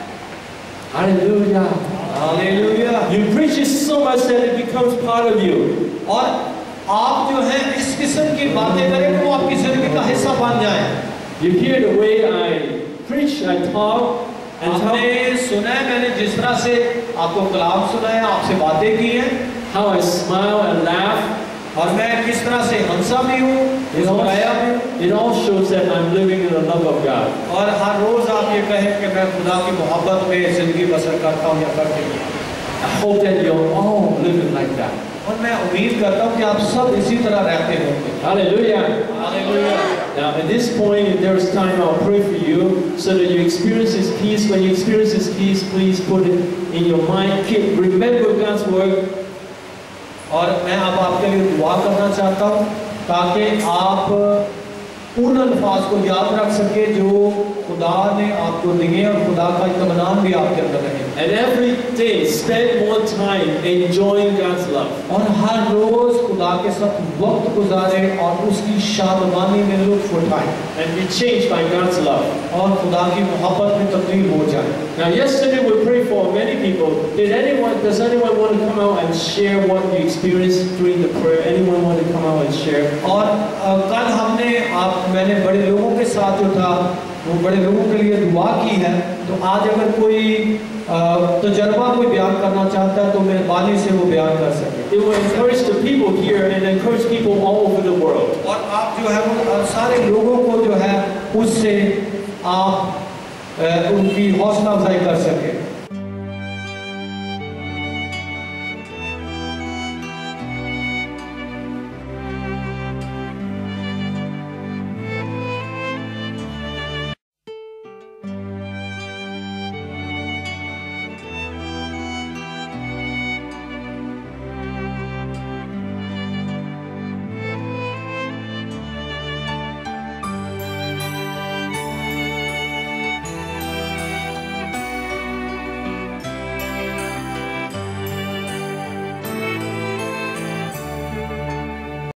Speaker 1: Hallelujah.
Speaker 3: Hallelujah.
Speaker 1: You preach it so much that it becomes part of you.
Speaker 3: और आप जो है इस किस्म की बातें करें कि वो आपकी जिंदगी का हिस्सा बन जाए.
Speaker 1: You hear the way I preach, I talk, and
Speaker 3: आपने सुना है मैंने जिस तरह से आपको कलाम सुना है, आपसे बातें की हैं,
Speaker 1: how I smile and laugh.
Speaker 3: और मैं किस तरह से हंसा भी हूँ, मुस्कुराया भी हूँ.
Speaker 1: It all shows that I'm living in the love of God.
Speaker 3: और हर रोज आप ये कहें कि मैं खुदा की मोहब्बत में जिंदगी बसर करता हूँ या करती हूँ.
Speaker 1: I hope that you're all living like that.
Speaker 3: और मैं उम्मीद करता हूँ कि आप सब इसी तरह रहते होंगे.
Speaker 1: Hallelujah.
Speaker 3: Hallelujah.
Speaker 1: Now at this point, if there is time, I'll pray for you so that you experience His peace. When you experience His peace, please put it in your mind. Remember God's word.
Speaker 3: और मैं अब आपके लिए दुआ करना चाहता हूँ ताकि आप पूर्ण अल्फाज को याद रख सके जो खुदा ने आपको दिए और खुदा का इत्मीनान भी आपके अंदर रहे.
Speaker 1: And every day, spend more time enjoying God's love.
Speaker 3: और हर रोज खुदा के साथ वक्त गुजारे और उसकी शादमानी में लुत्फ उठाए.
Speaker 1: And be changed by God's love.
Speaker 3: और खुदा की मोहब्बत में तब्दील हो जाए.
Speaker 1: Now, yesterday we prayed for many people. Does anyone want to come out and share what you experienced during the prayer? Anyone want to come out and share?
Speaker 3: और कल मैंने बड़े लोगों के साथ जो था वो बड़े लोगों के लिए दुआ की है. तो आज अगर कोई तजर्बा कोई बयान करना चाहता है तो मेहरबानी से वो बयान कर सके.
Speaker 1: It will encourage the people here and encourage people all over the world.
Speaker 3: और आप जो है वो सारे लोगों को जो है उससे आप उनकी हौसला अफजाई